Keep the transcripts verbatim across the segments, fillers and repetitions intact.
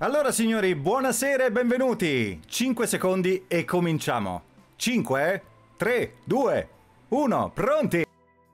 Allora signori, buonasera e benvenuti. cinque secondi e cominciamo. cinque, tre, due, uno, pronti?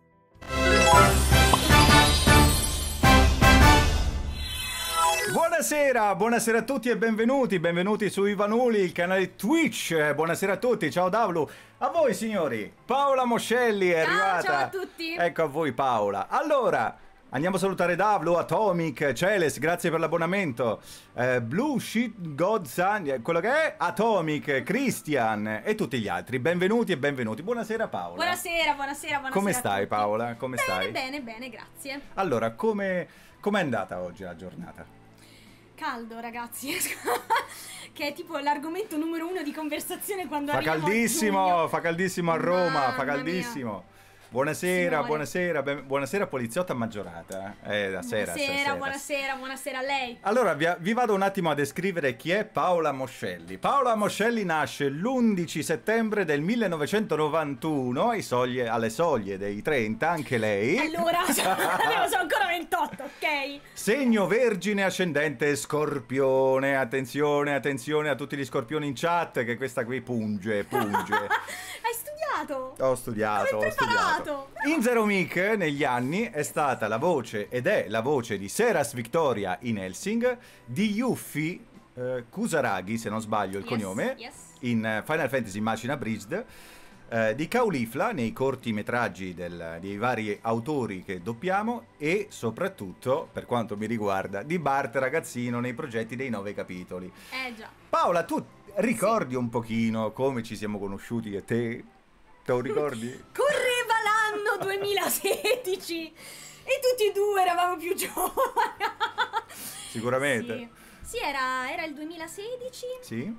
Buonasera, buonasera a tutti e benvenuti, benvenuti su Ivanuli, il canale Twitch. Buonasera a tutti, ciao Davlu. A voi signori, Paola Moscelli è ciao, arrivata. Ciao a tutti. Ecco a voi Paola. Allora, andiamo a salutare Davlu, Atomic, Celes, grazie per l'abbonamento, eh, Blue Shit God Sun, quello che è, Atomic, Christian e tutti gli altri. Benvenuti e benvenuti. Buonasera Paola. Buonasera, buonasera, buonasera. Come stai Paola? Come bene, stai? Bene, bene, grazie. Allora, come com'è andata oggi la giornata? Caldo ragazzi, che è tipo l'argomento numero uno di conversazione quando Fa arriviamo caldissimo, fa caldissimo a Roma, Mamma fa caldissimo. Mia. Buonasera, Signore. buonasera, ben, buonasera poliziotta maggiorata. Eh, la sera, Buonasera, sera. buonasera, buonasera a lei. Allora, vi, vi vado un attimo a descrivere chi è Paola Moscelli. Paola Moscelli nasce l'undici settembre del millenovecentonovantuno, ai soglie, alle soglie dei trenta, anche lei. Allora, io sono ancora ventotto, ok? Segno Vergine ascendente Scorpione. Attenzione, attenzione a tutti gli scorpioni in chat, che questa qui punge, punge. Hai studiato? Ho studiato, Come ho studiato. In Zero Mic negli anni è stata la voce ed è la voce di Seras Victoria in Helsing, di Yuffie eh, Kusaragi, se non sbaglio il Yes, cognome, yes. in eh, Final Fantasy Machina Bridged, eh, di Caulifla nei cortometraggi del, dei vari autori che doppiamo e soprattutto, per quanto mi riguarda, di Bart ragazzino nei progetti dei nove capitoli. Eh già. Paola, tu ricordi un pochino come ci siamo conosciuti e te? Te lo ricordi? Correva l'anno duemilasedici e tutti e due eravamo più giovani. Sicuramente. Sì, sì era, era il duemilasedici. Sì?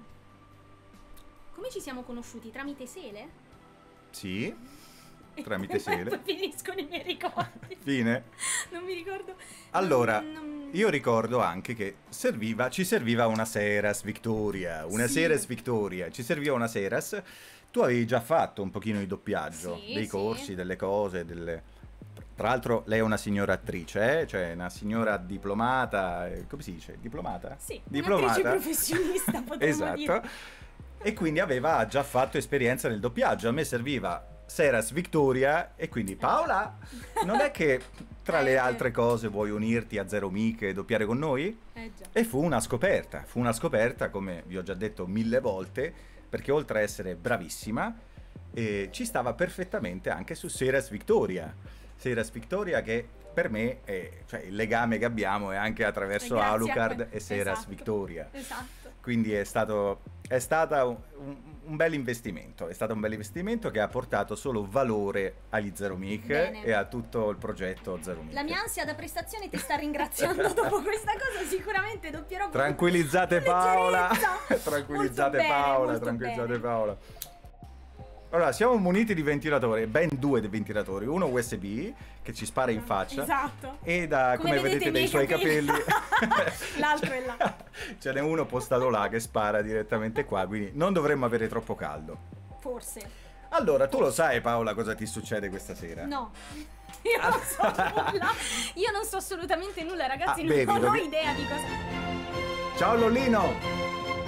Come ci siamo conosciuti? Tramite Sele? Sì. Tramite Sele. Poi finiscono i miei ricordi. Fine. Non mi ricordo. Allora, non, non... io ricordo anche che serviva, ci serviva una Seras Victoria, una Sì. Seras Victoria, ci serviva una Seras. Tu avevi già fatto un pochino di doppiaggio, Sì, dei sì. corsi, delle cose, delle... Tra l'altro lei è una signora attrice, eh? Cioè una signora diplomata, eh, come si dice? Diplomata? Sì, diplomata. un'attrice professionista, potremmo Esatto. dire. E quindi aveva già fatto esperienza nel doppiaggio. A me serviva Seras Victoria e quindi Paola, non è che tra le Eh, altre cose vuoi unirti a Zero Mic e doppiare con noi? Eh già. E fu una scoperta, fu una scoperta, come vi ho già detto mille volte, perché oltre a essere bravissima, eh, ci stava perfettamente anche su Seras Victoria. Seras Victoria che per me è, cioè, il legame che abbiamo è anche attraverso Grazie a Alucard que- e Seras esatto. Victoria. Esatto. Quindi è stato è stata un, un, un bel investimento, è stato un bel investimento che ha portato solo valore agli Zero Mic Bene. e a tutto il progetto Zero Mic. La mia ansia da prestazione ti sta ringraziando dopo questa cosa, sicuramente doppierò con- Tranquillizzate con Paola, leggerezza. tranquillizzate Molto bene, Paola, molto tranquillizzate bene. Paola. Allora, siamo muniti di ventilatori, ben due dei ventilatori, uno U S B che ci spara in faccia Esatto. e da, come, Come vedete, vedete dei i suoi miei capelli, capelli. L'altro è là. ce n'è uno postato là che spara direttamente qua, quindi non dovremmo avere troppo caldo. Forse. Allora, tu lo sai Paola cosa ti succede questa sera? No. Io non so nulla. Io non so assolutamente nulla, ragazzi. Ah, non bevi, ho lo vi- idea di cosa. Ciao Lollino!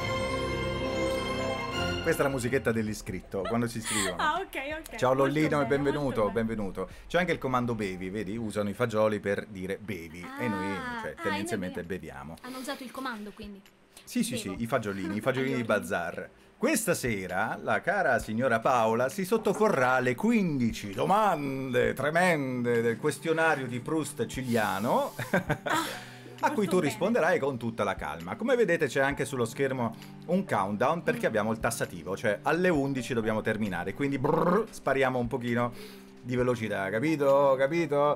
Questa è la musichetta dell'iscritto, quando si iscrivono. Ah, ok, ok. Ciao Molto Lollino e bene, benvenuto, molto bene. benvenuto. C'è anche il comando bevi, vedi? Usano i fagioli per dire bevi e noi Ah, cioè, ah, tendenzialmente e noi- beviamo. Hanno usato il comando, quindi. Sì, sì, Bevo. sì, i fagiolini, i fagiolini di Fagiolini. Bazar. Questa sera la cara signora Paola si sottoporrà alle quindici domande tremende del questionario di Proust ciliano. A cui molto tu bene. risponderai con tutta la calma. Come vedete c'è anche sullo schermo un countdown perché Mm. abbiamo il tassativo, cioè alle undici dobbiamo terminare, quindi brrr, spariamo un pochino di velocità, capito? Capito?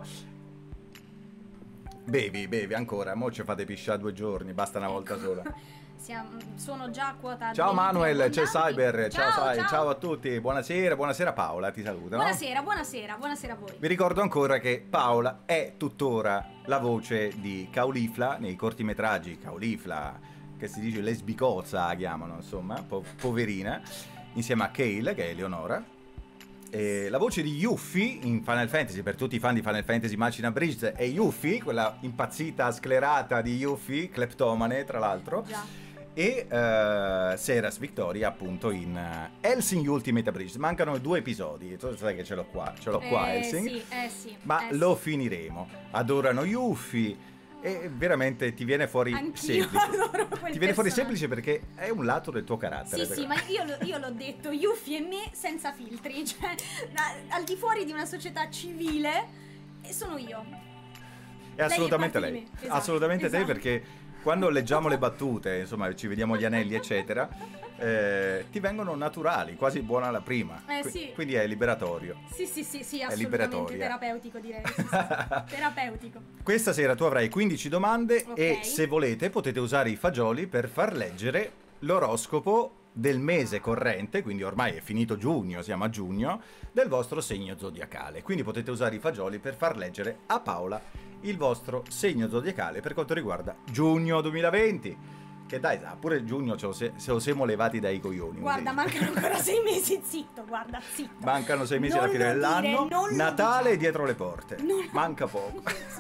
Bevi, bevi ancora, mo ci fate pisciare due giorni, basta una volta sola. Siamo- sono già a quota Ciao due litri Manuel, c'è abbondanti. Cyber, ciao, ciao, Sai, ciao. ciao a tutti, buonasera, buonasera Paola, ti saluta. no? Buonasera, buonasera, buonasera a voi. Vi ricordo ancora che Paola è tuttora la voce di Caulifla nei cortometraggi, Caulifla, che si dice lesbicozza la chiamano, insomma, po- poverina, insieme a Kale, che è Eleonora, E la voce di Yuffie in Final Fantasy, per tutti i fan di Final Fantasy Machina Bridge, è Yuffie, quella impazzita, sclerata di Yuffie, cleptomane tra l'altro. Già. E uh, Seras Victoria appunto in uh, Hellsing Ultimate Abridged. Mancano due episodi, tu sai che ce l'ho qua, ce l'ho qua Eh, Hellsing, sì, eh sì, ma eh lo sì. finiremo. Adorano Yuffie e veramente ti viene fuori Anch'io semplice. adoro quel Ti viene fuori personaggio. semplice perché è un lato del tuo carattere. Sì, sì, ma io, lo- io l'ho detto, Yuffie e me senza filtri, cioè da- al di fuori di una società civile e sono io. È assolutamente Lei è lei, parte di me, esatto, assolutamente te, esatto. perché quando leggiamo le battute, insomma, ci vediamo gli anelli, eccetera, eh, ti vengono naturali, quasi buona la prima. Eh, Qui- sì. Quindi è liberatorio. Sì, sì, sì, sì, È assolutamente liberatoria. terapeutico direi. Sì, sì, sì. Terapeutico. Questa sera tu avrai quindici domande Ok. e se volete potete usare i fagioli per far leggere l'oroscopo del mese corrente, quindi ormai è finito giugno, siamo a giugno, del vostro segno zodiacale. Quindi potete usare i fagioli per far leggere a Paola il vostro segno zodiacale per quanto riguarda giugno duemilaventi. Che dai, sa, pure giugno ce lo, se, se lo siamo levati dai coglioni. Guarda, così. mancano ancora sei mesi, zitto, guarda, zitto. Mancano sei mesi Non alla fine lo dell'anno, dire, non lo Natale diciamo. dietro le porte. Non lo- Manca poco.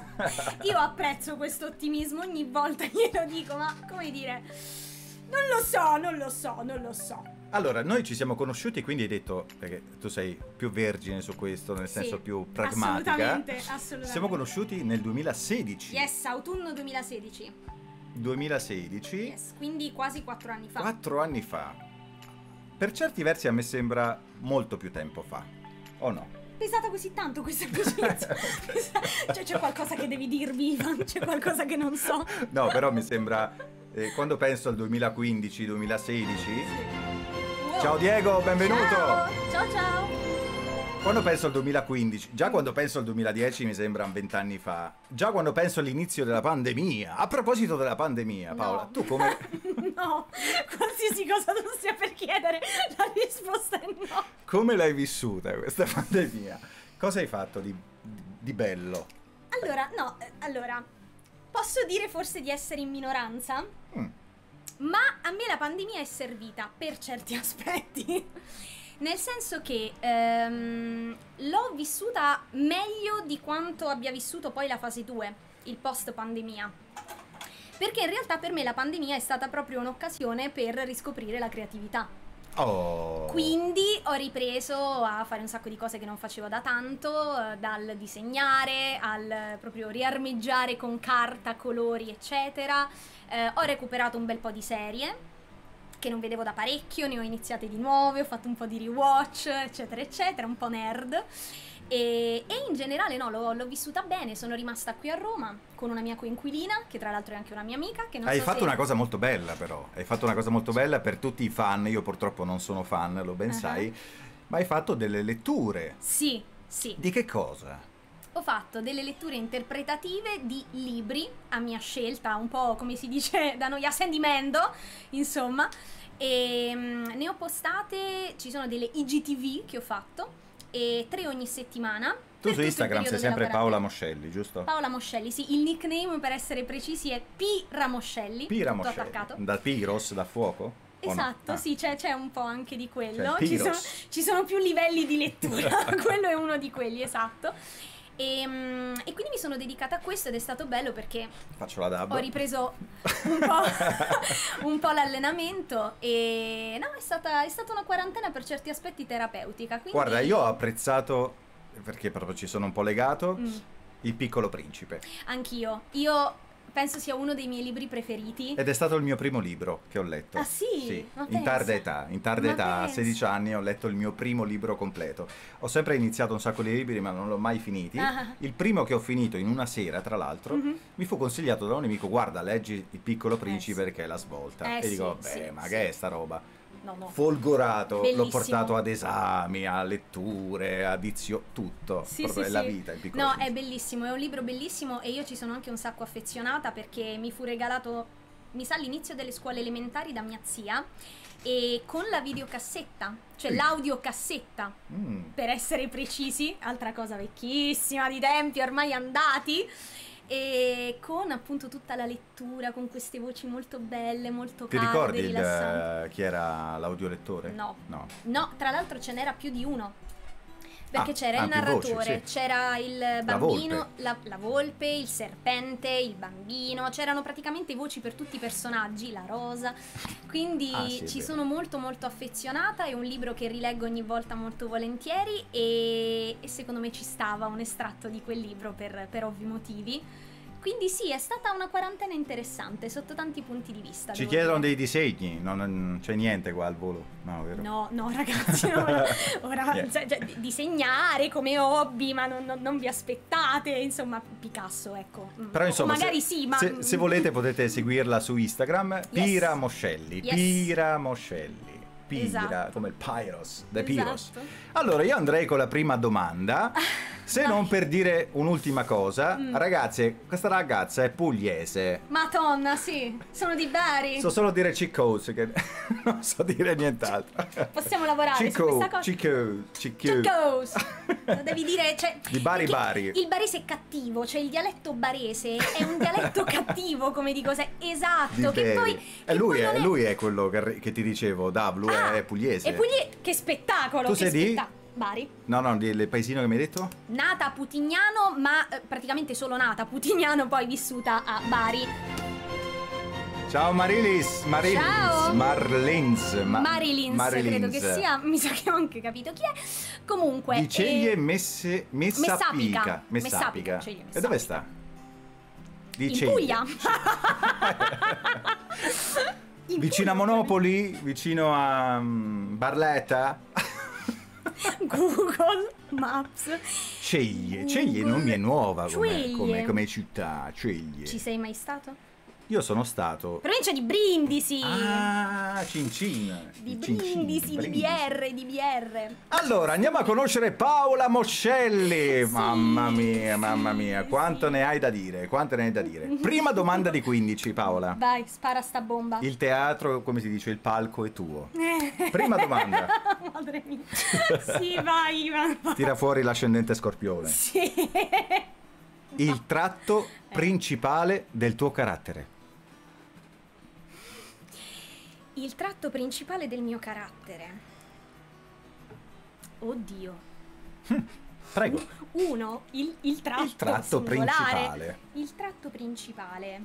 Io apprezzo questo ottimismo, ogni volta glielo dico, ma come dire, non lo so, non lo so, non lo so. Allora, noi ci siamo conosciuti, quindi hai detto, perché tu sei più vergine su questo, nel Sì, senso più pragmatica. Assolutamente, assolutamente. Ci siamo conosciuti nel duemilasedici. Yes, autunno duemilasedici. duemilasedici, Yes, quindi quasi quattro anni fa. quattro anni fa. Per certi versi a me sembra molto più tempo fa, o no? Pesata così tanto questa amicizia. Cioè c'è qualcosa che devi dirmi, Ivan, c'è qualcosa che non so. No, però mi sembra, eh, quando penso al duemilaquindici duemilasedici... Wow. Ciao Diego, benvenuto! Ciao, ciao, ciao. Quando penso al duemilaquindici, già quando penso al duemiladieci mi sembra vent'anni fa, già quando penso all'inizio della pandemia, a proposito della pandemia, Paola, No. tu come, No, qualsiasi cosa tu stia per chiedere, la risposta è no. come l'hai vissuta questa pandemia? Cosa hai fatto di, di bello? Allora, no, eh, allora, posso dire forse di essere in minoranza, Mm. ma a me la pandemia è servita per certi aspetti. Nel senso che ehm, l'ho vissuta meglio di quanto abbia vissuto poi la fase due, il post pandemia. Perché in realtà per me la pandemia è stata proprio un'occasione per riscoprire la creatività. Oh. Quindi ho ripreso a fare un sacco di cose che non facevo da tanto, eh, dal disegnare al proprio riarmeggiare con carta, colori, eccetera. Eh, ho recuperato un bel po' di serie che non vedevo da parecchio, ne ho iniziate di nuove, ho fatto un po' di rewatch, eccetera, eccetera, un po' nerd. E, e in generale no, l'ho, l'ho vissuta bene, sono rimasta qui a Roma con una mia coinquilina, che tra l'altro è anche una mia amica. Che non Hai so fatto se... una cosa molto bella però, hai fatto una cosa molto bella per tutti i fan, io purtroppo non sono fan, lo ben Uh-huh. sai, ma hai fatto delle letture. Sì, sì. Di che cosa? Ho fatto delle letture interpretative di libri a mia scelta, un po' come si dice da noi a sentimento, insomma. E mm, ne ho postate, ci sono delle I G T V che ho fatto, e tre ogni settimana. Tu per su tutto il Instagram sei periodo sempre della Paola quarantena. Moscelli, giusto? Paola Moscelli, sì, il nickname per essere precisi è P. Ramoscelli, Pira tutto Moscelli. attaccato. Da Piros, da fuoco? O no? Esatto, Ah. sì, c'è, c'è un po' anche di quello. Cioè, ci, sono, Piros. ci sono più livelli di lettura, quello è uno di quelli, esatto. E, mm, e quindi mi sono dedicata a questo ed è stato bello perché Faccio la dab. ho ripreso un po', un po' l'allenamento e no, è stata, è stata una quarantena per certi aspetti terapeutica. Quindi... Guarda, io ho apprezzato, perché proprio ci sono un po' legato, Mm, Il Piccolo Principe. anch'io, io penso sia uno dei miei libri preferiti. Ed è stato il mio primo libro che ho letto. Ah, sì? Ma in pensa. tarda età, in tarda Ma età, a pensa. sedici anni ho letto il mio primo libro completo. Ho sempre iniziato un sacco di libri, ma non l'ho mai finiti. Ah. Il primo che ho finito in una sera, tra l'altro, Mhm. mi fu consigliato da un amico: guarda, leggi Il Piccolo Principe sì. perché è la svolta. Eh, e dico, sì, beh, sì, ma sì. che è sta roba? No, no. Folgorato, l'ho Bellissimo. portato ad esami, a letture, a dizio, tutto. Sì, Proprio sì, è la sì. vita, Il Piccolo No, Principe. è bellissimo, è un libro bellissimo e io ci sono anche un sacco affezionata perché mi fu regalato, mi sa, all'inizio delle scuole elementari da mia zia e con la videocassetta, cioè Sì. l'audiocassetta, Mm. per essere precisi, altra cosa vecchissima di tempi ormai andati, e con appunto tutta la lettura, con queste voci molto belle, molto Ti calde, ricordi il, rilassanti. chi era l'audiolettore? No. No. No, tra l'altro ce n'era più di uno. perché Ah, c'era ah, il più voci, narratore, sì. c'era il La bambino, volpe. la, la volpe, il serpente, il bambino, c'erano praticamente voci per tutti i personaggi, la rosa, quindi Ah, sì, è ci vero. sono molto molto affezionata, è un libro che rileggo ogni volta molto volentieri e, e secondo me ci stava un estratto di quel libro per, per ovvi motivi. Quindi sì, è stata una quarantena interessante sotto tanti punti di vista. Ci devo chiedono dire. dei disegni, non, non c'è niente qua al volo. No, vero? No, no ragazzi, no, no. Ora Yeah. cioè, cioè, di- disegnare come hobby, ma non, non- non vi aspettate, insomma, Picasso, ecco. Mm. Però insomma, O magari se, sì, ma... se, se volete potete seguirla su Instagram, Pira Moscelli, Yes. Pira Moscelli, Pira, Esatto. come il Pyros, The Pyros. Esatto. Allora, io andrei con la prima domanda, se Vai. non per dire un'ultima cosa. Mm. Ragazze, questa ragazza è pugliese. Madonna, sì, sono di Bari. So solo dire Ciccos, che non so dire nient'altro. Possiamo lavorare su Cicco, questa cosa. Cicco, Cicco. Ciccos. Lo devi dire, cioè, Di Bari perché Bari. Il barese è cattivo, cioè il dialetto barese è un dialetto cattivo, come dico, se- esatto, Di che Bari. poi... E che lui poi è, non lui è quello che, che ti dicevo, Davlu, Ah, è pugliese. E Puglie, che spettacolo! Tu che sei di? spetta- Bari. No, no, del paesino che mi hai detto? Nata a Putignano, ma eh, praticamente solo nata a Putignano, poi vissuta a Bari. Ciao Marilis, Marilis, Ciao. Marlins, ma- Marilins, Marilins. credo che sia, mi sa che ho anche capito chi è. Comunque... Di Ceglie eh, Messe, Messapica. Messapica. Messapica, Ceglie E Messapica. dove sta? Di in Ceglie. Puglia. In Vicino a Puglia, Monopoli, vicino a mm, Barletta. Google Maps. Ceglie, Ceglie non mi è nuova come, Ceglie. come, come città, Ceglie. Ci sei mai stato? Io sono stato... Provincia di Brindisi. Ah, Cincin. Di Cincin, Brindisi, di B R, di B R. Allora, andiamo a conoscere Paola Moscelli. Sì, Mamma mia, mamma mia, sì, quanto sì. ne hai da dire, quanto ne hai da dire. Prima domanda di quindici, Paola. Vai, spara sta bomba. Il teatro, come si dice, il palco è tuo. Prima domanda. Madre mia. Sì, vai, vai. Tira fuori l'ascendente Scorpione. Sì. Il tratto principale del tuo carattere. Il tratto principale del mio carattere. Oddio. Prego. Uno, il, il tratto, Il tratto singolare. principale. Il tratto principale.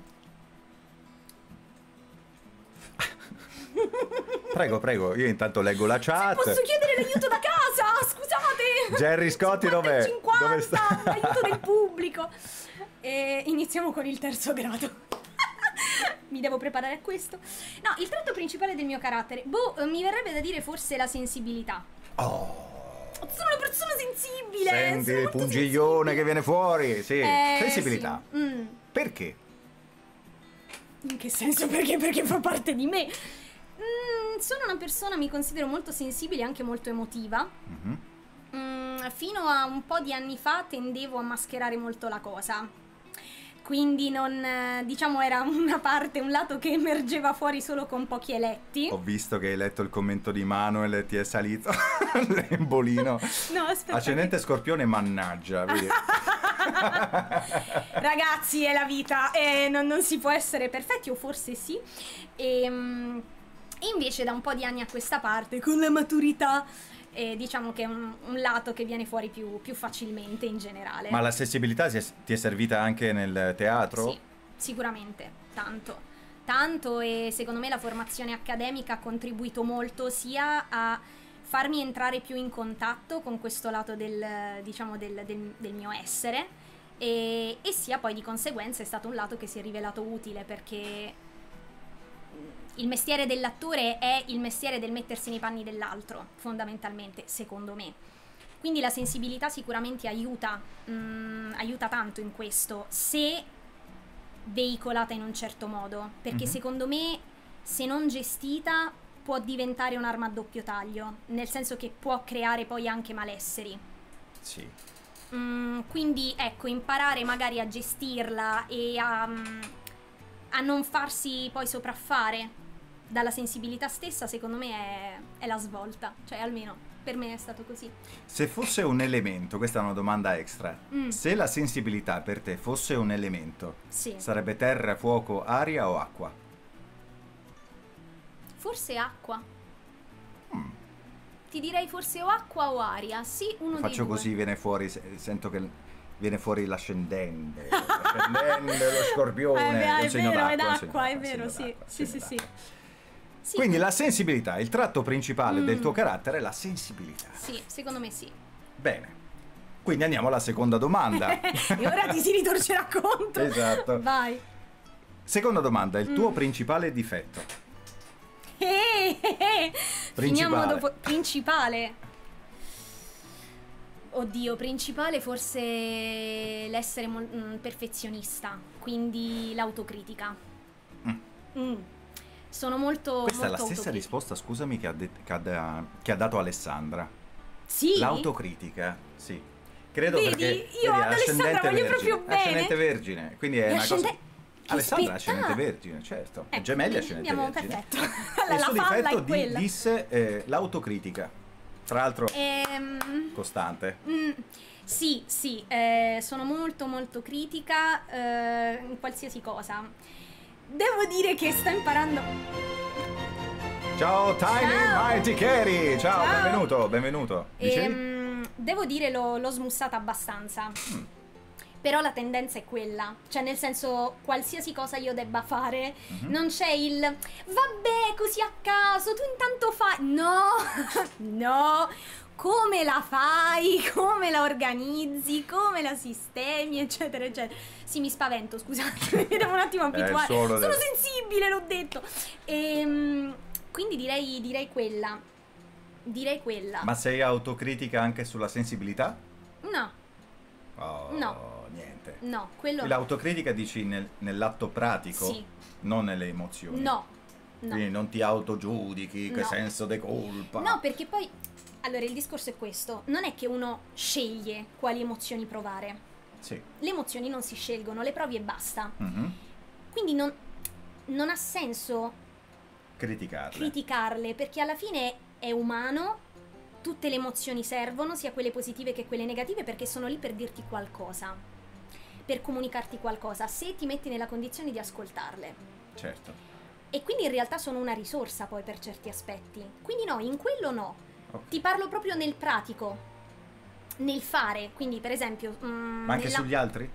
Prego, prego, io intanto leggo la chat. Posso chiedere l'aiuto da casa? Scusate. Jerry Scotti cinquanta e dov'è? cinquanta, Dove sta? l'aiuto del pubblico. E iniziamo con il terzo grado. Mi devo preparare a questo. No, il tratto principale del mio carattere. Boh, eh, mi verrebbe da dire forse la sensibilità. Oh, Sono una persona sensibile. senti sono il molto pungiglione che viene fuori. Sì, sensibile. Eh, sensibilità. sì. Mm. Perché? In che senso? Perché? Perché fa parte di me. Mm, sono una persona, mi considero molto sensibile e anche molto emotiva. Mhm. Mm, fino a un po' di anni fa tendevo a mascherare molto la cosa. Quindi non, eh, diciamo, era una parte, un lato che emergeva fuori solo con pochi eletti. Ho visto che hai letto il commento di Manuel e ti è salito l'embolino. No, aspetta. Ascendente Scorpione, mannaggia, vedi? Ragazzi, è la vita, e non, non si può essere perfetti, o forse sì. E, mm, invece da un po' di anni a questa parte, con la maturità, eh, diciamo che è un, un lato che viene fuori più, più facilmente in generale. Ma la sensibilità ti è, ti è servita anche nel teatro? Sì, sicuramente, tanto. Tanto, e secondo me la formazione accademica ha contribuito molto sia a farmi entrare più in contatto con questo lato del, diciamo, del, del, del mio essere, e, e sia poi di conseguenza è stato un lato che si è rivelato utile, perché il mestiere dell'attore è il mestiere del mettersi nei panni dell'altro, fondamentalmente, secondo me. Quindi la sensibilità sicuramente aiuta, mm, aiuta tanto in questo, se veicolata in un certo modo, perché Mhm. secondo me, se non gestita, può diventare un'arma a doppio taglio, nel senso che può creare poi anche malesseri. Sì. Mm, quindi ecco, imparare magari a gestirla e a, mm, a non farsi poi sopraffare dalla sensibilità stessa, secondo me è, è la svolta, cioè almeno per me è stato così. Se fosse un elemento, questa è una domanda extra, Mm. se la sensibilità per te fosse un elemento, Sì, sarebbe terra, fuoco, aria o acqua? forse acqua. Mm. ti direi forse o acqua o aria, sì, uno dei Faccio due. così, viene fuori, se- sento che viene fuori l'ascendente, l'ascendente, lo scorpione, Eh, è è un segno vero, è d'acqua, un segno d'acqua, è d'acqua, un vero, segno sì, d'acqua, un sì, segno sì, sì. d'acqua. Sì, Quindi la sensibilità, il tratto principale del Mm. tuo carattere è la sensibilità. sì, secondo me sì. Bene, quindi andiamo alla seconda domanda. E ora ti si ritorcerà contro. Esatto. Vai. Seconda domanda, il tuo Mm. principale difetto? Eh, eh, eh. Finiamo Principale. dopo. Principale. Oddio, principale forse l'essere mol- mm, perfezionista, quindi l'autocritica. Mm. Mm. Sono molto. Questa è la molto stessa autocritica. risposta, scusami, che ha, det- che ha da- che ha dato Alessandra. Sì. L'autocritica, sì. Credo Vedi? perché Io vedi, ad Alessandra ascendente voglio vergine, proprio bene. ascendente vergine, quindi è E una ascende- cosa. che Alessandra è spettacolo. ascendente vergine, certo. È Ecco, gemella quindi ascendente andiamo- vergine. perfetto. E La il suo falla difetto è di- quella. disse eh, l'autocritica. Tra l'altro Ehm, costante. mm, sì, sì, eh, sono molto molto critica eh, in qualsiasi cosa. Devo dire che sto imparando. Ciao Tiny Ciao. Mighty Carey, ciao, Ciao. benvenuto, benvenuto. Dicevi? Ehm, devo dire l'ho, l'ho smussata abbastanza. Mm. Però la tendenza è quella, cioè nel senso qualsiasi cosa io debba fare, Mhm. non c'è il vabbè così a caso, tu intanto fai, no, no, come la fai, come la organizzi, come la sistemi, eccetera, eccetera. Sì, mi spavento, scusate, mi devo un attimo abituare, solo sono del- sensibile, l'ho detto. Ehm, quindi direi, direi quella, direi quella. Ma sei autocritica anche sulla sensibilità? No, Oh, No. niente. no, quello no. L'autocritica dici nel- nell'atto pratico, Sì. non nelle emozioni. No, no. Quindi non ti autogiudichi, che No. senso di colpa. No, perché poi, allora il discorso è questo, non è che uno sceglie quali emozioni provare, Sì. le emozioni non si scelgono, le provi e basta, Mhm. quindi non, non ha senso Criticarle. criticarle, perché alla fine è umano, tutte le emozioni servono, sia quelle positive che quelle negative, perché sono lì per dirti qualcosa, per comunicarti qualcosa, se ti metti nella condizione di ascoltarle. Certo. E quindi in realtà sono una risorsa poi per certi aspetti. Quindi no, in quello no. Ok. Ti parlo proprio nel pratico, nel fare. Quindi per esempio... mm, Ma anche nella- sugli altri?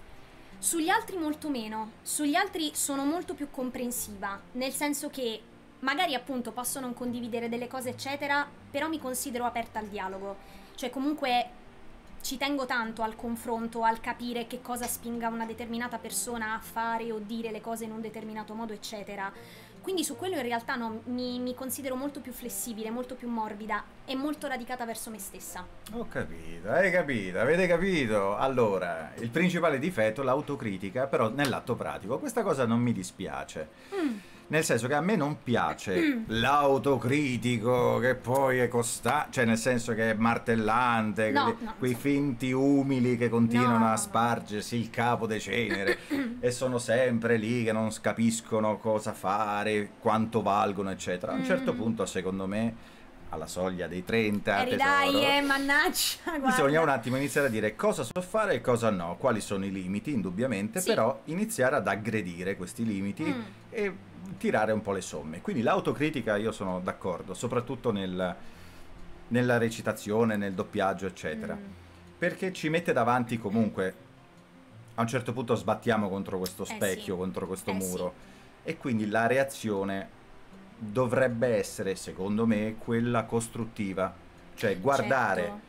Sugli altri molto meno. Sugli altri sono molto più comprensiva. Nel senso che magari appunto posso non condividere delle cose eccetera, però mi considero aperta al dialogo. Cioè comunque ci tengo tanto al confronto, al capire che cosa spinga una determinata persona a fare o dire le cose in un determinato modo eccetera. Quindi su quello in realtà no, mi, mi considero molto più flessibile, molto più morbida e molto radicata verso me stessa. Ho capito, hai capito, avete capito? Allora, il principale difetto, l'autocritica, però nell'atto pratico. Questa cosa non mi dispiace. Mm. Nel senso che a me non piace l'autocritico che poi è costante, cioè nel senso che è martellante, No, quelli- no, quei sì. finti umili che continuano No, a no. spargersi il capo de cenere e sono sempre lì che non capiscono cosa fare, quanto valgono, eccetera. A un certo Mm. punto, secondo me, alla soglia dei trenta, Eri tesoro, dai, eh, mannaggia, guarda. bisogna un attimo iniziare a dire cosa so fare e cosa no, quali sono i limiti, indubbiamente, Sì. però iniziare ad aggredire questi limiti Mm. e tirare un po' le somme. Quindi l'autocritica io sono d'accordo, soprattutto nel- nella recitazione, nel doppiaggio, eccetera, Mm. perché ci mette davanti comunque, a un certo punto sbattiamo contro questo Eh sì. specchio, contro questo Eh muro, e quindi la reazione dovrebbe essere, secondo me, quella costruttiva, cioè guardare Certo.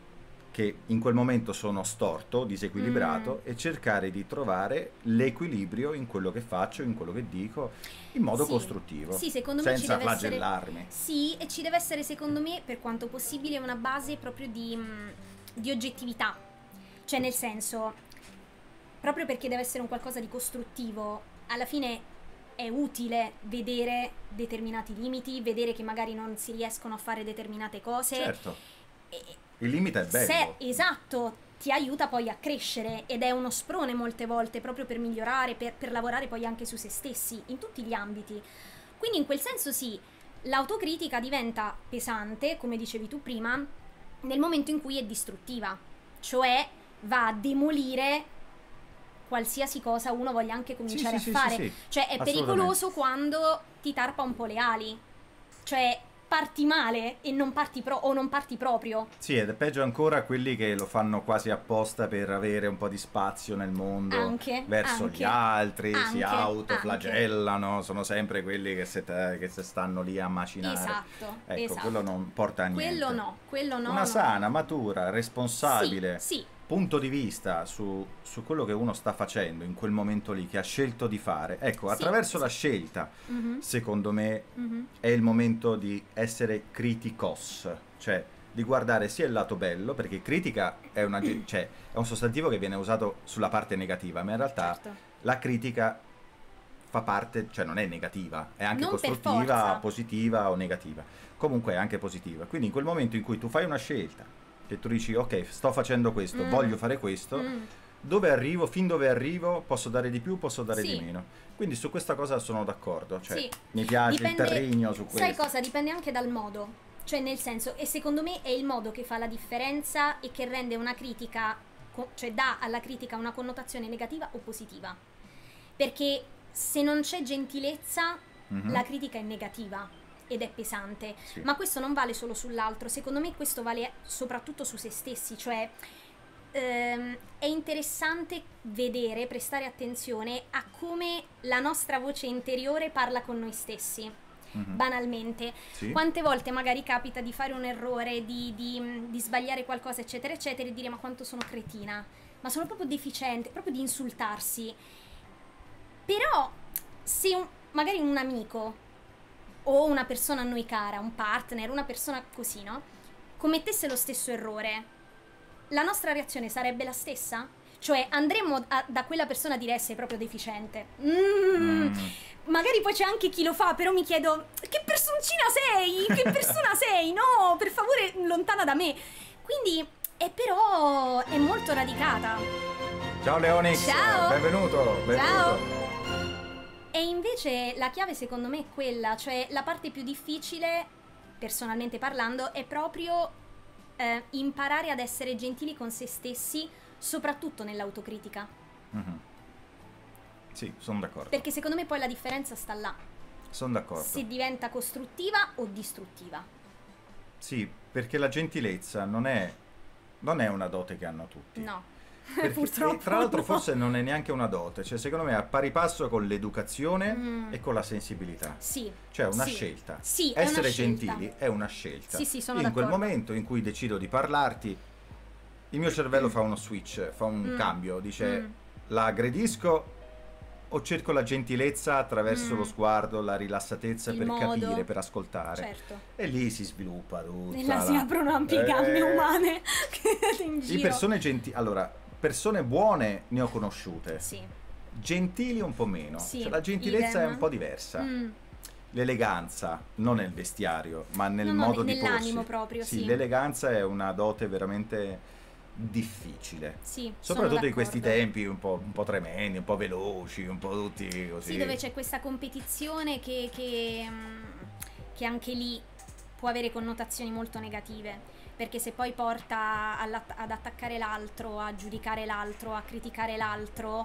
che in quel momento sono storto, disequilibrato, Mm. e cercare di trovare l'equilibrio in quello che faccio, in quello che dico, in modo Sì. costruttivo, Sì, secondo me ci senza deve essere- flagellarmi. Sì, e ci deve essere secondo me, per quanto possibile, una base proprio di, mh, di oggettività. Cioè nel senso, proprio perché deve essere un qualcosa di costruttivo, alla fine è utile vedere determinati limiti, vedere che magari non si riescono a fare determinate cose. Certo, E- il limite è bello. Se, esatto, ti aiuta poi a crescere ed è uno sprone molte volte proprio per migliorare, per, per lavorare poi anche su se stessi, in tutti gli ambiti. Quindi in quel senso sì, l'autocritica diventa pesante, come dicevi tu prima, nel momento in cui è distruttiva, cioè va a demolire qualsiasi cosa uno voglia anche cominciare sì, a sì, fare. sì, sì, Cioè è assolutamente. pericoloso quando ti tarpa un po' le ali, cioè parti male e non parti pro- o non parti proprio. Sì, ed è peggio ancora quelli che lo fanno quasi apposta per avere un po' di spazio nel mondo Anche, verso anche, gli altri, anche, si autoflagellano, sono sempre quelli che se, te- che se stanno lì a macinare. Esatto, Ecco, esatto. quello non porta a niente. Quello no, quello no. Una no. sana, matura, responsabile Sì, sì. punto di vista su, su quello che uno sta facendo in quel momento lì, che ha scelto di fare. Ecco, Sì, attraverso sì. la scelta, Mhm, secondo me, mhm. è il momento di essere criticos, cioè di guardare sia il lato bello, perché critica è, una, ge- cioè, è un sostantivo che viene usato sulla parte negativa, ma in realtà Certo. la critica fa parte, cioè non è negativa, è anche Non per costruttiva, forza. positiva o negativa, comunque è anche positiva. Quindi in quel momento in cui tu fai una scelta, che tu dici ok, sto facendo questo, Mm. voglio fare questo, Mm. dove arrivo, fin dove arrivo, posso dare di più, posso dare Sì. di meno. Quindi su questa cosa sono d'accordo, cioè Sì. mi piace Dipende- il terrigno su questo. Sai cosa? Dipende anche dal modo. Cioè, nel senso, e secondo me è il modo che fa la differenza e che rende una critica, co- cioè dà alla critica una connotazione negativa o positiva. Perché se non c'è gentilezza, Mhm. la critica è negativa ed è pesante. Sì. Ma questo non vale solo sull'altro, secondo me questo vale soprattutto su se stessi, cioè ehm, è interessante vedere, prestare attenzione a come la nostra voce interiore parla con noi stessi, Mhm. banalmente. Sì. Quante volte magari capita di fare un errore, di, di- di sbagliare qualcosa, eccetera, eccetera, e dire ma quanto sono cretina, ma sono proprio deficiente, proprio di insultarsi. Però se un- magari un amico o una persona a noi cara, un partner, una persona così, no? Commettesse lo stesso errore, la nostra reazione sarebbe la stessa? Cioè andremmo a- da quella persona a dire sei proprio deficiente. Mm, Mm. Magari poi c'è anche chi lo fa, però mi chiedo che personcina sei? Che persona sei? No, per favore, lontana da me. Quindi, è però è molto radicata. Ciao Leonix, Ciao. benvenuto, benvenuto. Ciao. E invece la chiave secondo me è quella, cioè la parte più difficile, personalmente parlando, è proprio eh, imparare ad essere gentili con se stessi, soprattutto nell'autocritica. Mhm. Sì, sono d'accordo. Perché secondo me poi la differenza sta là, Sono d'accordo. se diventa costruttiva o distruttiva. Sì, perché la gentilezza non è, non è una dote che hanno tutti. No, Perché- purtroppo e tra l'altro no. forse non è neanche una dote, cioè secondo me è a pari passo con l'educazione Mm. e con la sensibilità. Sì. Cioè una sì. scelta. Sì, è una Essere scelta. gentili è una scelta. Sì, sì, sono Io in quel d'accordo. momento in cui decido di parlarti, il mio cervello fa uno switch, fa un Mm. cambio, dice Mm. la aggredisco o cerco la gentilezza attraverso Mm. lo sguardo, la rilassatezza Il per modo. capire, per ascoltare. Certo. E lì si sviluppa tutta E là si la- aprono ampie Eh, gambe umane in Di giro. persone gentili. Allora, persone buone ne ho conosciute. Sì. Gentili un po' meno. Sì, Cioè, la gentilezza idem. è un po' diversa. Mm. L'eleganza, non nel vestiario, ma nel No, no, modo di nell'animo porsi. proprio, sì. L'eleganza è una dote veramente difficile. Sì, Soprattutto sono in questi d'accordo. tempi un po', un po' tremendi, un po' veloci, un po' tutti così. Sì, dove c'è questa competizione che, che, mm, che anche lì può avere connotazioni molto negative, perché se poi porta alla- ad attaccare l'altro, a giudicare l'altro, a criticare l'altro,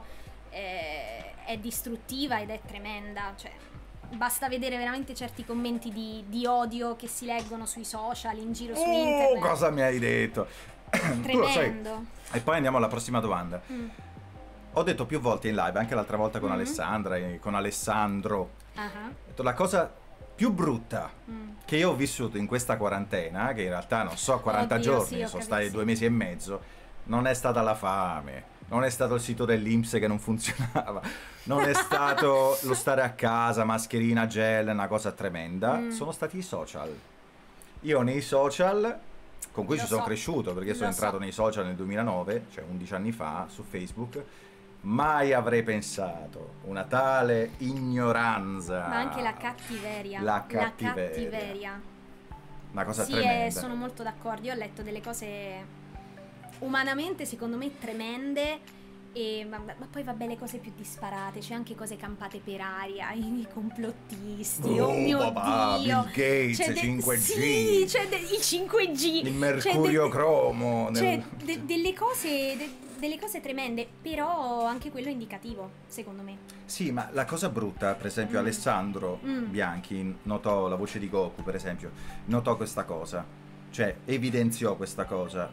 eh, è distruttiva ed è tremenda. Cioè, basta vedere veramente certi commenti di, di odio che si leggono sui social, in giro su Oh, internet. cosa mi hai detto? Tu lo sai. Tremendo. E poi andiamo alla prossima domanda. Mm. Ho detto più volte in live, anche l'altra volta con Mhm. Alessandra e con Alessandro, Ah, ho detto la cosa più brutta mm. che io ho vissuto in questa quarantena, che in realtà non so, quaranta Oddio, giorni, sì, ho sono capito, stati sì. due mesi e mezzo, non è stata la fame, non è stato il sito dell'I N P S che non funzionava, non è stato lo stare a casa, mascherina, gel, una cosa tremenda, Mm. sono stati i social. Io nei social, con cui Lo ci sono so, cresciuto, perché sono lo entrato so. nei social nel duemilanove, cioè undici anni fa, su Facebook, mai avrei pensato una tale ignoranza. Ma anche la cattiveria. La cattiveria. cattiveria. Una cosa Sì, eh, tremenda. sono molto d'accordo. Io ho letto delle cose umanamente, secondo me, tremende. E, ma, ma poi vabbè, le cose più disparate, c'è anche cose campate per aria, i complottisti, oh, Oh, mio papà, Dio. Bill Gates, C'è de- cinque G. Sì, c'è de- il cinque G. Il C'è mercurio de- cromo. nel- Cioè, de- delle cose, de- delle cose tremende, però anche quello è indicativo, secondo me. Sì, ma la cosa brutta, per esempio Mm. Alessandro Mm. Bianchi notò la voce di Goku, per esempio, notò questa cosa, cioè evidenziò questa cosa,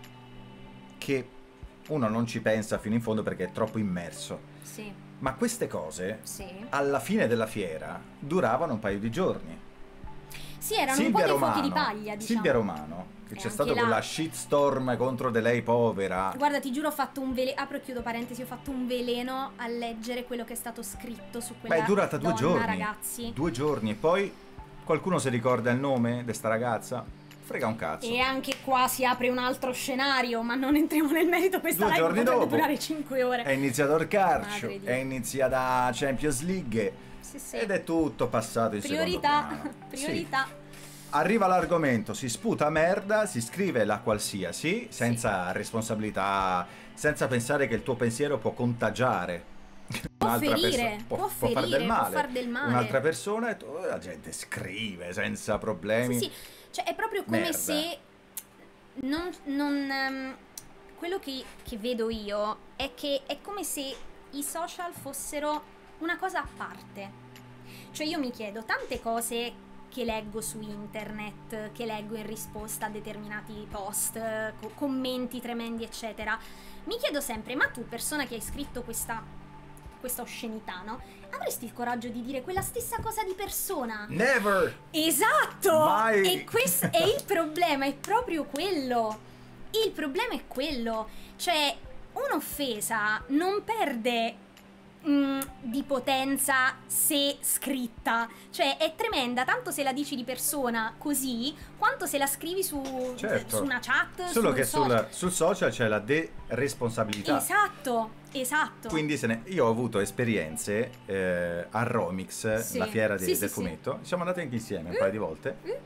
che uno non ci pensa fino in fondo perché è troppo immerso, Sì, ma queste cose sì. alla fine della fiera duravano un paio di giorni. Sì, erano un Silvia po' dei Romano, fuochi di paglia, diciamo. Silvia Romano, che E c'è anche stata là- quella shitstorm contro di lei povera. Guarda, ti giuro, ho fatto un veleno, apro e chiudo parentesi, ho fatto un veleno a leggere quello che è stato scritto su quella Ma è durata due donna, giorni. ragazzi. Due giorni e poi qualcuno si ricorda il nome di sta ragazza? Frega un cazzo. E anche qua si apre un altro scenario, ma non entriamo nel merito, questa Due live giorni potrebbe dopo durare cinque ore. È iniziato il calcio, Madre di è Dio. iniziata Champions League Sì, sì. ed è tutto passato in Priorità, secondo piano. priorità. Sì. Arriva l'argomento, si sputa merda, si scrive la qualsiasi, senza responsabilità, senza pensare che il tuo pensiero può contagiare Può un'altra ferire, persona, può far ferire, del può male, far del male. un'altra persona e tu- la gente scrive senza problemi. Sì, sì, cioè è proprio come Merda. se non, non, ehm, quello che, che vedo io è che è come se i social fossero una cosa a parte. Cioè io mi chiedo tante cose che leggo su internet, che leggo in risposta a determinati post, co- commenti tremendi, eccetera. Mi chiedo sempre, ma tu, persona che hai scritto questa, questa oscenità, no? Avresti il coraggio di dire quella stessa cosa di persona? Never! Esatto! Mai! E questo è il problema, è proprio quello. Il problema è quello. Cioè, un'offesa non perde mm, di potenza se scritta. Cioè, è tremenda, tanto se la dici di persona così, quanto se la scrivi su, Certo. su una chat. Solo su che un social. sul, sul social c'è la deresponsabilità. Esatto, esatto. Quindi se ne- io ho avuto esperienze eh, a Romix, Sì. la fiera di- Sì, sì, del sì. fumetto. Siamo andati anche insieme un Mm. paio di volte. Mm.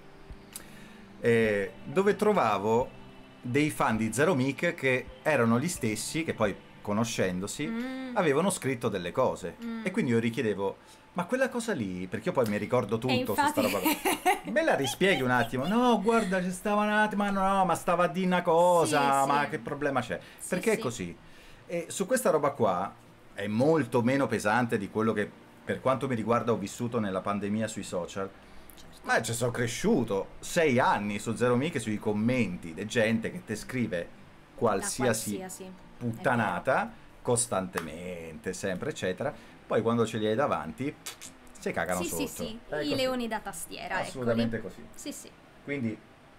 eh, dove trovavo dei fan di Zero Mic che erano gli stessi che poi, conoscendosi, Mm. avevano scritto delle cose. Mm. E quindi io richiedevo, ma quella cosa lì, perché io poi mi ricordo tutto E su infatti... sta roba qua. Me la rispieghi un attimo? No, guarda, ci stava un attimo, ma no, ma stava a dire una cosa, Sì, ma sì. che problema c'è? Sì, Perché sì. è così? E su questa roba qua è molto meno pesante di quello che, per quanto mi riguarda, ho vissuto nella pandemia sui social. Ma ci sono cresciuto sei anni su Zero Mic, sui commenti di gente che ti scrive La qualsiasi, qualsiasi. puttanata costantemente, sempre, eccetera. Poi quando ce li hai davanti, si cagano Sì, sotto. sì, sì, È i così. leoni da tastiera, Assolutamente eccoli. così. Sì, sì. Quindi,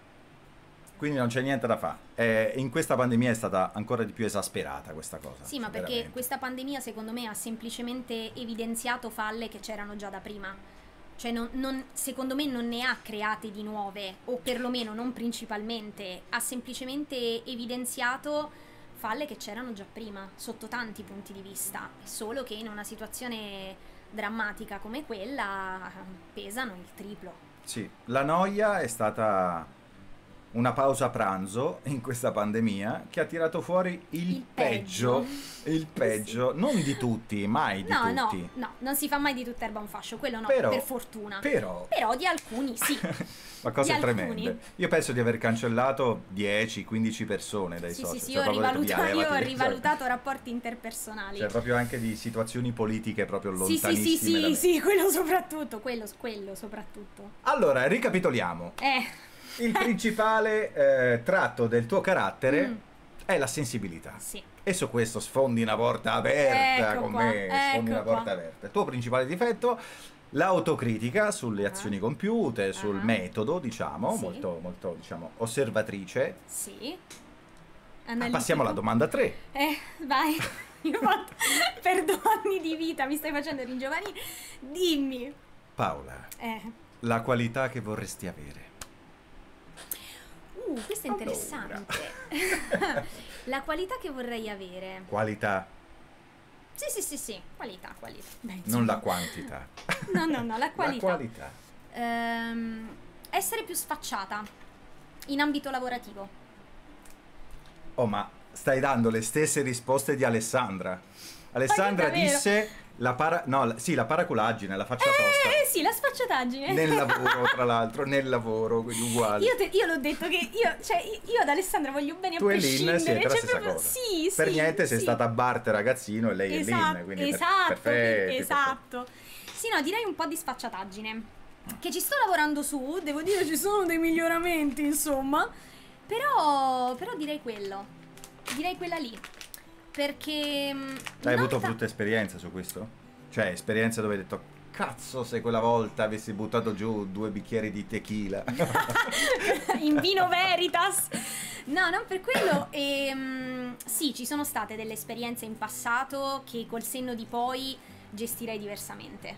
quindi non c'è niente da fare. Eh, in questa pandemia è stata ancora di più esasperata questa cosa. Sì, ma perché veramente. questa pandemia secondo me ha semplicemente evidenziato falle che c'erano già da prima. Cioè, non, non- secondo me non ne ha create di nuove, o perlomeno non principalmente, ha semplicemente evidenziato falle che c'erano già prima, sotto tanti punti di vista. Solo che in una situazione drammatica come quella pesano il triplo. Sì, la noia è stata una pausa pranzo in questa pandemia che ha tirato fuori il, Il peggio, peggio. il peggio, non di tutti, mai di No, no, tutti. no, non si fa mai di tutta erba un fascio, quello no, Però- per fortuna. Però, Però di alcuni sì. ma cose di tremende. alcuni. Io penso di aver cancellato dieci quindici persone dai Sì, social. sì, sì, Cioè, io ho, proprio ho detto, rivaluta- via, io ho levati. rivalutato rapporti interpersonali. Cioè, proprio anche di situazioni politiche proprio Sì, sì, lontanissime. sì, da sì, me. sì, quello soprattutto, quello, quello soprattutto. Allora, ricapitoliamo. Eh, Il principale eh, tratto del tuo carattere Mm. è la sensibilità. sì. E su questo sfondi una porta aperta Ecco con qua, me, sfondi ecco una porta qua. aperta. Il tuo principale difetto, l'autocritica sulle Ah. azioni compiute, sul Ah. metodo, diciamo, Sì. molto, molto, diciamo, osservatrice. Sì. Ah, Analitico. passiamo alla domanda tre. Eh, vai. Io ho fatto per due anni di vita, mi stai facendo ringiovanire. Dimmi. Paola, Eh. la qualità che vorresti avere. Uh, questo è Allora. interessante. La qualità che vorrei avere. Qualità, Sì, sì, sì, sì, qualità, qualità. Beh, non insomma. la quantità. No, no, no, la La qualità. qualità. Ehm, essere più sfacciata in ambito lavorativo. Oh, ma stai dando le stesse risposte di Alessandra. Alessandra Ma che davvero? disse La para... No, la... sì, la paraculaggine, la faccia Eh, tosta. eh sì, la sfacciataggine. Nel lavoro, tra l'altro, nel lavoro, quindi uguale. Io, te, io l'ho detto che io, cioè, io ad Alessandra voglio bene Tu a e Lynn prescindere. siete la cioè, stessa proprio, cosa. Sì, Per sì, niente sei sì. stata a Bart ragazzino e lei Esatto, è Lynn, quindi per- esatto, perfetti, esatto. Sì, no, direi un po' di sfacciataggine. Che ci sto lavorando su, devo dire ci sono dei miglioramenti, insomma. Però, però direi quello. Direi quella lì. Perché... mh, Hai avuto nota- brutta esperienza su questo? Cioè, esperienza dove hai detto, cazzo, se quella volta avessi buttato giù due bicchieri di tequila. in vino veritas. No, non per quello. Ehm, sì, ci sono state delle esperienze in passato che col senno di poi gestirei diversamente.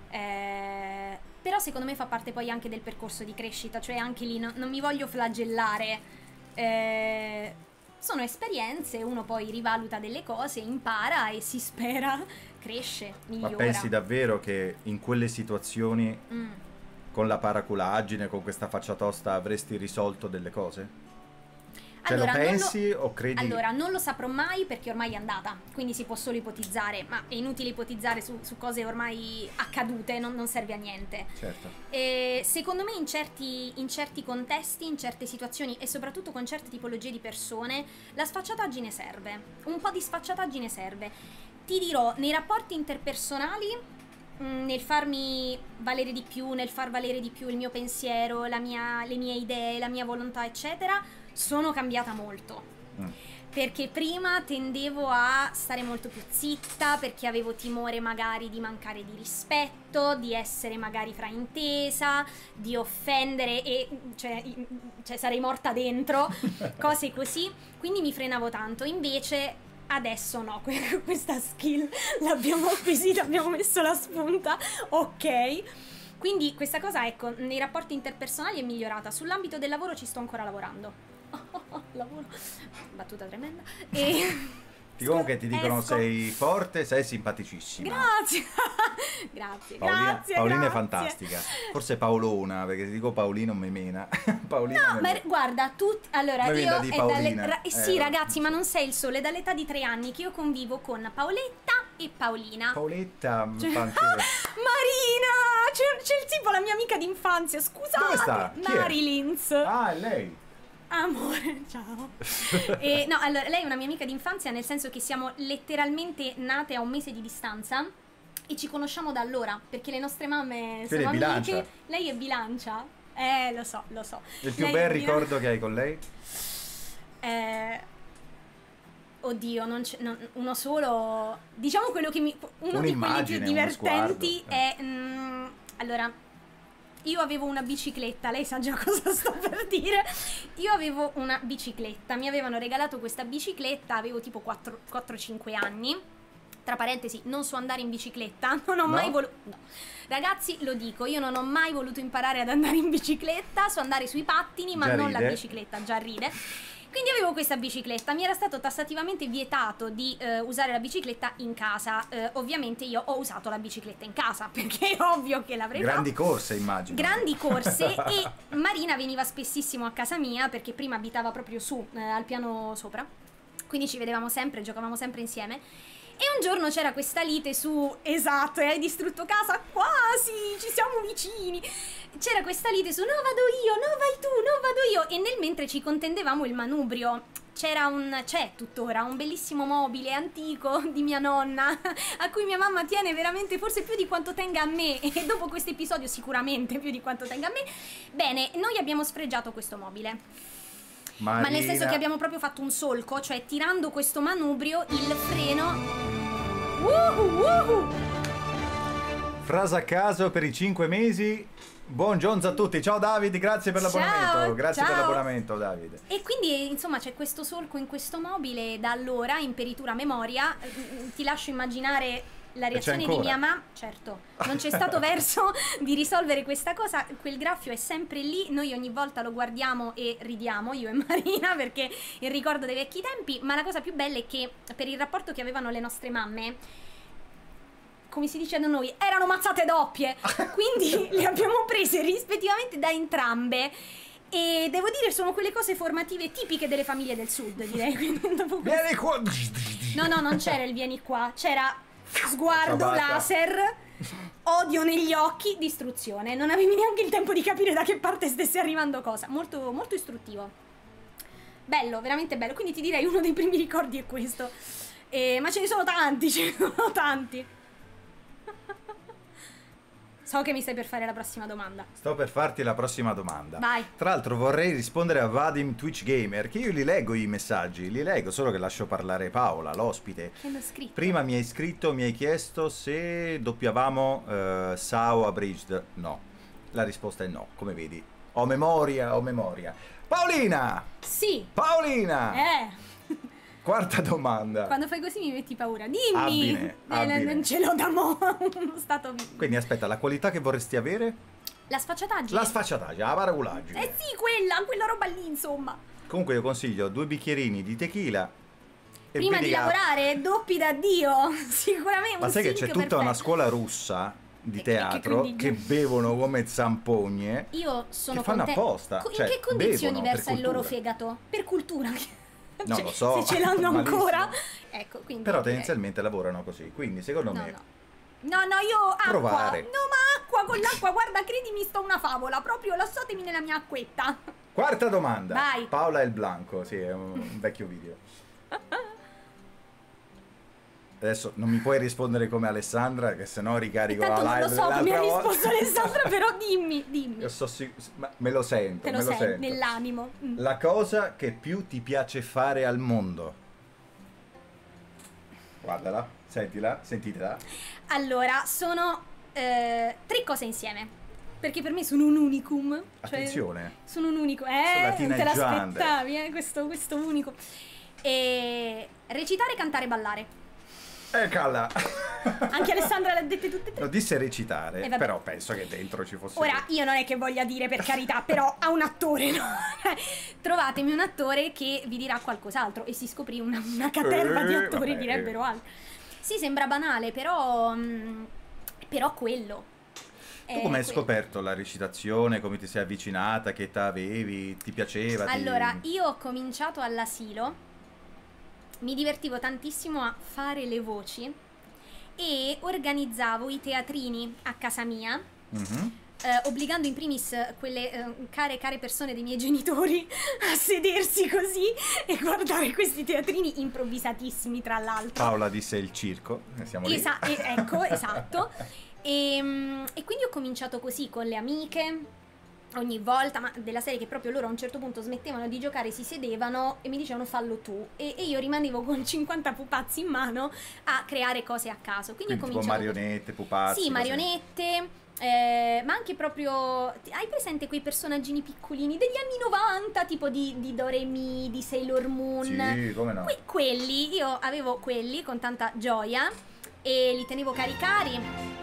Eh, però secondo me fa parte poi anche del percorso di crescita, cioè anche lì no- non mi voglio flagellare. Eh, sono esperienze, uno poi rivaluta delle cose, impara e si spera cresce, Ma migliora. pensi davvero che in quelle situazioni, Mm. con la paraculaggine, con questa faccia tosta, avresti risolto delle cose? Cioè, Allora, lo non pensi o credi? Allora, non lo saprò mai perché ormai è andata, quindi si può solo ipotizzare, ma è inutile ipotizzare su, su cose ormai accadute, non, non serve a niente. Certo. E secondo me in certi, in certi contesti, in certe situazioni e soprattutto con certe tipologie di persone, la sfacciataggine serve, un po' di sfacciataggine serve. Ti dirò, nei rapporti interpersonali, mh, nel farmi valere di più, nel far valere di più il mio pensiero, la mia, le mie idee, la mia volontà, eccetera, sono cambiata molto. Mm. Perché prima tendevo a stare molto più zitta perché avevo timore magari di mancare di rispetto, di essere magari fraintesa, di offendere e cioè, cioè sarei morta dentro, cose così, quindi mi frenavo tanto. Invece adesso no, questa skill l'abbiamo acquisita, abbiamo messo la spunta, ok. Quindi questa cosa, ecco, nei rapporti interpersonali è migliorata. Sull'ambito del lavoro ci sto ancora lavorando. Lavoro, battuta tremenda. E Dicono che ti dicono esco. sei forte, sei simpaticissima. Grazie. grazie, Paolina, grazie. Paolina grazie. è fantastica. Forse Paolona, perché se dico Paolino mi mena. Paolina No, me ma lo- guarda, tu allora Mi viene io da di è dalle, Paolina. ra- Eh, sì, vabbè. ragazzi, ma non sei il sole, è dall'età di tre anni che io convivo con Paoletta e Paolina. Paoletta, mi Cioè- fa anche- Marina! C'è, c'è il tipo la mia amica d'infanzia, scusate. Dove sta? Chi è? Marilyn's. Ah, è lei. Amore, ciao. E, no, allora, lei è una mia amica d'infanzia, nel senso che siamo letteralmente nate a un mese di distanza e ci conosciamo da allora, perché le nostre mamme Quindi sono è Bilancia. amiche. Lei è Bilancia. Eh, lo so, lo so. Il più Lei bel è Bilancia. ricordo che hai con lei? Eh, oddio, non c'è, non- uno solo. Diciamo quello che mi. Uno di quelli più Un'immagine, uno divertenti sguardo, è. mm, allora. Io avevo una bicicletta, lei sa già cosa sto per dire. Io avevo una bicicletta, mi avevano regalato questa bicicletta, avevo tipo quattro cinque anni. Tra parentesi, non so andare in bicicletta, non ho No? mai voluto. No. Ragazzi, lo dico, io non ho mai voluto imparare ad andare in bicicletta, so andare sui pattini, ma Già non la ride. bicicletta, già ride. Quindi avevo questa bicicletta, mi era stato tassativamente vietato di eh, usare la bicicletta in casa. Eh, ovviamente io ho usato la bicicletta in casa, perché è ovvio che l'avrei Grandi fatto. corse, immagino. Grandi corse e Marina veniva spessissimo a casa mia perché prima abitava proprio su, eh, al piano sopra. Quindi ci vedevamo sempre, giocavamo sempre insieme. E un giorno c'era questa lite su, esatto, e hai distrutto casa? Quasi, ci siamo vicini. C'era questa lite su, no vado io, no vai tu, no vado io. E nel mentre ci contendevamo il manubrio. C'era un, c'è tuttora, un bellissimo mobile antico di mia nonna, a cui mia mamma tiene veramente forse più di quanto tenga a me. E dopo questo episodio sicuramente più di quanto tenga a me. Bene, noi abbiamo sfregiato questo mobile. Marina. Ma nel senso che abbiamo proprio fatto un solco, cioè tirando questo manubrio il freno. Uhu, uhu. Frase a caso per i cinque mesi. Buon Jones a tutti. Ciao Davide, grazie per l'abbonamento. Ciao, Grazie ciao. per l'abbonamento, Davide. E quindi insomma c'è questo solco in questo mobile e da allora, in peritura memoria, eh, ti lascio immaginare la reazione di ancora? mia mamma. Certo, non c'è stato verso di risolvere questa cosa, quel graffio è sempre lì, noi ogni volta lo guardiamo e ridiamo, io e Marina, perché il ricordo dei vecchi tempi, ma la cosa più bella è che per il rapporto che avevano le nostre mamme, come si dice da noi, erano mazzate doppie, quindi le abbiamo prese rispettivamente da entrambe. E devo dire sono quelle cose formative tipiche delle famiglie del sud, direi. Quindi dopo questo- Vieni qua. No, no, non c'era il vieni qua, c'era sguardo Ciabatta. laser, odio negli occhi, distruzione. Non avevi neanche il tempo di capire da che parte stesse arrivando cosa. Molto, molto istruttivo. Bello, veramente bello. Quindi ti direi uno dei primi ricordi è questo. Eh, ma ce ne sono tanti, ce ne sono tanti. So che mi stai per fare la prossima domanda. Sto per farti la prossima domanda. Vai. Tra l'altro vorrei rispondere a Vadim Twitch Gamer, che io li leggo i messaggi, li leggo, solo che lascio parlare Paola, l'ospite. Che hanno scritto? Prima mi hai scritto, mi hai chiesto se doppiavamo eh, Sao Abridged. No, la risposta è no, come vedi. Ho memoria, ho memoria. Paolina! Sì. Paolina! Eh. Quarta domanda. Quando fai così mi metti paura. Dimmi. Abile, Eh, abile. Non ce l'ho da mo'. Stato... Quindi aspetta, la qualità che vorresti avere? La sfacciataggine. La sfacciataggine, la paraculaggine. Eh sì, quella, quella roba lì, insomma. Comunque io consiglio due bicchierini di tequila. E Prima vedi di che- lavorare, doppi da Dio. Sicuramente Ma un sai che sync c'è tutta perfetto. una scuola russa di E che- teatro che che, quindi- bevono come zampogne. Io sono Che fanno contenta. apposta, Co- In cioè, che condizioni bevono per versa il loro cultura. fegato? Per cultura. Non Cioè, lo so, Se ce l'hanno malissimo. ancora. Ecco, quindi. Però direi- tendenzialmente lavorano così. Quindi secondo No, me no. No, no, io acqua. Provare. No, ma acqua con l'acqua, guarda, credimi, sto una favola. Proprio lasciatemi nella mia acquetta. Quarta domanda. Vai. Paola e il Blanco, sì, è un, un vecchio video. Adesso non mi puoi rispondere come Alessandra, che sennò ricarico Intanto la non live lo so come ha dell'altra volta. risposto Alessandra, però dimmi, dimmi. Io so sic- ma me lo sento, Te lo me lo sei sento. nell'animo. Mm. La cosa che più ti piace fare al mondo. Guardala, sentila, sentitela. Allora, sono eh, tre cose insieme. Perché per me sono un unicum. Cioè, Attenzione. sono un unico. Sono Eh, la non te teenage l'aspettavi, eh, questo, questo unico. E recitare, cantare, ballare. Eccola. Anche Alessandra le ha dette tutte e tre. Lo disse recitare, Eh, vabbè. però penso che dentro ci fosse... Ora, io non è che voglia dire per carità, però a un attore, no? Trovatemi un attore che vi dirà qualcos'altro e si scoprì una, una caterva di Eh, attori, vabbè. direbbero altro. Sì, sembra banale, però... mm, però quello. Tu È come hai quello. scoperto la recitazione? Come ti sei avvicinata? Che età avevi? Ti piaceva? ti- Allora, io ho cominciato all'asilo, mi divertivo tantissimo a fare le voci e organizzavo i teatrini a casa mia, Mhm. eh, obbligando in primis quelle eh, care care persone dei miei genitori a sedersi così e guardare questi teatrini improvvisatissimi, tra l'altro. Paola disse il circo, eh, siamo lì. Esa- e- ecco, esatto. E, mm, e quindi ho cominciato così con le amiche, ogni volta, ma della serie che proprio loro a un certo punto smettevano di giocare, si sedevano e mi dicevano fallo tu. E, e io rimanevo con cinquanta pupazzi in mano a creare cose a caso. Quindi, Quindi ho tipo cominciato marionette, pupazzi. Sì, così. marionette, eh, ma anche proprio... Hai presente quei personaggini piccolini degli anni novanta, tipo di, di Doremi, di Sailor Moon? Sì, come no. Que- quelli, io avevo quelli con tanta gioia e li tenevo caricari.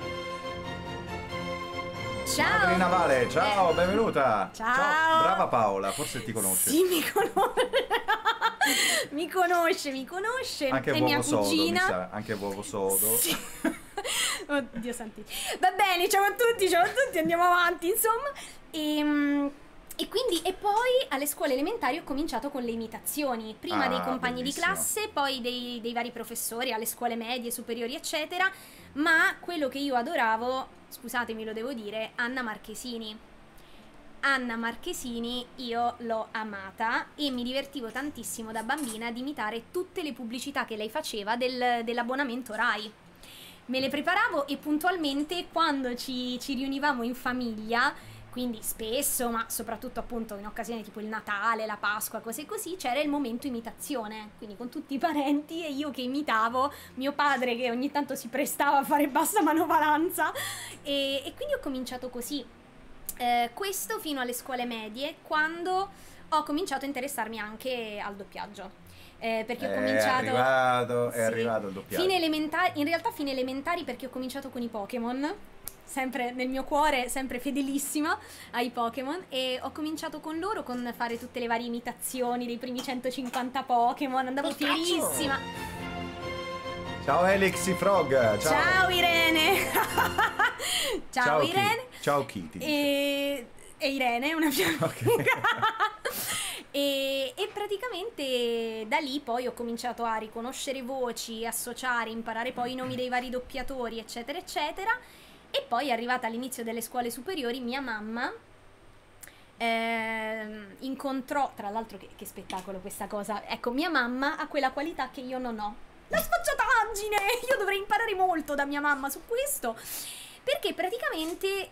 Ciao! Madrina Vale, ciao, Eh. benvenuta. Ciao. Brava Paola, forse ti conosce. Sì, mi conosce. mi conosce, mi conosce. Anche è uovo mia sodo, mi cugina. sa. Anche uovo sodo. Sì. Oddio santi. Va bene, ciao a tutti, ciao a tutti, andiamo avanti, insomma. E, e quindi, e poi alle scuole elementari ho cominciato con le imitazioni. Prima Ah, dei compagni bellissimo. di classe, poi dei, dei vari professori, alle scuole medie, superiori, eccetera. Ma quello che io adoravo, scusatemi, lo devo dire, Anna Marchesini. Anna Marchesini io l'ho amata e mi divertivo tantissimo da bambina ad imitare tutte le pubblicità che lei faceva del- dell'abbonamento Rai. Me le preparavo e puntualmente quando ci, ci riunivamo in famiglia, quindi spesso, ma soprattutto appunto in occasioni tipo il Natale, la Pasqua, cose così, c'era il momento imitazione, quindi con tutti i parenti e io che imitavo mio padre che ogni tanto si prestava a fare bassa manovalanza e, e quindi ho cominciato così. Eh, questo fino alle scuole medie, quando ho cominciato a interessarmi anche al doppiaggio. Eh, perché ho È cominciato. arrivato, è Sì. arrivato il doppiaggio. Fine elementari, in realtà fine elementari perché ho cominciato con i Pokémon. Sempre nel mio cuore, sempre fedelissima ai Pokémon. E ho cominciato con loro con fare tutte le varie imitazioni dei primi centocinquanta Pokémon. Andavo fierissima. Ciao Elixi Frog, ciao. Ciao Irene! Ciao, Irene! Ki- Ciao Kitty. dice. E, e Irene, una fiamminga. E, e praticamente da lì poi ho cominciato a riconoscere voci, associare, imparare poi i nomi dei vari doppiatori, eccetera, eccetera. E poi, arrivata all'inizio delle scuole superiori, mia mamma eh, incontrò, tra l'altro che, che spettacolo questa cosa, ecco, mia mamma ha quella qualità che io non ho, la sfacciataggine. Io dovrei imparare molto da mia mamma su questo, perché praticamente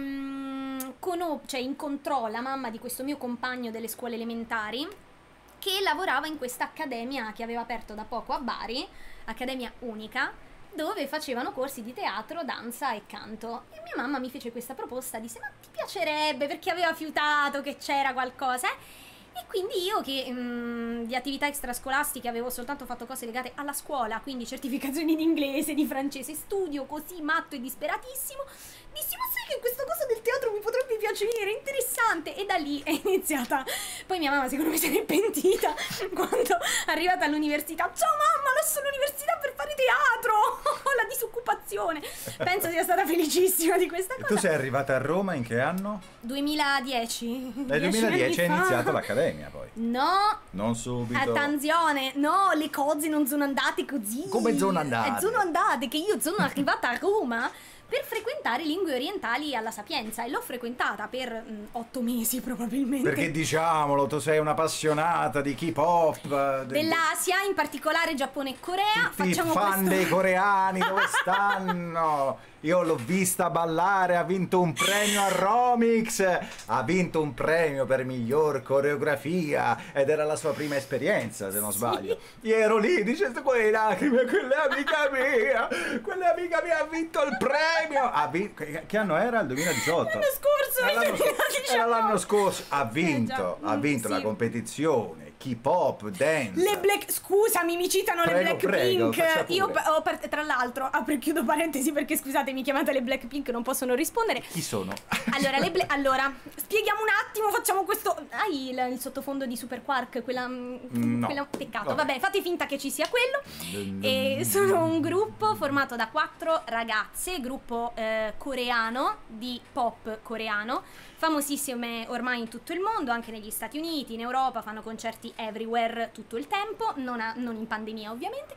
ehm, cono- cioè, incontrò la mamma di questo mio compagno delle scuole elementari, che lavorava in questa accademia che aveva aperto da poco a Bari, Accademia Unica, dove facevano corsi di teatro, danza e canto. E mia mamma mi fece questa proposta, disse: ma ti piacerebbe? Perché aveva fiutato che c'era qualcosa, eh? E quindi io, che mh, di attività extrascolastiche avevo soltanto fatto cose legate alla scuola, quindi certificazioni di inglese, di francese, studio così matto e disperatissimo, dissi: ma sai che questa cosa del teatro mi potrebbe piacere, interessante. E da lì è iniziata. Poi mia mamma secondo me se n'è pentita quando è arrivata all'università. Ciao mamma, lascio l'università per fare teatro. Ho la disoccupazione. Penso sia stata felicissima di questa E cosa. tu sei arrivata a Roma in che anno? duemiladieci. Nel dieci duemiladieci hai anni fa. iniziato l'accademia poi. No, Non subito. attenzione, no, le cose non sono andate così. Come sono andate? Eh, sono andate che io sono arrivata a Roma per frequentare lingue orientali alla Sapienza, e l'ho frequentata per mh, otto mesi probabilmente. Perché diciamolo, tu sei un'appassionata di K-pop, de- Dell'Asia, in particolare Giappone e Corea. tutti i Facciamo fan questo. dei coreani, dove stanno? Io l'ho vista ballare, ha vinto un premio a Romix, ha vinto un premio per miglior coreografia ed era la sua prima esperienza, se non Sì. sbaglio. Io ero lì dicendo con le lacrime: quella è amica mia, quella amica mia ha vinto il premio. Ha vin- che che anno era? Il duemiladiciotto. L'anno scorso, Era nel l'anno, duemiladiciannove. era l'anno scorso. Ha vinto, Eh, già. ha vinto Mm, la sì. competizione K-pop, dance. Le Black, scusami, mi citano Prego, le prego, Blackpink. faccia Io pure. ho part- tra l'altro, apro e chiudo parentesi perché scusate, mi chiamate le Blackpink, non possono rispondere. Chi sono? Allora, le Bla- allora, spieghiamo un attimo, facciamo questo. Hai il, il sottofondo di Super Quark? Quella. No. quella peccato. Vabbè. Vabbè, fate finta che ci sia quello. E sono un gruppo formato da quattro ragazze, gruppo eh, coreano, di pop coreano, famosissime ormai in tutto il mondo, anche negli Stati Uniti, in Europa, fanno concerti everywhere tutto il tempo, non, a- non in pandemia ovviamente.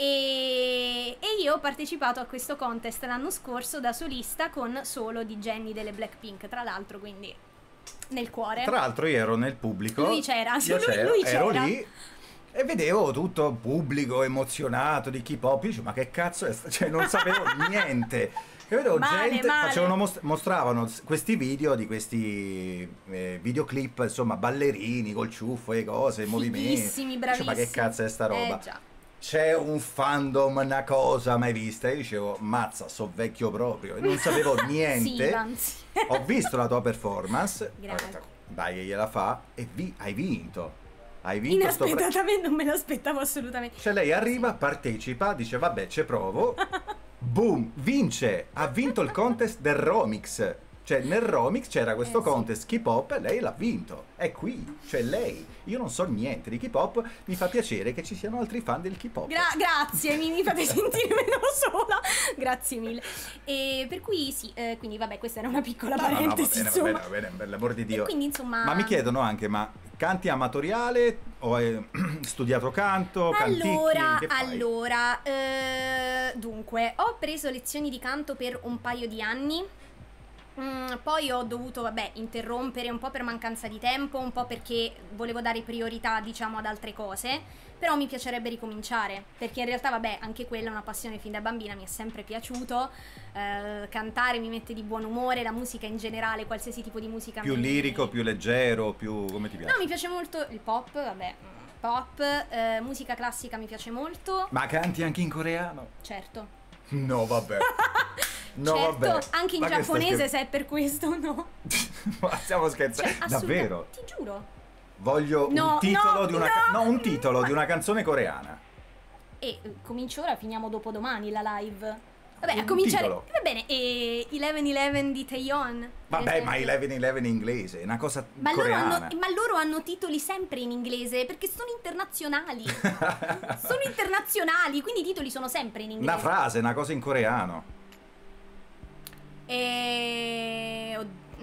E, e io ho partecipato a questo contest l'anno scorso da solista con solo di Jennie delle Blackpink, tra l'altro, quindi nel cuore. Tra l'altro io ero nel pubblico. Lui c'era, sì, io lui- c'ero, lui ero c'era. lì e vedevo tutto il pubblico emozionato di K-pop. Io dicevo: ma che cazzo è sta-" Cioè non sapevo niente. E vedevo Male, gente, male. facevano most- mostravano s- questi video di questi eh, videoclip, insomma, ballerini col ciuffo e cose, movimenti. Fighissimi, Dicevo: bravissimi. ma che cazzo è sta roba? Eh già. C'è un fandom, una cosa mai vista. Io dicevo: mazza, so vecchio proprio. E non sapevo niente. Sì, anzi. Ho visto la tua performance. Grazie. Ho detto: dai che gliela fa. E vi- hai vinto. Hai vinto sto pre- Inaspettatamente, non me l'aspettavo assolutamente. Cioè lei arriva, partecipa, dice: vabbè, ci provo. Boom, vince. Ha vinto il contest del Romix. Cioè nel Romix c'era questo Eh, sì. contest K-pop e lei l'ha vinto. È qui, cioè lei. Io non so niente di K-pop, mi fa piacere che ci siano altri fan del K-pop. Gra- grazie, mi, mi fate sentire meno sola. Grazie mille. E per cui sì, eh, quindi vabbè, questa era una piccola No, no, no, va parentesi, bene, va insomma. bene, va bene, per l'amor di Dio. E quindi insomma. Ma mi chiedono anche: ma canti amatoriale o hai studiato canto? Canticchi? Allora, Che fai? allora, eh, dunque, ho preso lezioni di canto per un paio di anni. Mm, poi ho dovuto, vabbè, interrompere un po' per mancanza di tempo, un po' perché volevo dare priorità, diciamo, ad altre cose. Però mi piacerebbe ricominciare, perché in realtà, vabbè, anche quella è una passione fin da bambina, mi è sempre piaciuto. Eh, cantare mi mette di buon umore, la musica in generale, qualsiasi tipo di musica. Più mi- lirico, più leggero, più... come ti piace? No, mi piace molto il pop, vabbè, mm, pop, eh, musica classica mi piace molto, Ma canti anche in coreano? certo. No, vabbè. No, certo, vabbè. anche in Ma che giapponese, stai se è per questo, no. scher- Ma stiamo scherzando? Cioè, assolutamente- Davvero? Ti giuro. Voglio No, un titolo no, di una no. ca- no, un titolo di una canzone coreana. E eh, comincio ora, finiamo dopodomani la live. Vabbè, Un a cominciare. titolo. Va bene, e eleven eleven di Taeyeon. per Vabbè, esempio. ma eleven eleven in inglese, è una cosa Ma loro, coreana. hanno, ma loro hanno titoli sempre in inglese perché sono internazionali. Sono internazionali, quindi i titoli sono sempre in inglese. Una frase, una cosa in coreano. E... od-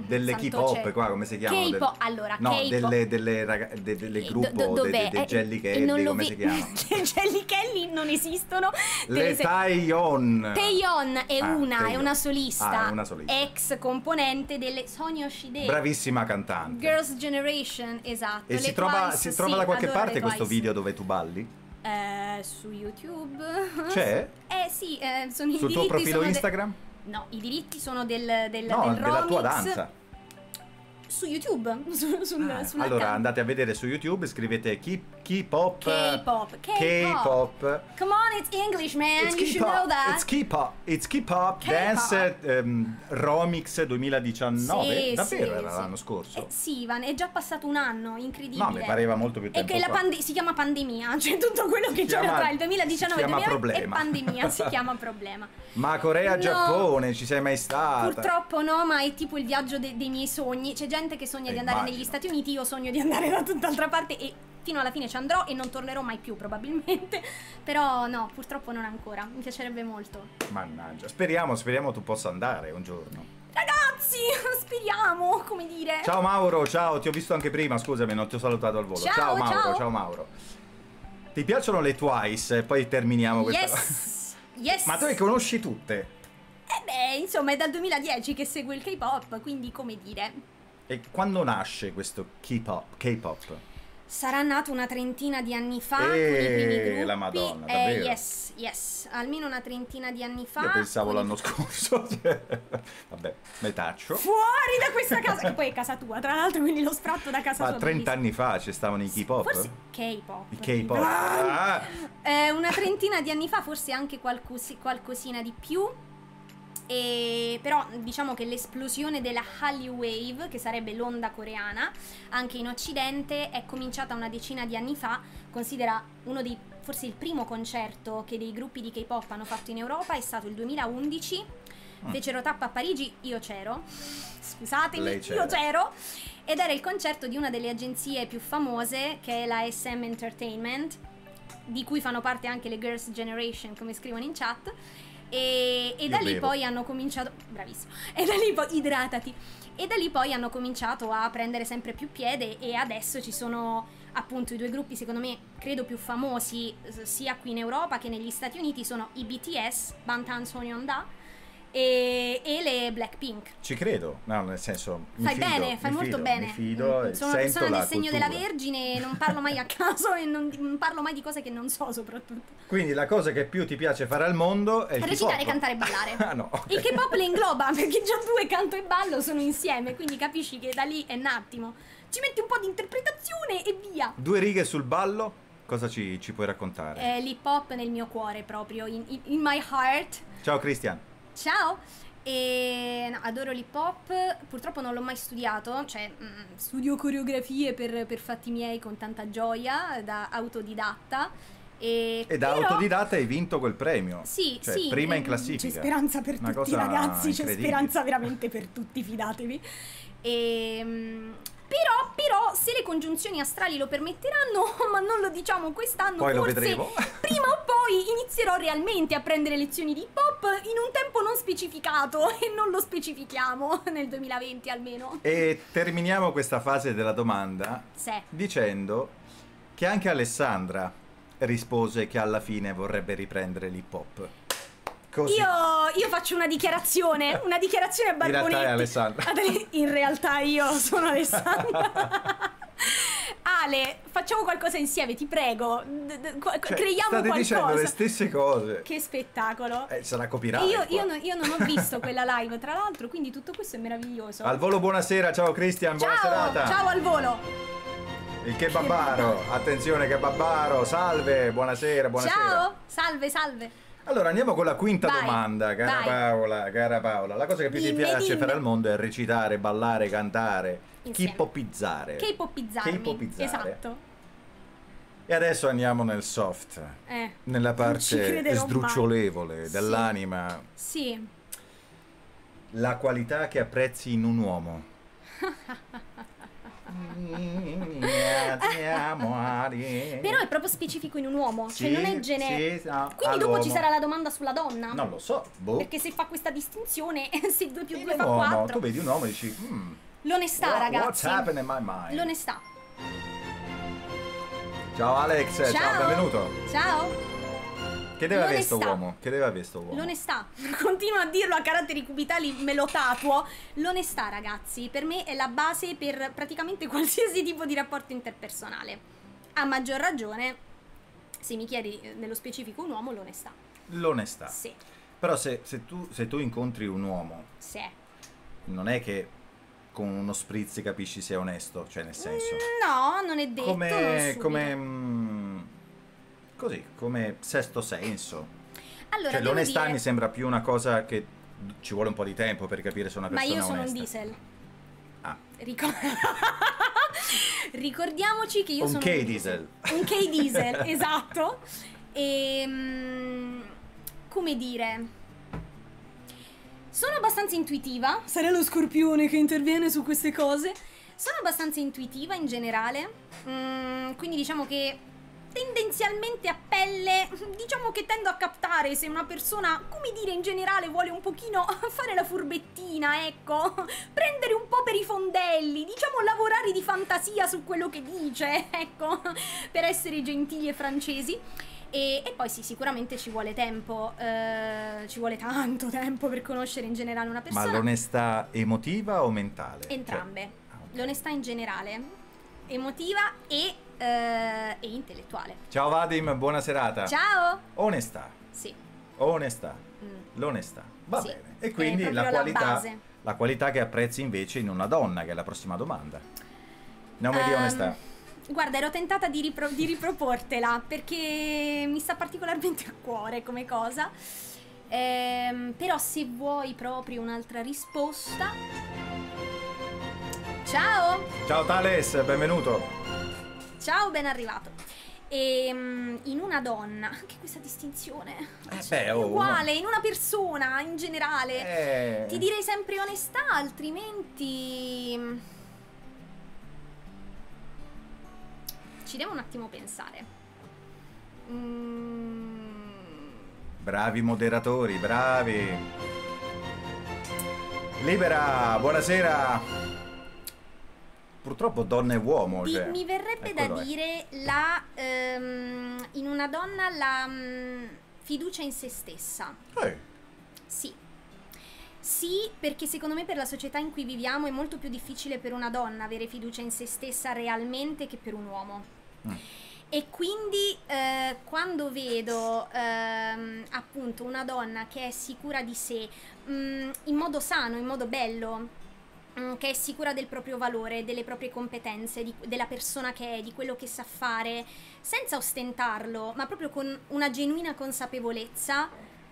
delle santo K-pop cielo. qua, come si chiamano? K-pop, allora, no, K-pop. delle, delle, raga... de, delle Eh, gruppo, do- do- dei dov'è? de, de Eh, Jelly e non Kelly, lo come vi- si chiamano? Jelly Kelly non esistono. Te Le le sei- Taeyeon. Taeyeon è Ah, una, è Taeyeon. una solista, Ah, è una solista. ex componente delle Sonia Yoshide. Bravissima cantante. Girls' Generation, esatto. E le si trova, Twice, si trova sì, da qualche adoro parte le questo Twice. video dove tu balli? Eh, su YouTube. C'è? Eh sì, eh, sono i Sul tuo diritti profilo sono de- Instagram? No, i diritti sono del, del, No, del della tua remix. danza. Su YouTube, su, sul, Ah, sulla allora cam- andate a vedere su YouTube, scrivete K- K-pop. K-pop, K-pop. K-pop. Come on, it's English, man. It's You should know K-pop. that. It's K-pop. It's K-pop K-pop. Dance um, Remix duemiladiciannove. Sì, Davvero sì, era sì. l'anno scorso? Eh, sì, Ivan, è già passato un anno, incredibile. No, mi pareva molto più E tempo che la fa. pande- si chiama pandemia, cioè tutto quello che Si c'era chiama- tra il duemiladiciannove e si il chiama duemilaventi è problema. pandemia, si chiama problema. Ma Corea, No. Giappone, ci sei mai stata? Purtroppo no, ma è tipo il viaggio de- dei miei sogni. C'è gente che sogna Eh, di andare immagino. negli Stati Uniti, io sogno di andare da tutt'altra parte e fino alla fine ci andrò e non tornerò mai più probabilmente. Però no, purtroppo non ancora, mi piacerebbe molto. Mannaggia, speriamo, speriamo tu possa andare un giorno. Ragazzi, speriamo, come dire. Ciao Mauro, ciao, ti ho visto anche prima, scusami, non ti ho salutato al volo. Ciao, Mauro, ciao. ciao Mauro. Ti piacciono le Twice? E poi terminiamo questa. Yes, yes. Ma tu le conosci tutte? Eh beh, insomma, è dal duemiladieci che seguo il K-pop, quindi come dire. E quando nasce questo K-pop? K-pop? Sarà nato una trentina di anni fa Eh, con i primi gruppi. la Madonna, Eh, davvero? yes, yes, almeno una trentina di anni fa. Io pensavo con i- l'anno scorso. cioè, Vabbè, metaccio. Fuori da questa casa, che poi è casa tua, tra l'altro, quindi lo sfratto da casa Ma tua. trenta bellissimo. anni fa ci stavano i K-pop? Forse K-pop. I K-pop. Ah! Ah! Eh, una trentina di anni fa, forse anche qualcos- qualcosina di più. E però diciamo che l'esplosione della Hallyu Wave, che sarebbe l'onda coreana, anche in occidente è cominciata una decina di anni fa. Considera uno dei, forse il primo concerto che dei gruppi di K-pop hanno fatto in Europa è stato il duemilaundici. Mm. Fecero tappa a Parigi, io c'ero. Scusatemi, Lei c'era. io c'ero. Ed era il concerto di una delle agenzie più famose, che è la S M Entertainment, di cui fanno parte anche le Girls' Generation, come scrivono in chat. E, e Io da lì bevo. poi hanno cominciato, bravissimo, e da lì poi idratati, e da lì poi hanno cominciato a prendere sempre più piede e adesso ci sono appunto i due gruppi secondo me credo più famosi s- sia qui in Europa che negli Stati Uniti, sono i B T S, Bangtan Sonyeonda, e, e le Blackpink. Ci credo, no, nel senso. Mi Fai fido, bene, fai mi molto fido, bene. Mi fido Mm, e sono una sento persona la del segno cultura. della Vergine, non parlo mai a caso e non, non parlo mai di cose che non so soprattutto. Quindi la cosa che più ti piace fare al mondo è il Recitare, K-pop. cantare e ballare. Ah no. Il K-pop le ingloba perché già due, canto e ballo, sono insieme, quindi capisci che da lì è un attimo. Ci metti un po' di interpretazione e via. Due righe sul ballo, cosa ci, ci puoi raccontare? Eh, l'hip hop nel mio cuore proprio, in, in- in my heart. Ciao Christian. Ciao! E no, adoro l'hip hop, purtroppo non l'ho mai studiato, cioè mm, studio coreografie per, per fatti miei con tanta gioia, da autodidatta. E, E da però- autodidatta hai vinto quel premio. Sì, Cioè, sì. prima in mm, classifica. C'è speranza per Una tutti, cosa ragazzi. C'è incredibile. speranza veramente per tutti, fidatevi. E, mm, però, però, se le congiunzioni astrali lo permetteranno, ma non lo diciamo quest'anno, Poi lo forse vedremo. prima o poi inizierò realmente a prendere lezioni di hip hop in un tempo non specificato e non lo specifichiamo nel duemilaventi almeno. E terminiamo questa fase della domanda Sì. dicendo che anche Alessandra rispose che alla fine vorrebbe riprendere l'hip hop. Così. Io, io faccio una dichiarazione, una dichiarazione a In Barbonetti. realtà è Alessandra. Adele- In realtà io sono Alessandra. Ale, facciamo qualcosa insieme, ti prego. D- d- qu- Cioè, creiamo state qualcosa. dicendo le stesse cose. Che spettacolo. Eh, sarà E copyright. io, qua. io no- io non ho visto quella live, tra l'altro, quindi tutto questo è meraviglioso. Al volo buonasera, ciao Christian, buona ciao, serata. ciao al volo. Il kebabaro, attenzione kebabaro, salve, buonasera, buonasera. Ciao, salve, salve. Allora andiamo con la quinta Vai, domanda, cara vai. Paola, cara Paola. La cosa che più ti Dimmi, piace dimmi. fare al mondo è recitare, ballare, cantare, Insieme. K-popizzare. K-popizzarmi. K-popizzare. Esatto. E adesso andiamo nel soft, Eh. nella Non ci parte crederò sdrucciolevole mai. dell'anima. Sì. La qualità che apprezzi in un uomo. Però è proprio specifico in un uomo, Sì, cioè non è generico. sì, no, Quindi dopo ci all'uomo. sarà la domanda sulla donna? Non lo so, boh. Perché se fa questa distinzione, se due più In due un fa uomo, quattro. tu vedi un uomo e dici, "Hmm, L'onestà, what- ragazzi. what's happened in my mind?" L'onestà. Ciao Alex, ciao, benvenuto. Ciao. Che deve avere sto L'onestà. uomo? Che deve avere sto uomo? L'onestà. Continuo a dirlo a caratteri cubitali, me lo tatuo. L'onestà, ragazzi, per me è la base per praticamente qualsiasi tipo di rapporto interpersonale. A maggior ragione, se mi chiedi eh, nello specifico un uomo, l'onestà. L'onestà. Sì. Però se, se tu, se tu incontri un uomo, Sì. non è che con uno spritz capisci se è onesto, cioè nel senso... No, non è detto. non come... subito. come mm, così, come sesto senso. Allora, Cioè devo l'onestà dire- mi sembra più una cosa che ci vuole un po' di tempo per capire se una Ma persona io sono è onesta. un diesel. Ah, Ricor- Ricordiamoci che io Un sono K diesel. Un K diesel, esatto. E come dire, sono abbastanza intuitiva. Sarà lo scorpione che interviene su queste cose. Sono abbastanza intuitiva in generale. Mm, quindi diciamo che tendenzialmente a pelle, diciamo che tendo a captare se una persona, come dire, in generale vuole un pochino fare la furbettina, ecco, prendere un po' per i fondelli, diciamo lavorare di fantasia su quello che dice, ecco, per essere gentili e francesi. E, e poi sì, sicuramente ci vuole tempo, eh, ci vuole tanto tempo per conoscere in generale una persona. ma l'onestà emotiva o mentale? Entrambe. Cioè, ah, ok. L'onestà in generale, emotiva e, eh, e intellettuale. Ciao Vadim, buona serata. Ciao! Onestà, Sì. onestà, Mm. l'onestà. Va Sì, bene. E è quindi proprio la la qualità, base. la qualità che apprezzi invece in una donna, che è la prossima domanda. Nome di Ehm, onestà. Guarda, ero tentata di, ripro- di riproportela perché mi sta particolarmente a cuore come cosa. Ehm, però se vuoi proprio un'altra risposta. Ciao! Ciao Thales, benvenuto. Ciao, ben arrivato. Ehm, in una donna, anche questa distinzione. Eh, Cioè, beh, è oh, uguale, in una persona in generale. Eh, Ti direi sempre onestà, altrimenti ci devo un attimo pensare. Mm, Bravi moderatori, bravi. Libera, buonasera. Purtroppo donna e uomo. di- cioè, mi verrebbe eh, da quello è. dire la ehm, in una donna la mm, fiducia in se stessa. Eh, Sì. Sì, perché secondo me per la società in cui viviamo è molto più difficile per una donna avere fiducia in se stessa realmente che per un uomo. mm. E quindi eh, quando vedo ehm, appunto una donna che è sicura di sé, mh, in modo sano, in modo bello, mh, che è sicura del proprio valore, delle proprie competenze, di- della persona che è, di quello che sa fare, senza ostentarlo, ma proprio con una genuina consapevolezza,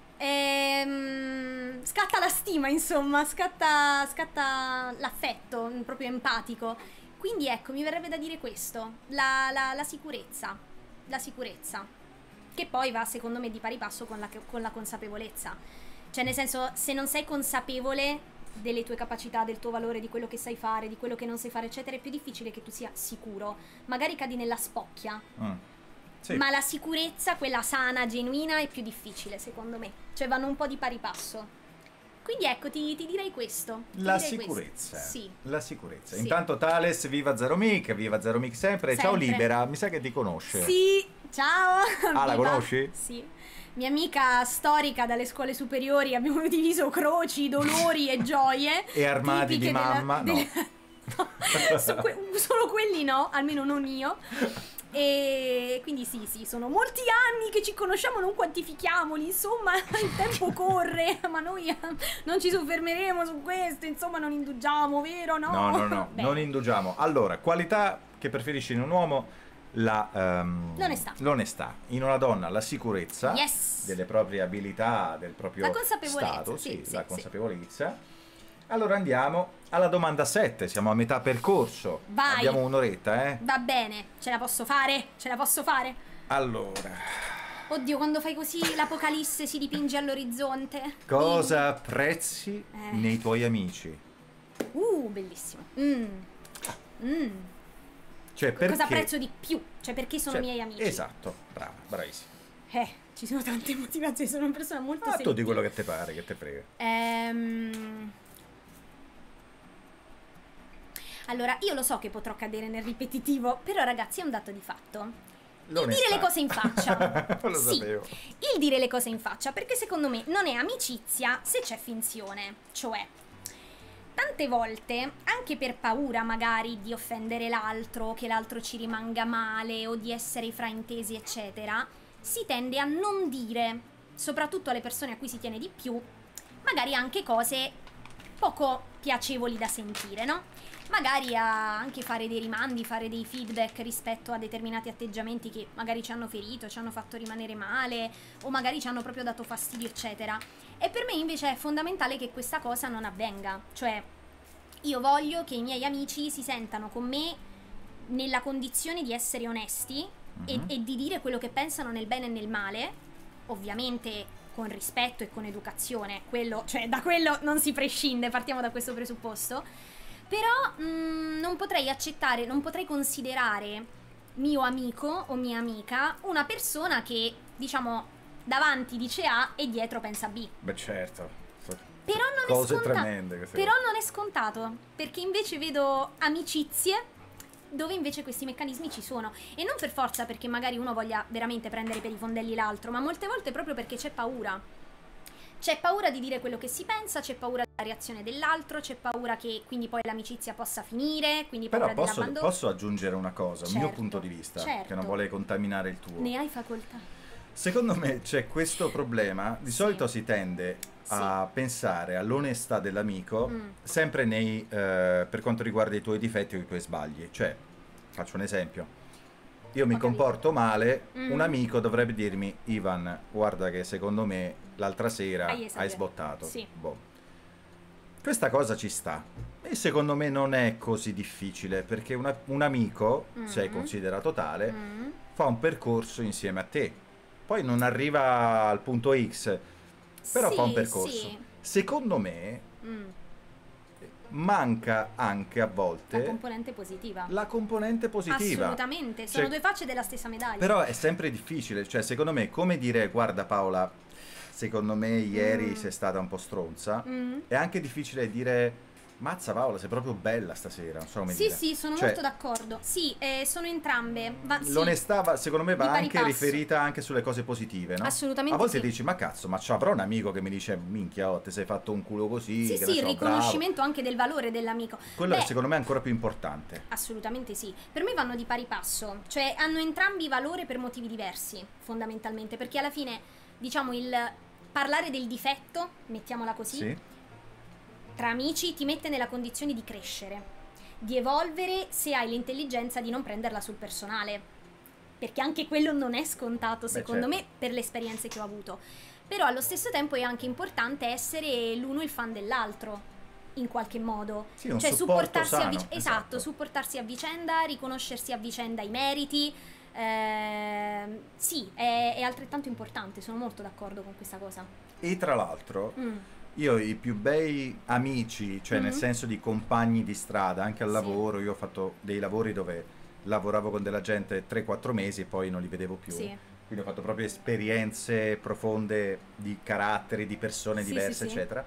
ehm, scatta la stima, insomma, scatta, scatta l'affetto, mh, proprio empatico. Quindi ecco, mi verrebbe da dire questo, la, la- la sicurezza, la sicurezza, che poi va secondo me di pari passo con la, con la consapevolezza. Cioè nel senso, se non sei consapevole delle tue capacità, del tuo valore, di quello che sai fare, di quello che non sai fare, eccetera, è più difficile che tu sia sicuro. Magari cadi nella spocchia, Mm. Sì. ma la sicurezza, quella sana, genuina, è più difficile secondo me. Cioè vanno un po' di pari passo. Quindi ecco, ti, ti direi questo. ti La direi sicurezza. questo. Sì. La sicurezza. Sì. Intanto Thales, viva Zeromic, viva Zeromic sempre. Ciao Sempre. Libera, mi sa che ti conosce. Sì, ciao. Ah, la Viva. conosci? Sì. Mia amica storica dalle scuole superiori, abbiamo diviso croci, dolori e gioie. E armadi di tipiche della- mamma, no. delle- no, su que- solo quelli no, almeno non io. E quindi sì, sì, sono molti anni che ci conosciamo, non quantifichiamoli, insomma, il tempo corre, ma noi eh, non ci soffermeremo su questo, insomma, non indugiamo, vero? No, No, no, no, Bene. non indugiamo. Allora, qualità che preferisci in un uomo? La, ehm, L'onestà. l'onestà. In una donna la sicurezza Yes. delle proprie abilità, del proprio La consapevolezza, stato, sì, sì, sì, la sì. consapevolezza. Allora andiamo alla domanda sette, siamo a metà percorso. Vai. Abbiamo un'oretta, eh? Va bene, ce la posso fare? Ce la posso fare? Allora, Oddio, quando fai così l'apocalisse si dipinge all'orizzonte. cosa apprezzi Eh. nei tuoi amici? Uh, bellissimo. Mm. Mm. Cioè, perché... Cosa apprezzo di più? Cioè, perché sono cioè, miei amici. Esatto, brava, bravissima. Eh, ci sono tante motivazioni, sono una persona molto Ah, tu selettiva. di quello che te pare, che te frega. Ehm... Allora, io lo so che potrò cadere nel ripetitivo, però ragazzi è un dato di fatto. Il dire le cose in faccia. Lo Sì, sapevo. il dire le cose in faccia, perché secondo me non è amicizia se c'è finzione. Cioè, tante volte, anche per paura magari di offendere l'altro, che l'altro ci rimanga male o di essere fraintesi, eccetera, si tende a non dire, soprattutto alle persone a cui si tiene di più, magari anche cose poco piacevoli da sentire, no? Magari a anche fare dei rimandi, fare dei feedback rispetto a determinati atteggiamenti che magari ci hanno ferito, ci hanno fatto rimanere male o magari ci hanno proprio dato fastidio, eccetera. E per me invece è fondamentale che questa cosa non avvenga. Cioè, io voglio che i miei amici si sentano con me nella condizione di essere onesti e, Mhm. e di dire quello che pensano nel bene e nel male, ovviamente con rispetto e con educazione, quello, cioè da quello non si prescinde, partiamo da questo presupposto. Però mh, non potrei accettare, non potrei considerare mio amico o mia amica una persona che, diciamo, davanti dice A e dietro pensa B. Beh, certo. Però non Cose è scontato. tremende queste Però cose. non è scontato, perché invece vedo amicizie dove invece questi meccanismi ci sono. E non per forza perché magari uno voglia veramente prendere per i fondelli l'altro, ma molte volte proprio perché c'è paura. C'è paura di dire quello che si pensa, c'è paura della reazione dell'altro, c'è paura che quindi poi l'amicizia possa finire, quindi paura Però posso, dell'abbandono. posso aggiungere una cosa, un mio Certo, punto di vista, certo. che non vuole contaminare il tuo. Ne hai facoltà. Secondo me c'è questo problema, di Sì. solito si tende a pensare all'onestà dell'amico Mm. sempre nei, eh, per quanto riguarda i tuoi difetti o i tuoi sbagli. Cioè, faccio un esempio. Io mi Ho capito. comporto male, Mm. un amico dovrebbe dirmi: Ivan, guarda che secondo me l'altra sera Hai hai, esagerato." sbottato. Sì. Boh. Questa cosa ci sta. E secondo me non è così difficile, perché una- un amico, se è Mm. considerato tale, Mm. fa un percorso insieme a te. Poi non arriva al punto X, però Sì, fa un percorso. sì. Secondo me Mm. manca anche a La volte componente positiva. la componente positiva. Assolutamente, sono Cioè, due facce della stessa medaglia. Però è sempre difficile, cioè secondo me come dire: guarda Paola, secondo me ieri Mm. sei stata un po' stronza, Mm. è anche difficile dire: mazza Paola, sei proprio bella stasera, non so come Sì, dire. sì, sono Cioè, molto d'accordo. Sì, eh, sono entrambe. Va- sì, l'onestà va- secondo me va di pari anche passo. riferita anche sulle cose positive, no? Assolutamente A volte sì. dici: ma cazzo, ma c'avrò un amico che mi dice: minchia, oh, ti sei fatto un culo così, Sì, che sì, ne il so, riconoscimento anche del valore dell'amico. bravo. Quello Beh, è secondo me ancora più importante. assolutamente sì. Per me vanno di pari passo, cioè hanno entrambi valore per motivi diversi, fondamentalmente, perché alla fine, diciamo, il parlare del difetto, mettiamola così, Sì? tra amici ti mette nella condizione di crescere, di evolvere se hai l'intelligenza di non prenderla sul personale, perché anche quello non è scontato, secondo certo. me, per le esperienze che ho avuto. Però allo stesso tempo è anche importante essere l'uno il fan dell'altro, in qualche modo. Sì, un Cioè supporto supportarsi a sano, vicenda, esatto. esatto, supportarsi a vicenda, riconoscersi a vicenda i meriti. Ehm, sì, è, è altrettanto importante, sono molto d'accordo con questa cosa. E tra l'altro, Mm. io i più bei amici, cioè nel Mhm. senso di compagni di strada, anche al Sì. lavoro, io ho fatto dei lavori dove lavoravo con della gente tre quattro mesi e poi non li vedevo più. Sì. Quindi ho fatto proprio esperienze profonde di caratteri, di persone Sì, diverse, sì, sì. eccetera.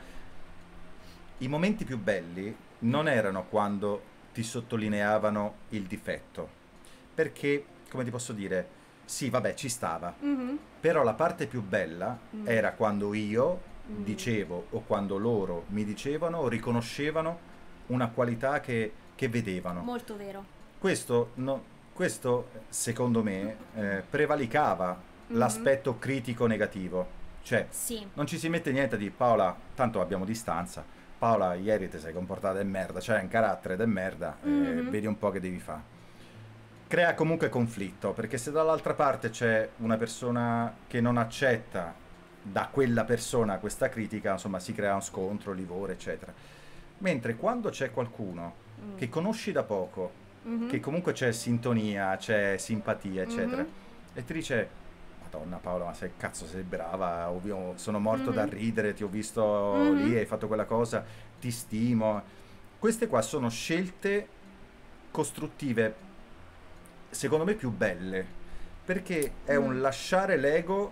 I momenti più belli non erano quando ti sottolineavano il difetto, perché, come ti posso dire, sì, vabbè, ci stava, Mhm. però la parte più bella Mm. era quando io Mm. dicevo o quando loro mi dicevano o riconoscevano una qualità che, che vedevano. Molto vero. Questo, no- questo, secondo me, eh, prevalicava Mhm. l'aspetto critico negativo. Cioè, Sì. non ci si mette niente di: Paola, tanto abbiamo distanza, Paola, ieri ti sei comportata di merda, c'hai un carattere di merda, eh, Mhm. vedi un po' che devi fare. Crea comunque conflitto, perché se dall'altra parte c'è una persona che non accetta da quella persona questa critica, insomma si crea un scontro, livore, eccetera. Mentre quando c'è qualcuno Mm. che conosci da poco, Mhm. che comunque c'è sintonia, c'è simpatia, eccetera, Mhm. e ti dice: Madonna Paola, ma sei cazzo, sei brava, ovvio, sono morto Mhm. da ridere, ti ho visto Mhm. lì, hai fatto quella cosa, ti stimo. Queste qua sono scelte costruttive secondo me più belle, perché è Mm. un lasciare l'ego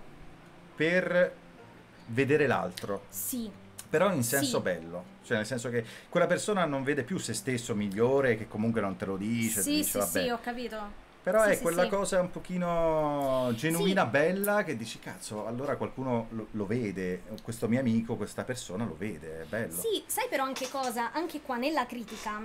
per vedere l'altro, Sì, però in senso sì, bello, cioè nel senso che quella persona non vede più se stesso migliore, che comunque non te lo dice, ti sì, dice sì, sì, vabbè. ho capito. Però Sì, è sì, quella sì. cosa un pochino Sì, genuina, bella, che dici, cazzo, allora qualcuno lo, lo vede, questo mio amico, questa persona lo vede, è bello. sì, sai però anche cosa? Anche qua nella critica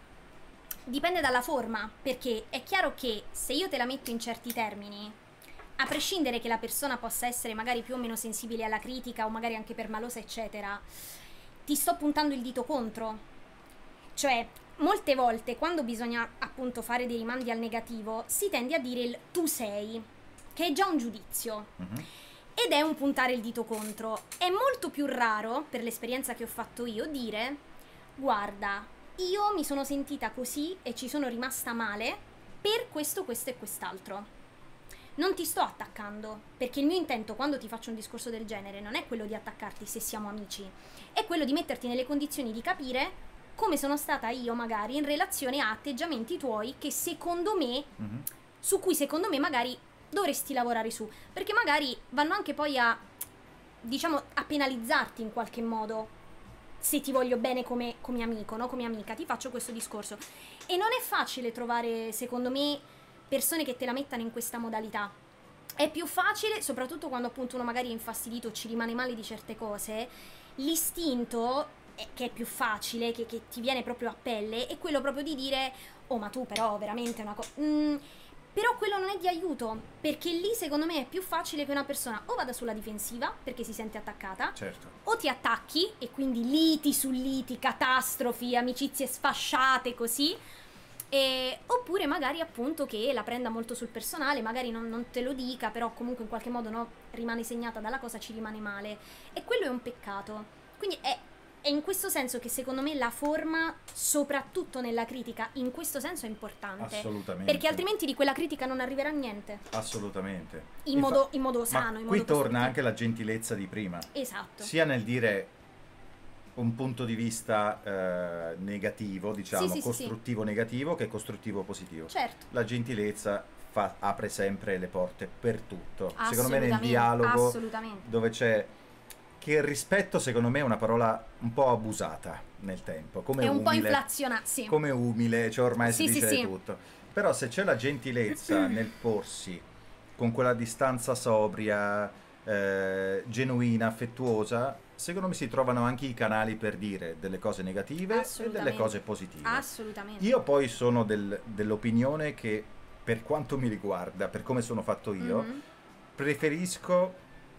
dipende dalla forma, perché è chiaro che se io te la metto in certi termini, a prescindere che la persona possa essere magari più o meno sensibile alla critica o magari anche permalosa, eccetera, ti sto puntando il dito contro. Cioè, molte volte quando bisogna appunto fare dei rimandi al negativo, si tende a dire il tu sei, che è già un giudizio. Mhm. Ed è un puntare il dito contro. È molto più raro, per l'esperienza che ho fatto io, dire guarda, io mi sono sentita così e ci sono rimasta male per questo, questo e quest'altro. Non ti sto attaccando, perché il mio intento quando ti faccio un discorso del genere non è quello di attaccarti se siamo amici, è quello di metterti nelle condizioni di capire come sono stata io magari in relazione a atteggiamenti tuoi che secondo me, Mhm. su cui secondo me magari dovresti lavorare su, perché magari vanno anche poi a, diciamo, a penalizzarti in qualche modo. Se ti voglio bene come, come amico, no? Come amica, ti faccio questo discorso. E non è facile trovare, secondo me, persone che te la mettano in questa modalità. È più facile, soprattutto quando appunto uno magari è infastidito, ci rimane male di certe cose, l'istinto, è- che è più facile, che, che ti viene proprio a pelle, è quello proprio di dire, oh ma tu però veramente una cosa... Però quello non è di aiuto, perché lì secondo me è più facile che una persona o vada sulla difensiva, perché si sente attaccata, Certo. o ti attacchi e quindi liti su liti, catastrofi, amicizie sfasciate così, e- oppure magari appunto che la prenda molto sul personale, magari non, non te lo dica, però comunque in qualche modo no, rimane segnata dalla cosa, ci rimane male. E quello è un peccato. Quindi è, è in questo senso che secondo me la forma, soprattutto nella critica, in questo senso è importante. Assolutamente. Perché altrimenti di quella critica non arriverà niente. Assolutamente. In, Infa- modo, in modo ma sano, in qui modo torna costruttivo. anche la gentilezza di prima, Esatto. sia nel dire un punto di vista eh, negativo, diciamo, Sì, sì, sì, costruttivo negativo, che costruttivo positivo. Certo. La gentilezza fa- apre sempre le porte per tutto. Secondo me nel Assolutamente, dialogo assolutamente. dove c'è... Che il rispetto secondo me è una parola un po' abusata nel tempo, come È un po' umile, inflazionata, sì. come umile, cioè ormai Sì, si sì, dice sì. di tutto. Però se c'è la gentilezza nel porsi con quella distanza sobria, eh, genuina, affettuosa, secondo me si trovano anche i canali per dire delle cose negative e delle Assolutamente. cose positive. Assolutamente. Io poi sono del- dell'opinione che, per quanto mi riguarda, per come sono fatto io, Mhm. preferisco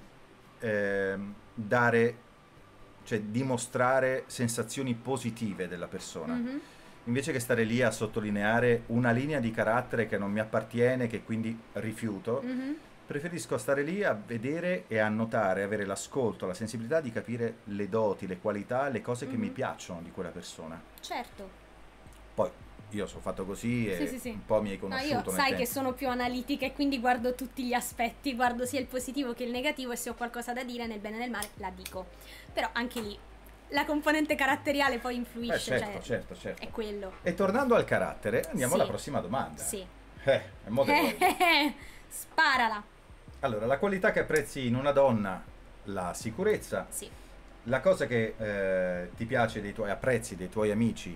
ehm, dare, cioè dimostrare sensazioni positive della persona, Mhm. invece che stare lì a sottolineare una linea di carattere che non mi appartiene, che quindi rifiuto. Mhm. Preferisco stare lì a vedere e a notare, avere l'ascolto, la sensibilità di capire le doti, le qualità, le cose che mi Mhm. piacciono di quella persona. Certo. Poi io sono fatto così e Sì, sì, sì. un po' mi hai No, conosciuto io nel sai che tempo. sono più analitica e quindi guardo tutti gli aspetti, guardo sia il positivo che il negativo e se ho qualcosa da dire nel bene e nel male la dico. Però anche lì la componente caratteriale poi Eh, influisce, certo, cioè certo, certo. è quello. E tornando al carattere, andiamo Sì. alla prossima domanda. Sì. Eh, e mo te voglio. Sparala. Allora, la qualità che apprezzi in una donna, la sicurezza, Sì. la cosa che eh, ti piace dei tuoi, apprezzi dei tuoi amici,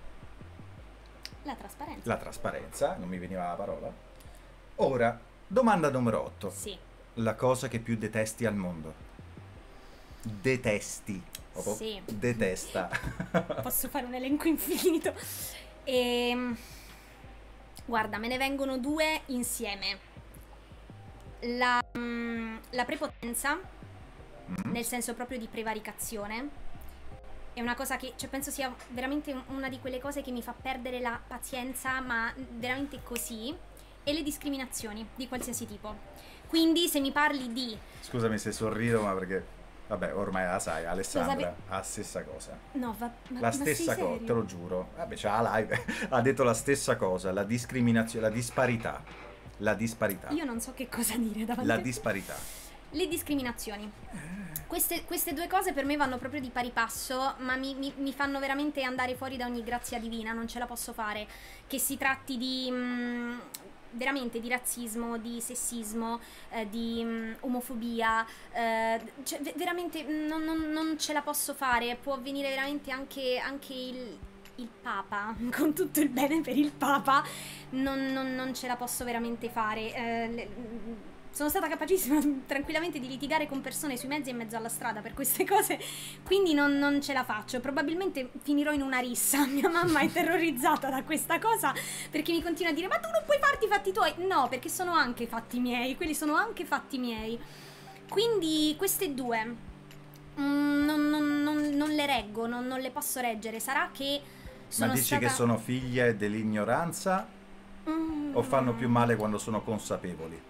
La trasparenza. la trasparenza, non mi veniva la parola. Ora, domanda numero otto. Sì. La cosa che più detesti al mondo. Detesti. Proprio Sì. Detesta. Posso fare un elenco infinito. E guarda, me ne vengono due insieme. La, mm, la prepotenza, Mm. nel senso proprio di prevaricazione, è una cosa che, cioè, penso sia veramente un- una di quelle cose che mi fa perdere la pazienza, ma veramente così. E le discriminazioni di qualsiasi tipo. Quindi se mi parli di Scusami se sorrido, ma perché... Vabbè, ormai la sai, Alessandra sape- ha la stessa cosa. no, va, ma, La ma sei stessa cosa, serio? te lo giuro. Vabbè, c'ha la live. Ha detto la stessa cosa, la discriminazione, la disparità. La disparità. Io non so che cosa dire davanti La a te. disparità. Le discriminazioni. Queste, queste due cose per me vanno proprio di pari passo, ma mi, mi- mi fanno veramente andare fuori da ogni grazia divina, non ce la posso fare. Che si tratti di, mm, veramente di razzismo, di sessismo, eh, di um, omofobia, eh, cioè, veramente non, non, non ce la posso fare. Può avvenire veramente anche, anche il, il Papa, con tutto il bene per il Papa, non, non, non ce la posso veramente fare. Eh, le, sono stata capacissima tranquillamente di litigare con persone sui mezzi e in mezzo alla strada per queste cose, quindi non, non ce la faccio. Probabilmente finirò in una rissa. Mia mamma è terrorizzata da questa cosa perché mi continua a dire: ma tu non puoi farti i fatti tuoi. No, perché sono anche fatti miei, quelli sono anche fatti miei. Quindi queste due mm, non, non, non, non le reggo, non, non le posso reggere. Sarà che sono Ma dici stata... che sono figlie dell'ignoranza mm. o fanno più male quando sono consapevoli?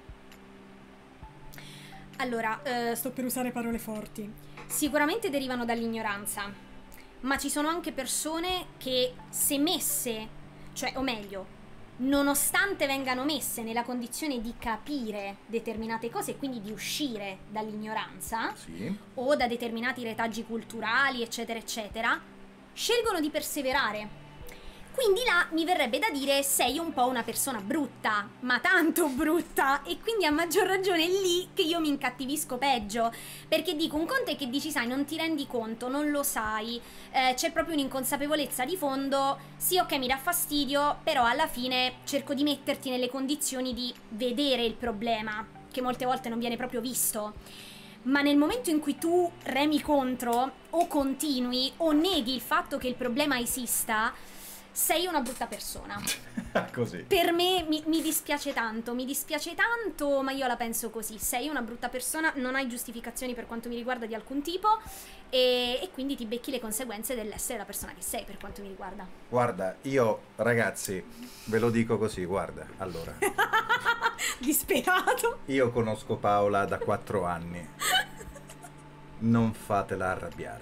Allora, eh, sto per usare parole forti. Sicuramente derivano dall'ignoranza, ma ci sono anche persone che, se messe, cioè, o meglio, nonostante vengano messe nella condizione di capire determinate cose e quindi di uscire dall'ignoranza, Sì. o da determinati retaggi culturali, eccetera, eccetera, scelgono di perseverare. Quindi là mi verrebbe da dire: sei un po' una persona brutta, ma tanto brutta, e quindi a maggior ragione è lì che io mi incattivisco peggio, perché dico, un conto è che dici, sai, non ti rendi conto, non lo sai, eh, c'è proprio un'inconsapevolezza di fondo, sì, ok, mi dà fastidio, però alla fine cerco di metterti nelle condizioni di vedere il problema, che molte volte non viene proprio visto. Ma nel momento in cui tu remi contro, o continui, o neghi il fatto che il problema esista, sei una brutta persona. Così. Per me mi, mi dispiace tanto, mi dispiace tanto, ma io la penso così. Sei una brutta persona, non hai giustificazioni per quanto mi riguarda di alcun tipo, e, e quindi ti becchi le conseguenze dell'essere la persona che sei per quanto mi riguarda. Guarda, io ragazzi, ve lo dico così, guarda, allora. Disperato. Io conosco Paola da quattro anni. Non fatela arrabbiare.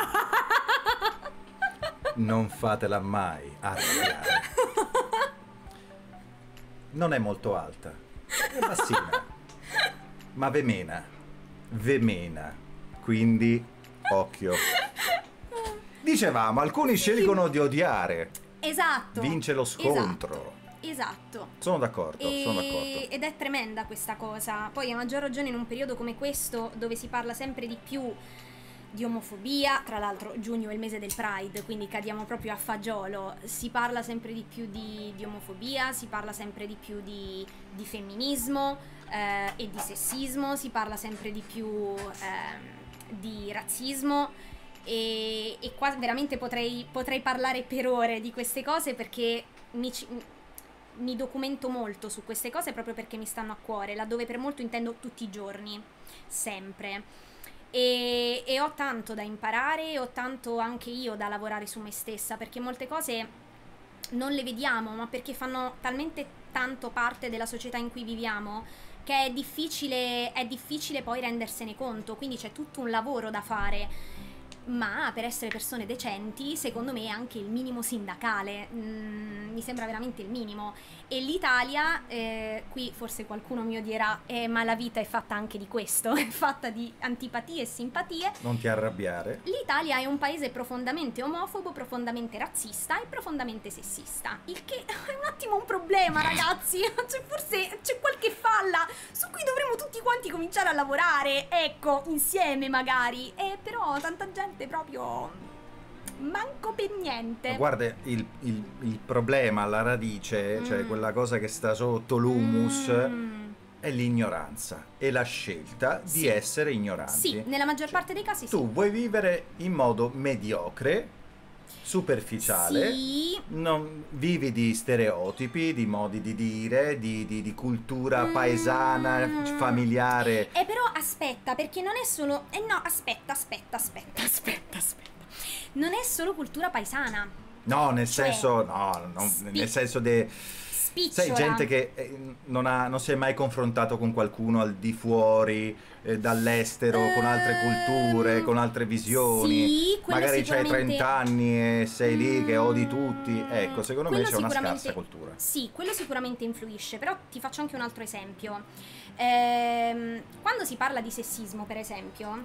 Non fatela mai arrabbiare. Non è molto alta, è bassina, ma vemena, vemena, quindi occhio. Dicevamo, alcuni scelgono di odiare. Esatto. Vince lo scontro. Esatto. Esatto. Sono d'accordo, E... sono d'accordo. Ed è tremenda questa cosa. Poi a maggior ragione in un periodo come questo, dove si parla sempre di più di omofobia, tra l'altro giugno è il mese del Pride, quindi cadiamo proprio a fagiolo, si parla sempre di più di, di omofobia, si parla sempre di più di, di femminismo eh, e di sessismo, si parla sempre di più eh, di razzismo, e, e qua veramente potrei, potrei parlare per ore di queste cose, perché mi, mi documento molto su queste cose proprio perché mi stanno a cuore, laddove per molto intendo tutti i giorni, sempre. E, e ho tanto da imparare, ho tanto anche io da lavorare su me stessa, perché molte cose non le vediamo, ma perché fanno talmente tanto parte della società in cui viviamo che è difficile, è difficile poi rendersene conto, quindi c'è tutto un lavoro da fare. Ma per essere persone decenti, secondo me anche il minimo sindacale mm, mi sembra veramente il minimo. E l'Italia, eh, qui forse qualcuno mi odierà, eh, ma la vita è fatta anche di questo, è fatta di antipatie e simpatie. Non ti arrabbiare. L'Italia è un paese profondamente omofobo, profondamente razzista e profondamente sessista, il che è un attimo un problema, ragazzi. Cioè, forse c'è qualche falla su cui dovremmo tutti quanti cominciare a lavorare, ecco, insieme magari. E però tanta gente proprio manco per niente. Ma guarda, il, il, il problema, la radice, Mm. cioè quella cosa che sta sotto l'humus, Mm. è l'ignoranza e la scelta di Sì. essere ignoranti. Sì, nella maggior Cioè, parte dei casi tu sì. vuoi vivere in modo mediocre, superficiale, Sì. non vivi di stereotipi, di modi di dire, di, di- di cultura Mm. paesana, familiare. Eh, però aspetta, perché non è solo... Eh no, aspetta, aspetta, aspetta, aspetta, aspetta. Non è solo cultura paesana. No, nel Cioè, senso, no, non- spi- nel senso de... Spicciola. Sai, gente che eh, non, ha, non si è mai confrontato con qualcuno al di fuori, eh, dall'estero, con altre culture, Ehm, con altre visioni. sì, quello Magari c'hai sicuramente- trenta anni e sei lì che odi tutti. Mm, Ecco, secondo me quello c'è una sicuramente- scarsa cultura. Sì, quello sicuramente influisce, però ti faccio anche un altro esempio. Ehm, quando si parla di sessismo, per esempio,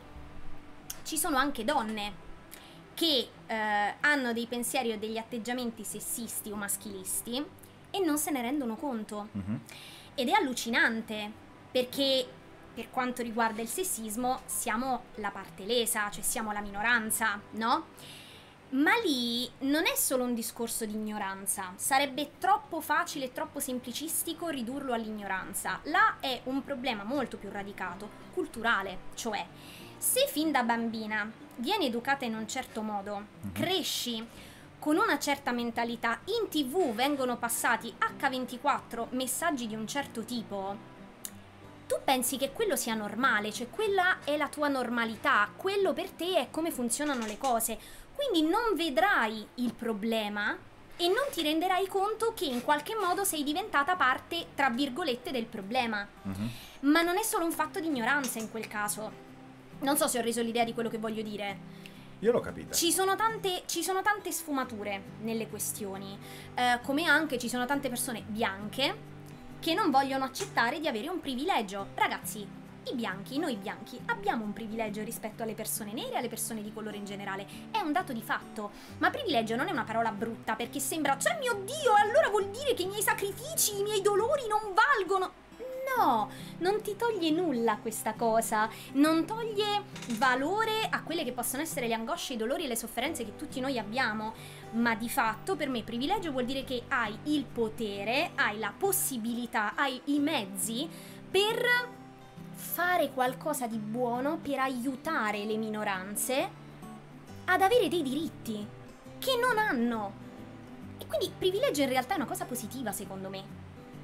ci sono anche donne che eh, hanno dei pensieri o degli atteggiamenti sessisti o maschilisti e non se ne rendono conto. Mhm. Ed è allucinante, perché per quanto riguarda il sessismo siamo la parte lesa, cioè siamo la minoranza, no? Ma lì non è solo un discorso di ignoranza, sarebbe troppo facile e troppo semplicistico ridurlo all'ignoranza. Là è un problema molto più radicato, culturale, cioè se fin da bambina vieni educata in un certo modo, Mhm. cresci con una certa mentalità, in tv vengono passati acca ventiquattro messaggi di un certo tipo, tu pensi che quello sia normale, cioè quella è la tua normalità, quello per te è come funzionano le cose. Quindi non vedrai il problema e non ti renderai conto che in qualche modo sei diventata parte, tra virgolette, del problema. Mhm. Ma non è solo un fatto di ignoranza in quel caso. Non so se ho reso l'idea di quello che voglio dire. Io l'ho capita. Ci sono tante, ci sono tante sfumature nelle questioni, eh, come anche ci sono tante persone bianche che non vogliono accettare di avere un privilegio. Ragazzi, i bianchi, noi bianchi, abbiamo un privilegio rispetto alle persone nere e alle persone di colore in generale. È un dato di fatto. Ma privilegio non è una parola brutta, perché sembra, cioè mio Dio, allora vuol dire che i miei sacrifici, i miei dolori non valgono. No, non ti toglie nulla questa cosa, non toglie valore a quelle che possono essere le angosce, i dolori e le sofferenze che tutti noi abbiamo, ma di fatto per me privilegio vuol dire che hai il potere, hai la possibilità, hai i mezzi per fare qualcosa di buono, per aiutare le minoranze ad avere dei diritti che non hanno. E quindi privilegio in realtà è una cosa positiva, secondo me.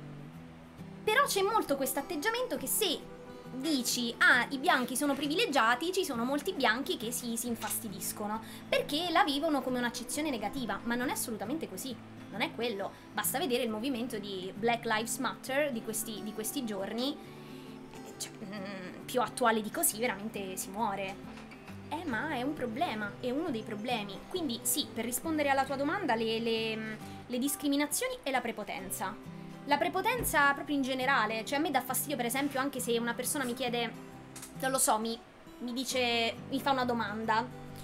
Però c'è molto questo atteggiamento che se dici ah, i bianchi sono privilegiati, ci sono molti bianchi che si, si infastidiscono perché la vivono come un'accezione negativa, ma non è assolutamente così, non è quello. Basta vedere il movimento di Black Lives Matter di questi, di questi giorni, cioè, mm, più attuale di così veramente si muore. Eh, ma è un problema, è uno dei problemi. Quindi sì, per rispondere alla tua domanda, le, le, le discriminazioni e la prepotenza. La prepotenza proprio in generale, cioè a me dà fastidio per esempio anche se una persona mi chiede, non lo so, mi, mi dice, mi fa una domanda,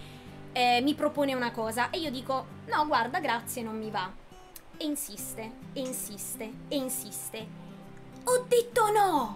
eh, mi propone una cosa e io dico no guarda grazie non mi va. E insiste, e insiste, e insiste. Ho detto no!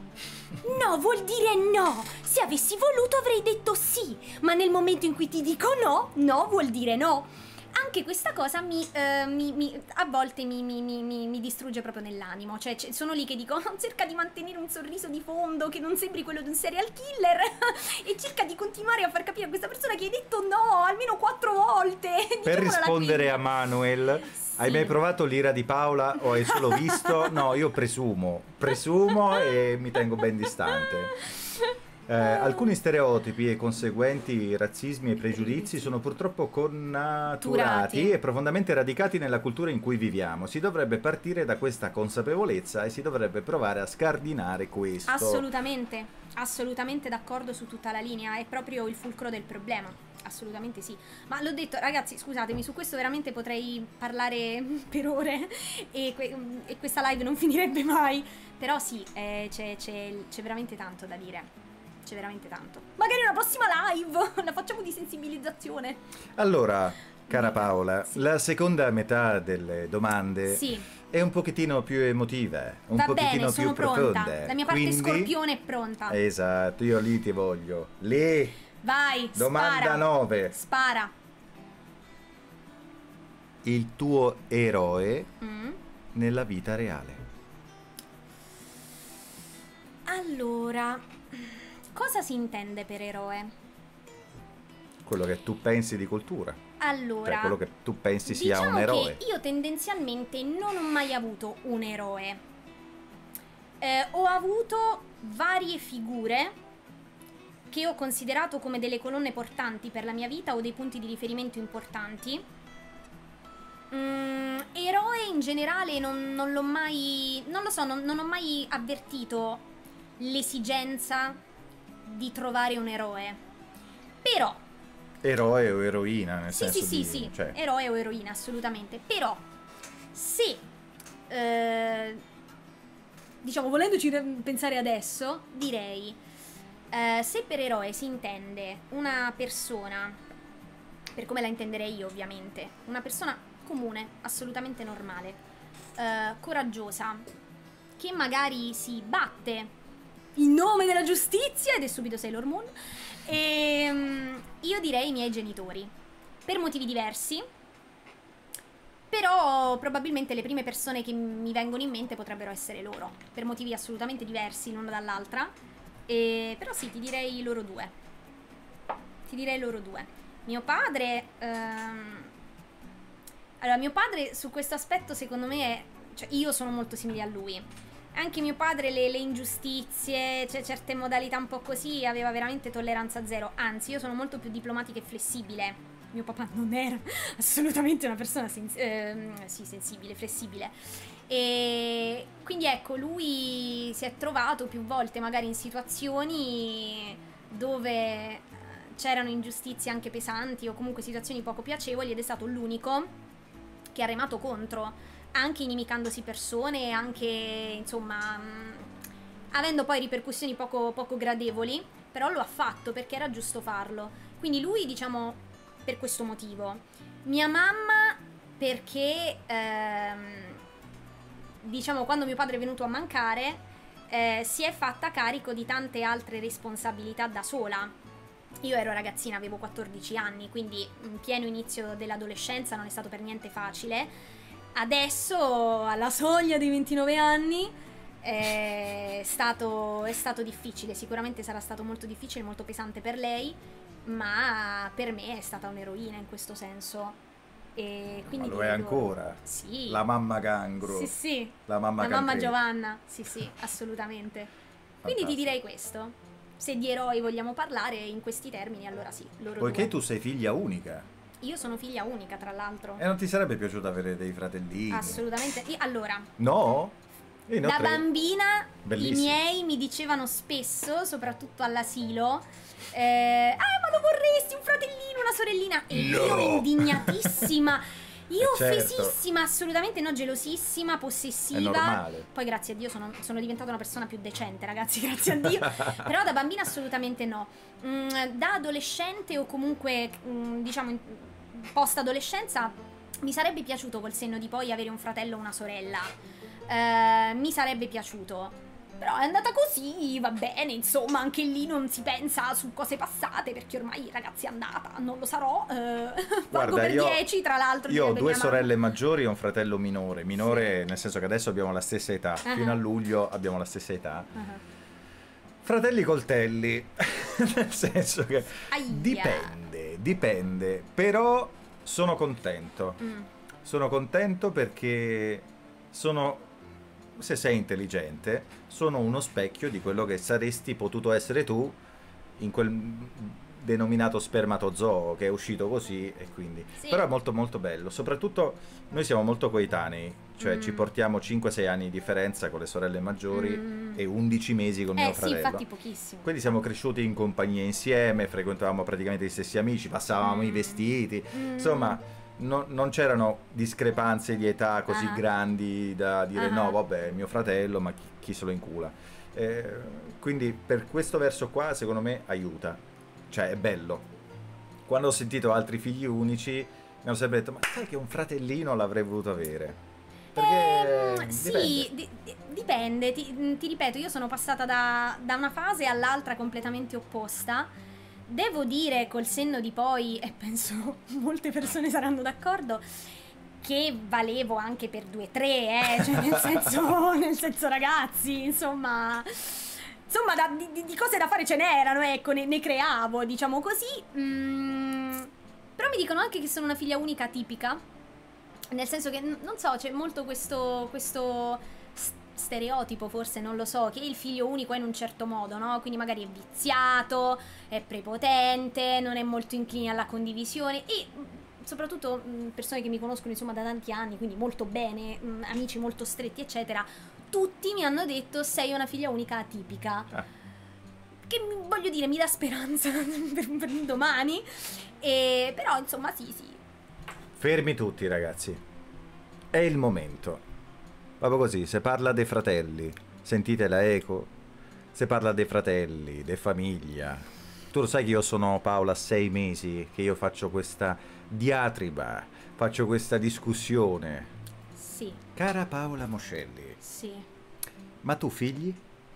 No vuol dire no! Se avessi voluto avrei detto sì, ma nel momento in cui ti dico no, no vuol dire no. Anche questa cosa mi, eh, mi, mi a volte mi, mi, mi, mi distrugge proprio nell'animo. Cioè sono lì che dico cerca di mantenere un sorriso di fondo che non sembri quello di un serial killer e cerca di continuare a far capire a questa persona che hai detto no almeno quattro volte. Per rispondere a Manuel, sì. Hai mai provato l'ira di Paola o hai solo visto? No, io presumo, presumo e mi tengo ben distante. Eh, alcuni stereotipi e conseguenti razzismi e pregiudizi sono purtroppo connaturati Turati. e profondamente radicati nella cultura in cui viviamo. Si dovrebbe partire da questa consapevolezza e si dovrebbe provare a scardinare questo. Assolutamente, assolutamente d'accordo su tutta la linea, è proprio il fulcro del problema. Assolutamente sì, ma l'ho detto ragazzi, scusatemi, su questo veramente potrei parlare per ore e, que e questa live non finirebbe mai, però sì, eh, c'è veramente tanto da dire. C'è veramente tanto. Magari una prossima live la facciamo di sensibilizzazione. Allora, cara Paola, sì. La seconda metà delle domande sì. è un pochettino più emotiva, un Va pochettino bene, sono più pronta. profonda. La mia parte Quindi, scorpione è pronta. Esatto, io lì ti voglio. Lì. Vai, Domanda spara. nove. Spara. Il tuo eroe Mm. nella vita reale. Allora, cosa si intende per eroe? Quello che tu pensi di cultura. Allora, Cioè quello che tu pensi sia diciamo un eroe. che io tendenzialmente non ho mai avuto un eroe. Eh, ho avuto varie figure che ho considerato come delle colonne portanti per la mia vita o dei punti di riferimento importanti. Mm, eroe in generale non, non l'ho mai, non lo so, non, non ho mai avvertito l'esigenza di trovare un eroe. Però Eroe o eroina, nel sì, senso sì, di... sì, sì, cioè... eroe o eroina, assolutamente. Però se eh, diciamo, volendoci pensare adesso, direi eh, se per eroe si intende una persona, per come la intenderei io ovviamente, una persona comune, assolutamente normale, eh, coraggiosa, che magari si batte in nome della giustizia, ed è subito Sailor Moon, e um, io direi i miei genitori, per motivi diversi, però probabilmente le prime persone che mi vengono in mente potrebbero essere loro, per motivi assolutamente diversi l'una dall'altra, e, però sì, ti direi loro due, ti direi loro due. Mio padre, ehm... allora mio padre su questo aspetto secondo me è, cioè io sono molto simile a lui. Anche mio padre le, le ingiustizie, cioè certe modalità un po' così, aveva veramente tolleranza zero. Anzi, io sono molto più diplomatica e flessibile. Mio papà non era assolutamente una persona sens eh, sì, sensibile, flessibile. E quindi ecco, lui si è trovato più volte magari in situazioni dove c'erano ingiustizie anche pesanti o comunque situazioni poco piacevoli, ed è stato l'unico che ha remato contro, anche inimicandosi persone, anche insomma mh, avendo poi ripercussioni poco, poco gradevoli, però lo ha fatto perché era giusto farlo. Quindi lui, diciamo, per questo motivo. Mia mamma perché ehm, diciamo quando mio padre è venuto a mancare eh, si è fatta carico di tante altre responsabilità da sola. Io ero ragazzina, avevo quattordici anni, quindi in pieno inizio dell'adolescenza, non è stato per niente facile. Adesso, alla soglia dei ventinove anni, è stato, è stato difficile, sicuramente sarà stato molto difficile, molto pesante per lei, ma per me è stata un'eroina in questo senso. E quindi ma lo è vedo... ancora? Sì. La mamma Cancro. Sì, sì. La mamma, La mamma Cancretti. Giovanna. Sì, sì, assolutamente. Quindi Fantastico. ti direi questo. Se di eroi vogliamo parlare in questi termini, allora sì, loro Poiché due. tu sei figlia unica. Io sono figlia unica, tra l'altro. E non ti sarebbe piaciuto avere dei fratellini? Assolutamente. Io- allora, No? Io ne ho da tre. bambina Bellissimo. i miei mi dicevano spesso, soprattutto all'asilo, eh, ah, ma lo vorresti un fratellino, una sorellina? E No. io indignatissima, io Eh, certo. offesissima, assolutamente no, gelosissima, possessiva. È normale. Poi grazie a Dio sono, sono diventata una persona più decente, ragazzi, grazie a Dio. Però da bambina assolutamente no. Mm, da adolescente o comunque, mm, diciamo, in- post-adolescenza, mi sarebbe piaciuto col senno di poi avere un fratello o una sorella. Eh, mi sarebbe piaciuto. Però è andata così, va bene, insomma, anche lì non si pensa su cose passate, perché ormai, ragazzi, è andata, non lo sarò. Eh, valgo per io- dieci, tra l'altro. Io ho direbbe due mia mamma. sorelle maggiori e un fratello minore. Minore nel senso che adesso abbiamo la stessa età. Ah. Fino a luglio abbiamo la stessa età. Ah. Fratelli coltelli. Nel senso che Aia. dipende, dipende. Però sono contento. Mm. Sono contento perché sono, se sei intelligente, sono uno specchio di quello che saresti potuto essere tu in quel denominato spermatozoo che è uscito così, e quindi Sì. però è molto molto bello. Soprattutto noi siamo molto coetanei, cioè Mm. ci portiamo cinque sei anni di differenza con le sorelle maggiori Mm. e undici mesi con Eh mio sì, fratello. infatti pochissimo. Quindi siamo cresciuti in compagnia insieme, frequentavamo praticamente gli stessi amici, passavamo i Mm. vestiti, Mm. insomma no- non c'erano discrepanze di età così Ah. grandi da dire Ah. no vabbè mio fratello, ma chi, chi se lo incula. Eh, quindi per questo verso qua secondo me aiuta, cioè è bello. Quando ho sentito altri figli unici mi hanno sempre detto ma sai che un fratellino l'avrei voluto avere, perché Ehm, sì, dipende. di- di- dipende, ti, ti ripeto, io sono passata da, da una fase all'altra completamente opposta. Devo dire col senno di poi, e penso molte persone saranno d'accordo, che valevo anche per due tre, eh, cioè nel senso, nel senso ragazzi, insomma, insomma da- di, di cose da fare ce n'erano, ecco, ne, ne creavo, diciamo così. Mm, però mi dicono anche che sono una figlia unica tipica, nel senso che, n- non so, c'è molto questo, questo s- stereotipo, forse, non lo so, che il figlio unico è in un certo modo, no? Quindi magari è viziato, è prepotente, non è molto incline alla condivisione e mh, soprattutto mh, persone che mi conoscono insomma da tanti anni, quindi molto bene, mh, amici molto stretti, eccetera, tutti mi hanno detto sei una figlia unica atipica. Ah. Che mi- voglio dire, mi dà speranza per, per domani. E, però insomma sì, sì. Fermi tutti ragazzi, è il momento. Proprio così, se parla dei fratelli, sentite la eco? Se parla dei fratelli, di famiglia. Tu lo sai che io sono, Paola, sei mesi che io faccio questa diatriba, faccio questa discussione. Sì. Cara Paola Moscelli. Sì. Ma tu figli?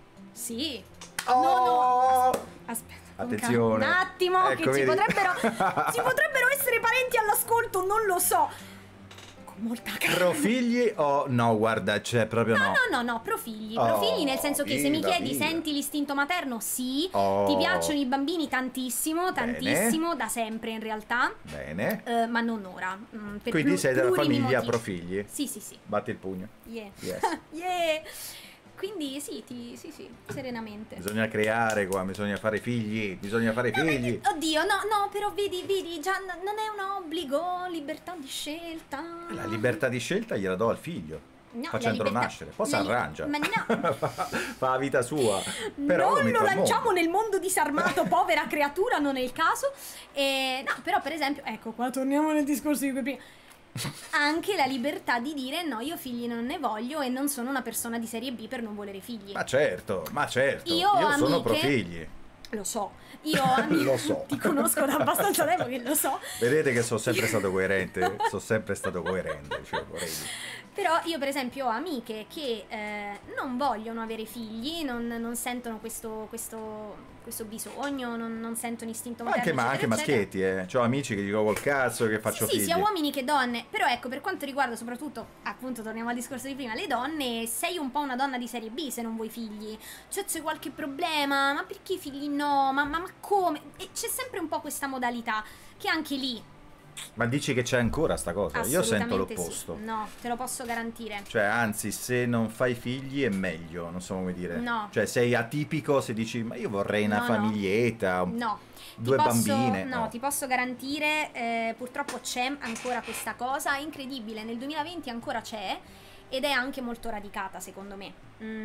Sì. Oh! No, no. Aspetta. Attenzione. Un attimo, Ecco, che ci vedi? potrebbero, ci potrebbero essere parenti all'ascolto, non lo so. Con molta calma. Profigli o no, guarda, c'è proprio no. No, no, no, no, profigli. Oh, Profigli nel senso che se mi viva, chiedi viva. senti l'istinto materno, sì. Oh. Ti piacciono i bambini tantissimo, Bene. tantissimo, da sempre in realtà. Bene. Eh, ma non ora. Mm, per Quindi plu- sei della plurimi famiglia motivi. Profigli? Sì, sì, sì. Batti il pugno. Yeah. Yes. Yeah. Quindi sì, ti, sì, sì, serenamente. Bisogna creare qua, bisogna fare figli, bisogna fare figli. Oddio, no, no, però vedi, vedi, già n- non è un obbligo, libertà di scelta. La libertà di scelta gliela do al figlio. No, Facendolo la libertà- nascere, poi si la li- arrangia. Ma no. fa, fa la vita sua. Però non mette lo al lanciamo mondo. nel mondo disarmato, povera creatura, non è il caso. E, no, però per esempio, ecco qua torniamo nel discorso di cui prima. Anche la libertà di dire no, io figli non ne voglio e non sono una persona di serie B per non volere figli. Ma certo, ma certo. Io ho sono amiche- pro figli. Lo so, io ho amiche- Lo so. ti conosco da abbastanza tempo che lo so. Vedete che sono sempre stato coerente. Sono sempre stato coerente. Cioè, vorrei dire. Però io per esempio ho amiche che eh, non vogliono avere figli, non, non sentono questo, questo, questo bisogno, non, non sentono istinto Ma materno. anche, ma eccetera, anche eccetera. maschietti, eh. C'ho amici che dico col cazzo che faccio Sì, sì, figli. sia uomini che donne. Però ecco, per quanto riguarda soprattutto, appunto, torniamo al discorso di prima, le donne, sei un po' una donna di serie B se non vuoi figli. Cioè c'è qualche problema, ma perché figli no? Ma, ma, ma come? E c'è sempre un po' questa modalità che anche lì Ma dici che c'è ancora sta cosa? Io sento assolutamente l'opposto. sì. No, te lo posso garantire. Cioè, anzi, se non fai figli è meglio, non so come dire. No. Cioè, sei atipico se dici, ma io vorrei una No, no. famiglietta, un- No. due Ti posso- bambine. No, ti posso garantire, eh, purtroppo c'è ancora questa cosa, è incredibile, nel duemilaventi ancora c'è ed è anche molto radicata secondo me.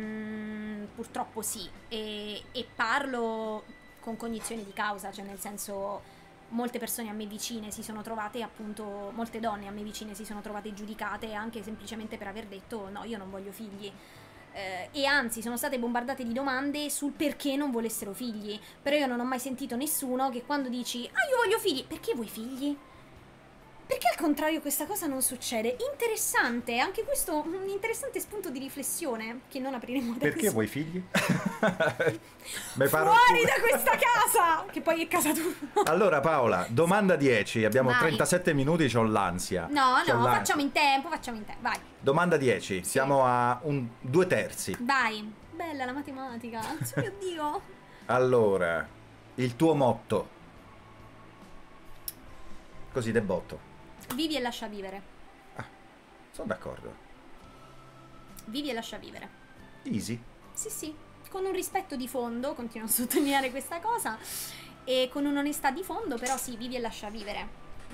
Mm, purtroppo sì, e, e parlo con cognizione di causa, cioè nel senso molte persone a me vicine si sono trovate appunto, molte donne a me vicine si sono trovate giudicate anche semplicemente per aver detto no, io non voglio figli. Eh, e anzi sono state bombardate di domande sul perché non volessero figli, però io non ho mai sentito nessuno che quando dici ah io voglio figli, perché vuoi figli? Perché al contrario questa cosa non succede? Interessante, anche questo un interessante spunto di riflessione che non apriremo adesso. Perché vuoi figli? Me pare- Fuori da questa casa! Che poi è casa tua. Allora Paola, domanda dieci, abbiamo Vai. trentasette minuti, c'ho l'ansia. No, C'ho no, l'ansia. facciamo in tempo, facciamo in tempo, vai. Domanda dieci, siamo a un due terzi. Vai. Bella la matematica, oh mio Dio. Allora, il tuo motto. Così de botto. Vivi e lascia vivere. Sono d'accordo. Vivi e lascia vivere. Easy. Sì, sì, con un rispetto di fondo, continuo a sottolineare questa cosa, e con un'onestà di fondo, però sì, vivi e lascia vivere.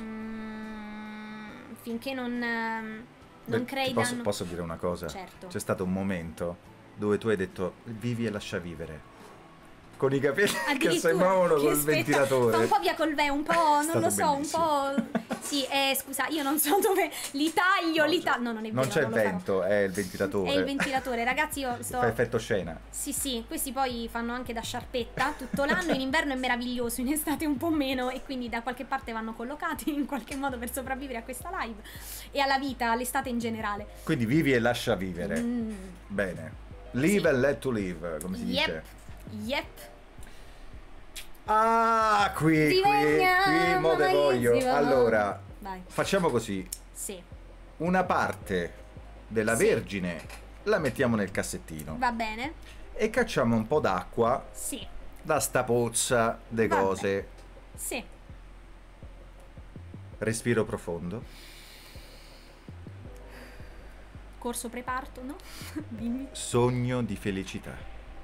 Mm, finché non, ehm, non Beh, crei ti posso, danno... posso dire una cosa? Certo. C'è stato un momento dove tu hai detto vivi e lascia vivere. Con i capelli che Addirittura, sembravano che col aspetta, ventilatore. fa un po' via col ve, un po', non stato lo so, bellissimo. un po'... Sì, eh, scusa, io non so dove li taglio, li taglio... No, non è vero, Non c'è il lo farò. vento, è il ventilatore. È il ventilatore, ragazzi, io sto... Fa effetto scena. Sì, sì, questi poi fanno anche da sciarpetta tutto l'anno, in inverno è meraviglioso, in estate un po' meno e quindi da qualche parte vanno collocati in qualche modo per sopravvivere a questa live e alla vita, all'estate in generale. Quindi vivi e lascia vivere. Mm. Bene. Live Sì. and let to live, come si Yep, dice. yep. Ah, qui, Ti qui, vogliamo, qui, mo te voglio. bellissimo. Allora, Vai. facciamo così. Sì, Una parte della Sì. vergine la mettiamo nel cassettino va bene? e cacciamo un po' d'acqua Sì, da sta pozza de Vabbè. cose. sì. Respiro profondo. Corso preparto, no? Dimmi. Sogno di felicità.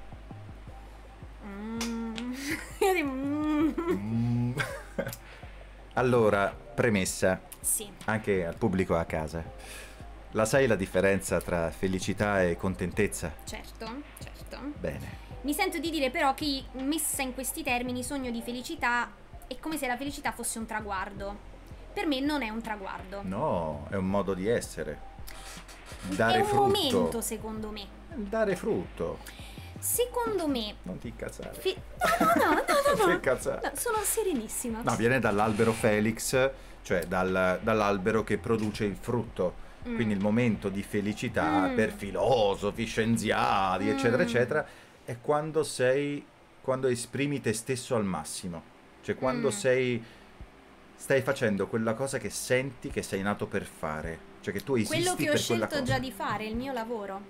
Mm. Io dico, mm. Mm. Allora, premessa, Sì, anche al pubblico a casa. La sai la differenza tra felicità e contentezza? certo, certo. Bene. Mi sento di dire però che messa in questi termini sogno di felicità è come se la felicità fosse un traguardo. Per me non è un traguardo. No, è un modo di essere. Dare è un frutto. momento, secondo me. Dare frutto. Secondo me... Non ti incazzare. Fe- no, no, no, no, no, Che no. cazzare. No, sono serenissima. No, viene dall'albero Felix, cioè dal- dall'albero che produce il frutto. Mm. Quindi il momento di felicità Mm. per filosofi, scienziati, eccetera, Mm. eccetera, è quando sei, quando esprimi te stesso al massimo. Cioè quando Mm. sei, stai facendo quella cosa che senti che sei nato per fare. Cioè che tu Quello esisti che ho per quella scelto cosa. già di fare, il mio lavoro.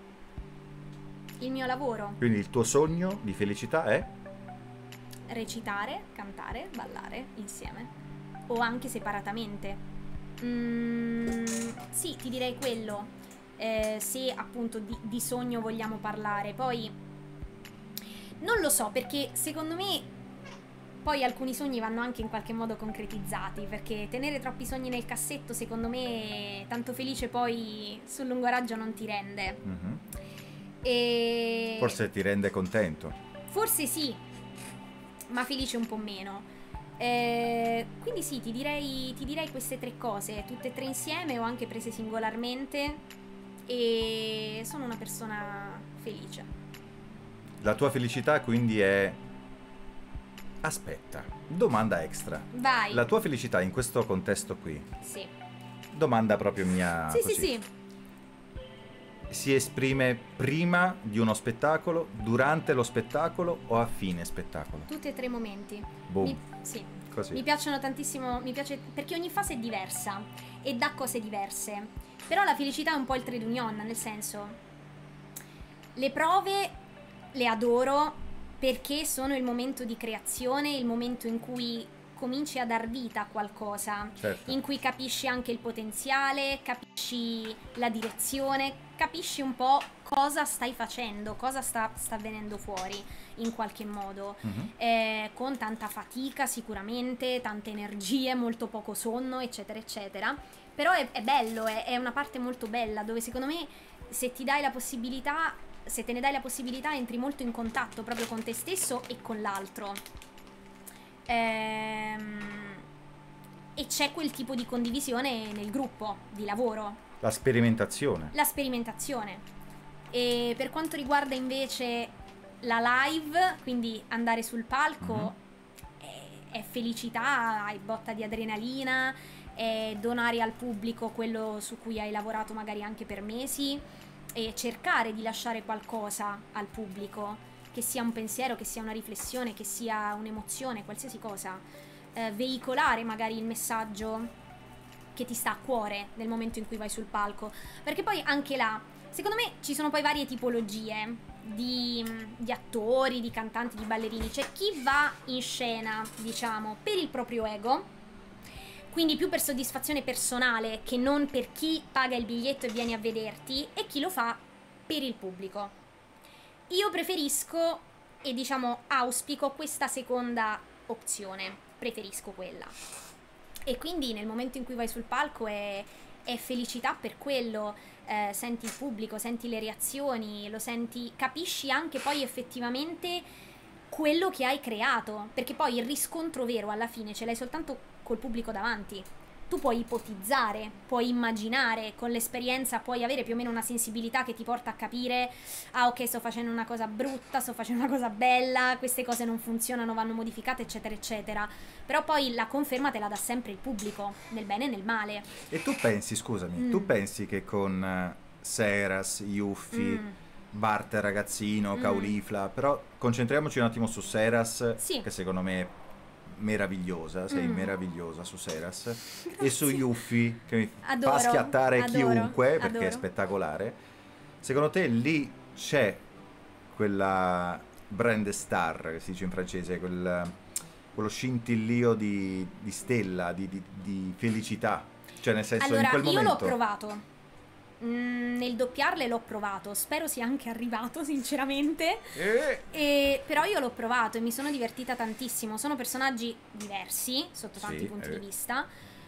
Il mio lavoro. Quindi il tuo sogno di felicità è? Recitare, cantare, ballare insieme. O anche separatamente. Mm, sì, ti direi quello. Eh, se appunto di, di sogno vogliamo parlare. Poi non lo so, perché secondo me poi alcuni sogni vanno anche in qualche modo concretizzati, perché tenere troppi sogni nel cassetto, secondo me, tanto felice poi sul lungo raggio non ti rende. Mhm. E Forse ti rende contento. forse sì, ma felice un po' meno. Eh, quindi sì, ti direi, ti direi queste tre cose, tutte e tre insieme o anche prese singolarmente, e sono una persona felice. La tua felicità quindi è... Aspetta, domanda extra. Vai. La tua felicità in questo contesto qui, Sì. domanda proprio mia Sì, così, sì, sì. si esprime prima di uno spettacolo, durante lo spettacolo o a fine spettacolo? Tutti e tre i momenti. Boom. Mi, sì. Così. Mi piacciono tantissimo, mi piace perché ogni fase è diversa e dà cose diverse. Però la felicità è un po' il trade union, nel senso, le prove le adoro perché sono il momento di creazione, il momento in cui cominci a dar vita a qualcosa, Certo. in cui capisci anche il potenziale, capisci la direzione, capisci un po' cosa stai facendo, cosa sta, sta venendo fuori in qualche modo. Mhm. Eh, con tanta fatica sicuramente, tante energie, molto poco sonno, eccetera, eccetera. Però è, è bello, è, è una parte molto bella, dove secondo me se ti dai la possibilità, se te ne dai la possibilità, entri molto in contatto proprio con te stesso e con l'altro. Ehm, e c'è quel tipo di condivisione nel gruppo di lavoro, La sperimentazione. la sperimentazione. E per quanto riguarda invece la live, quindi andare sul palco, è, è felicità, hai botta di adrenalina, è donare al pubblico quello su cui hai lavorato magari anche per mesi e cercare di lasciare qualcosa al pubblico, che sia un pensiero, che sia una riflessione, che sia un'emozione, qualsiasi cosa. Eh, veicolare magari il messaggio che ti sta a cuore nel momento in cui vai sul palco, perché poi anche là, secondo me ci sono poi varie tipologie di, di attori, di cantanti, di ballerini. C'è chi va in scena, diciamo, per il proprio ego, quindi più per soddisfazione personale che non per chi paga il biglietto e viene a vederti, e chi lo fa per il pubblico. Io preferisco e diciamo auspico questa seconda opzione, preferisco quella. E quindi nel momento in cui vai sul palco è, è felicità per quello, eh, senti il pubblico, senti le reazioni, lo senti, capisci anche poi effettivamente quello che hai creato, perché poi il riscontro vero alla fine ce l'hai soltanto col pubblico davanti. Tu puoi ipotizzare, puoi immaginare, con l'esperienza puoi avere più o meno una sensibilità che ti porta a capire: ah, ok, sto facendo una cosa brutta, sto facendo una cosa bella, queste cose non funzionano, vanno modificate, eccetera, eccetera. Però poi la conferma te la dà sempre il pubblico, nel bene e nel male. E tu pensi, scusami, Mm. tu pensi che con eh, Seras, Yuffi, Mm. Bart ragazzino, Mm. Caulifla, però concentriamoci un attimo su Seras, Sì. che secondo me è meravigliosa, sei Mm. meravigliosa su Seras, e su Yuffi, che mi Adoro, fa schiattare adoro, chiunque, perché adoro. è spettacolare. Secondo te lì c'è quella brand star, che si dice in francese, quel, quello scintillio di, di stella, di, di- di felicità? Cioè nel senso, Allora, in quel io momento... l'ho provato. Mm, nel doppiarle l'ho provato. Spero sia anche arrivato, sinceramente. Eh, E, però io l'ho provato e mi sono divertita tantissimo. Sono personaggi diversi sotto Sì, tanti punti eh. di vista.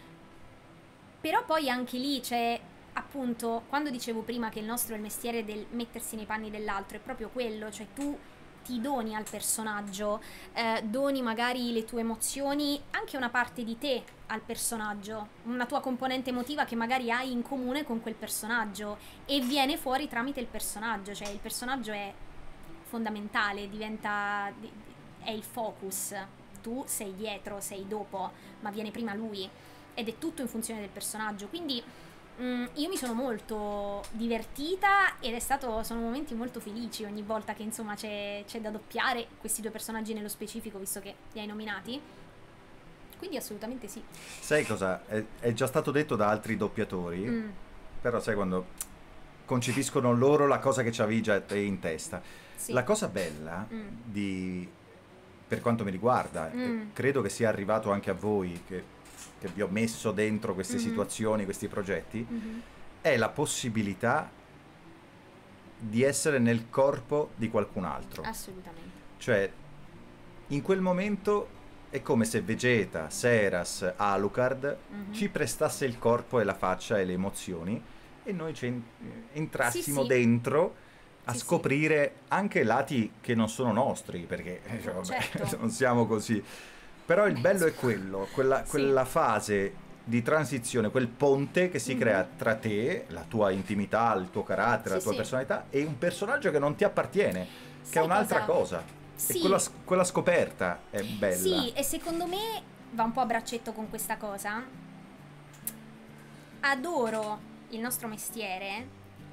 Però poi anche lì c'è, appunto, quando dicevo prima che il nostro è il mestiere del mettersi nei panni dell'altro, è proprio quello, cioè tu ti doni al personaggio, eh, doni magari le tue emozioni, anche una parte di te al personaggio, una tua componente emotiva che magari hai in comune con quel personaggio e viene fuori tramite il personaggio, cioè il personaggio è fondamentale, diventa, è il focus, tu sei dietro, sei dopo, ma viene prima lui ed è tutto in funzione del personaggio, quindi Mm, io mi sono molto divertita ed è stato, sono momenti molto felici ogni volta che insomma c'è, c'è da doppiare questi due personaggi nello specifico, visto che li hai nominati. Quindi assolutamente sì. Sai cosa? È, è già stato detto da altri doppiatori, Mm, però sai quando concepiscono loro la cosa che c'avevi già te in testa. sì. La cosa bella Mm, di, per quanto mi riguarda, e mm, credo che sia arrivato anche a voi, che, che vi ho messo dentro queste mhm, situazioni, questi progetti, mhm. è la possibilità di essere nel corpo di qualcun altro. Assolutamente. Cioè, in quel momento è come se Vegeta, Seras, Alucard Mhm. ci prestasse il corpo e la faccia e le emozioni e noi ci en- entrassimo Sì, sì. dentro a Sì, sì. scoprire anche lati che non sono nostri, perché eh, cioè, vabbè, Certo. non siamo così. Però il Beh, bello è insomma. quello, quella, Sì. quella fase di transizione, quel ponte che si Mhm. crea tra te, la tua intimità, il tuo carattere, Sì, la tua sì. personalità e un personaggio che non ti appartiene, che Sai è un'altra cosa? cosa. E Sì. quella, s- quella scoperta è bella. Sì, e secondo me va un po' a braccetto con questa cosa. Adoro il nostro mestiere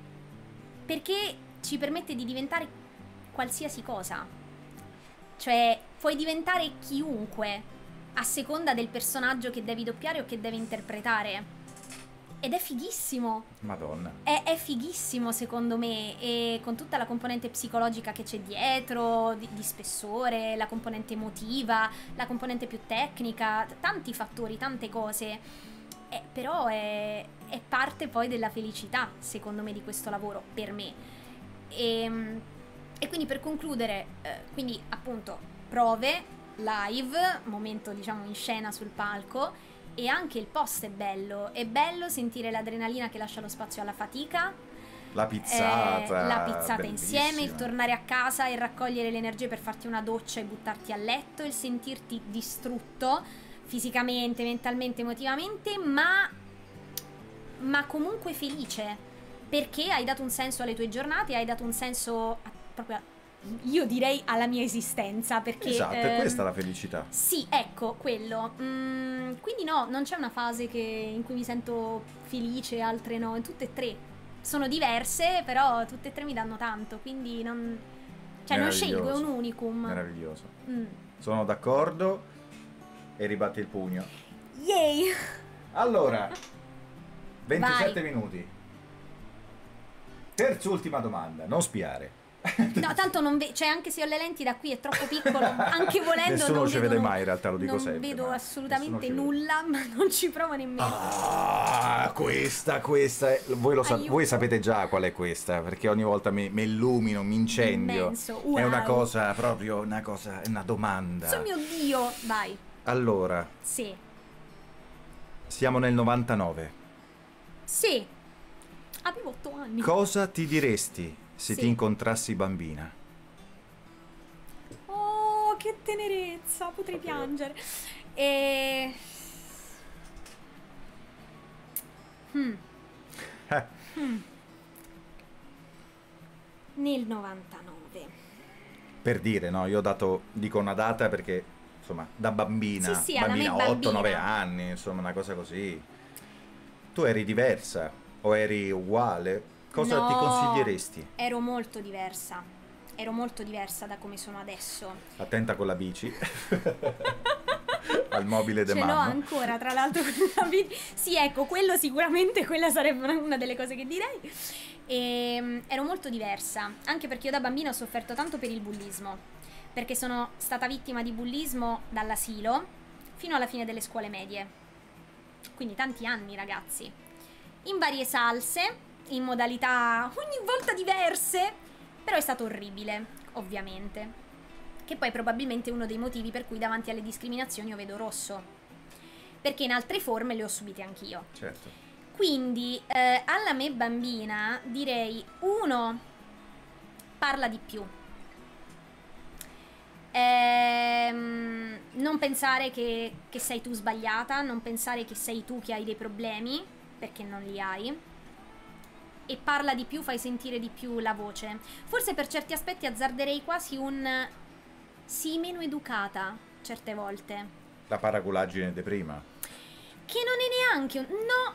perché ci permette di diventare qualsiasi cosa. Cioè, puoi diventare chiunque a seconda del personaggio che devi doppiare o che devi interpretare. Ed è fighissimo. Madonna. È, è fighissimo secondo me, e con tutta la componente psicologica che c'è dietro, di, di spessore, la componente emotiva, la componente più tecnica, t- tanti fattori, tante cose. Eh, però è, è parte poi della felicità, secondo me, di questo lavoro, per me. E, e quindi per concludere, eh, quindi appunto prove, live, momento diciamo in scena sul palco. E anche il post è bello, è bello sentire l'adrenalina che lascia lo spazio alla fatica, La pizzata. eh, la pizzata bellissima. insieme, il tornare a casa e raccogliere le energie per farti una doccia e buttarti a letto, il sentirti distrutto fisicamente, mentalmente, emotivamente, ma, ma comunque felice, perché hai dato un senso alle tue giornate, hai dato un senso a- proprio a- io direi alla mia esistenza, perché Esatto, è ehm, questa la felicità. sì, ecco, quello. Mm, quindi no, non c'è una fase che- in cui mi sento felice, altre no, tutte e tre sono diverse, però tutte e tre mi danno tanto, quindi non, cioè non scelgo, è un Meraviglioso. unicum. Meraviglioso. Mm. Sono d'accordo e ribatti il pugno. Yay! Allora, ventisette Vai. minuti. Terz'ultima domanda, non spiare. No, tanto non vedo, cioè anche se ho le lenti da qui è troppo piccolo, anche volendo Nessuno non ci vedo, vede non- mai, in realtà lo dico non sempre. vedo ma assolutamente nessuno ci vede. nulla, ma non ci provo nemmeno. Ah, questa, questa, è- voi, lo sa- Aiuto. voi sapete già qual è questa, perché ogni volta mi, mi illumino, mi incendio. Immenso, È una wow. cosa, proprio una cosa, è una domanda. Oh mio Dio! Vai. Allora, Sì. siamo nel novantanove. Sì. Avevo otto anni. Cosa ti diresti se Sì. ti incontrassi bambina? Oh, che tenerezza, potrei Proprio- piangere. E... Hmm. Eh, Hmm. Nel novantanove. per dire, no? Io ho dato, dico una data perché, insomma, da bambina, Sì, sì, alla bambina me otto nove bambina. anni, insomma, una cosa così. Tu eri diversa o eri uguale? Cosa ti No, consiglieresti? ero molto diversa. Ero molto diversa da come sono adesso. Attenta con la bici. Al mobile de Ce l'ho mamma. ancora, tra l'altro. con la vid- Sì, ecco, quello sicuramente, quella sarebbe una- una delle cose che direi. E, ero molto diversa, anche perché io da bambina ho sofferto tanto per il bullismo, perché sono stata vittima di bullismo dall'asilo fino alla fine delle scuole medie. Quindi tanti anni, ragazzi. In varie salse, in modalità ogni volta diverse, però è stato orribile, ovviamente. Che poi è probabilmente uno dei motivi per cui davanti alle discriminazioni io vedo rosso. Perché in altre forme le ho subite anch'io. Certo. Quindi eh, alla me bambina direi uno, parla di più. Ehm, non pensare che, che sei tu sbagliata, non pensare che sei tu che hai dei problemi, perché non li hai. E parla di più, fai sentire di più la voce. Forse per certi aspetti azzarderei quasi un sii meno educata, certe volte. La paraculaggine di prima. Che non è neanche un... No,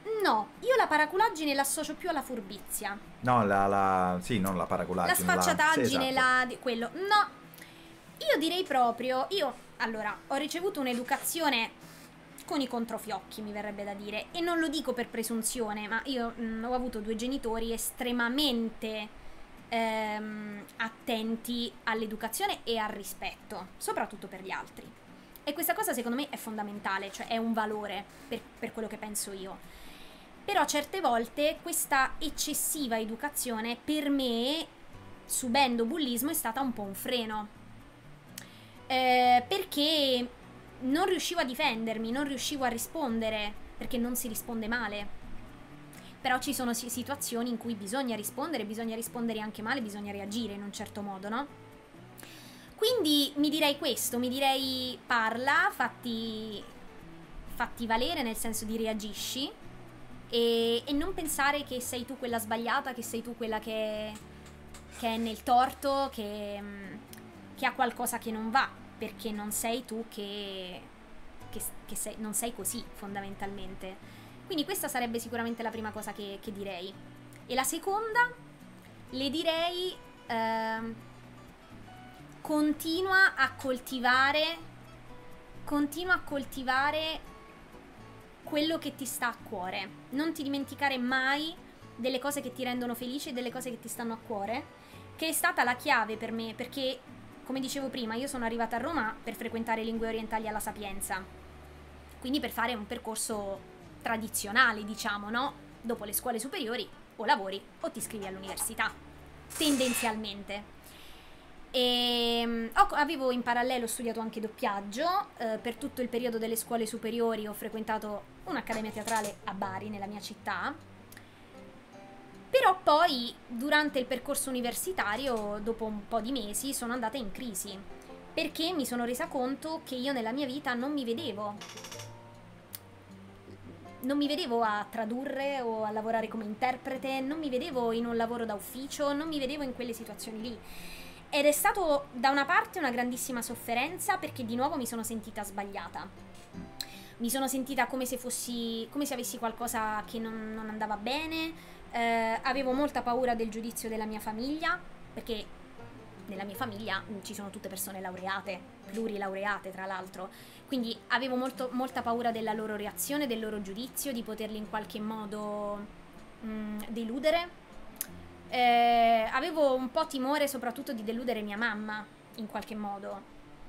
No, io la paraculaggine l'associo più alla furbizia. No, la, la sì, non la paraculaggine. La sfacciataggine, la, sì, esatto. la di quello. No, io direi proprio, io, allora, ho ricevuto un'educazione con i controfiocchi, mi verrebbe da dire, e non lo dico per presunzione, ma io mh, ho avuto due genitori estremamente ehm, attenti all'educazione e al rispetto, soprattutto per gli altri. E questa cosa secondo me è fondamentale, cioè è un valore per, per quello che penso io. Però certe volte questa eccessiva educazione per me, subendo bullismo, è stata un po' un freno. Eh, perché non riuscivo a difendermi, non riuscivo a rispondere, perché non si risponde male. Però ci sono situazioni in cui bisogna rispondere, bisogna rispondere anche male, bisogna reagire in un certo modo, no? Quindi mi direi questo, mi direi parla, fatti, fatti valere, nel senso di reagisci e, e non pensare che sei tu quella sbagliata, che sei tu quella che, che è nel torto, che, che ha qualcosa che non va, perché non sei tu che, che, che sei, non sei così fondamentalmente. Quindi questa sarebbe sicuramente la prima cosa che, che direi. E la seconda, le direi... Ehm, continua a coltivare continua a coltivare quello che ti sta a cuore, non ti dimenticare mai delle cose che ti rendono felice e delle cose che ti stanno a cuore, che è stata la chiave per me, perché come dicevo prima io sono arrivata a Roma per frequentare lingue orientali alla Sapienza, quindi per fare un percorso tradizionale, diciamo, no? Dopo le scuole superiori o lavori o ti iscrivi all'università, tendenzialmente. E avevo in parallelo studiato anche doppiaggio, eh, per tutto il periodo delle scuole superiori ho frequentato un'accademia teatrale a Bari, nella mia città, però poi durante il percorso universitario, dopo un po' di mesi, sono andata in crisi, perché mi sono resa conto che io nella mia vita non mi vedevo, non mi vedevo a tradurre o a lavorare come interprete, non mi vedevo in un lavoro da ufficio, non mi vedevo in quelle situazioni lì. Ed è stato da una parte una grandissima sofferenza, perché di nuovo mi sono sentita sbagliata. Mi sono sentita come se fossi, come se avessi qualcosa che non, non andava bene. Eh, avevo molta paura del giudizio della mia famiglia, perché nella mia famiglia ci sono tutte persone laureate, plurilaureate tra l'altro. Quindi avevo molto, molta paura della loro reazione, del loro giudizio, di poterli in qualche modo mh, deludere. Eh, avevo un po' timore soprattutto di deludere mia mamma in qualche modo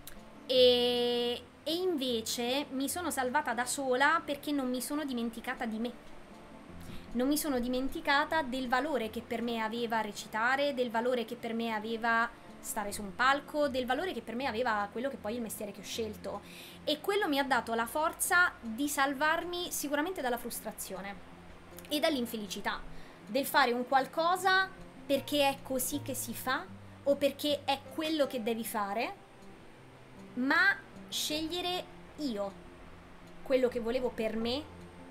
e, e invece mi sono salvata da sola perché non mi sono dimenticata di me, non mi sono dimenticata del valore che per me aveva recitare, del valore che per me aveva stare su un palco, del valore che per me aveva quello che poi è il mestiere che ho scelto, e quello mi ha dato la forza di salvarmi sicuramente dalla frustrazione e dall'infelicità, del fare un qualcosa perché è così che si fa o perché è quello che devi fare, ma scegliere io quello che volevo per me,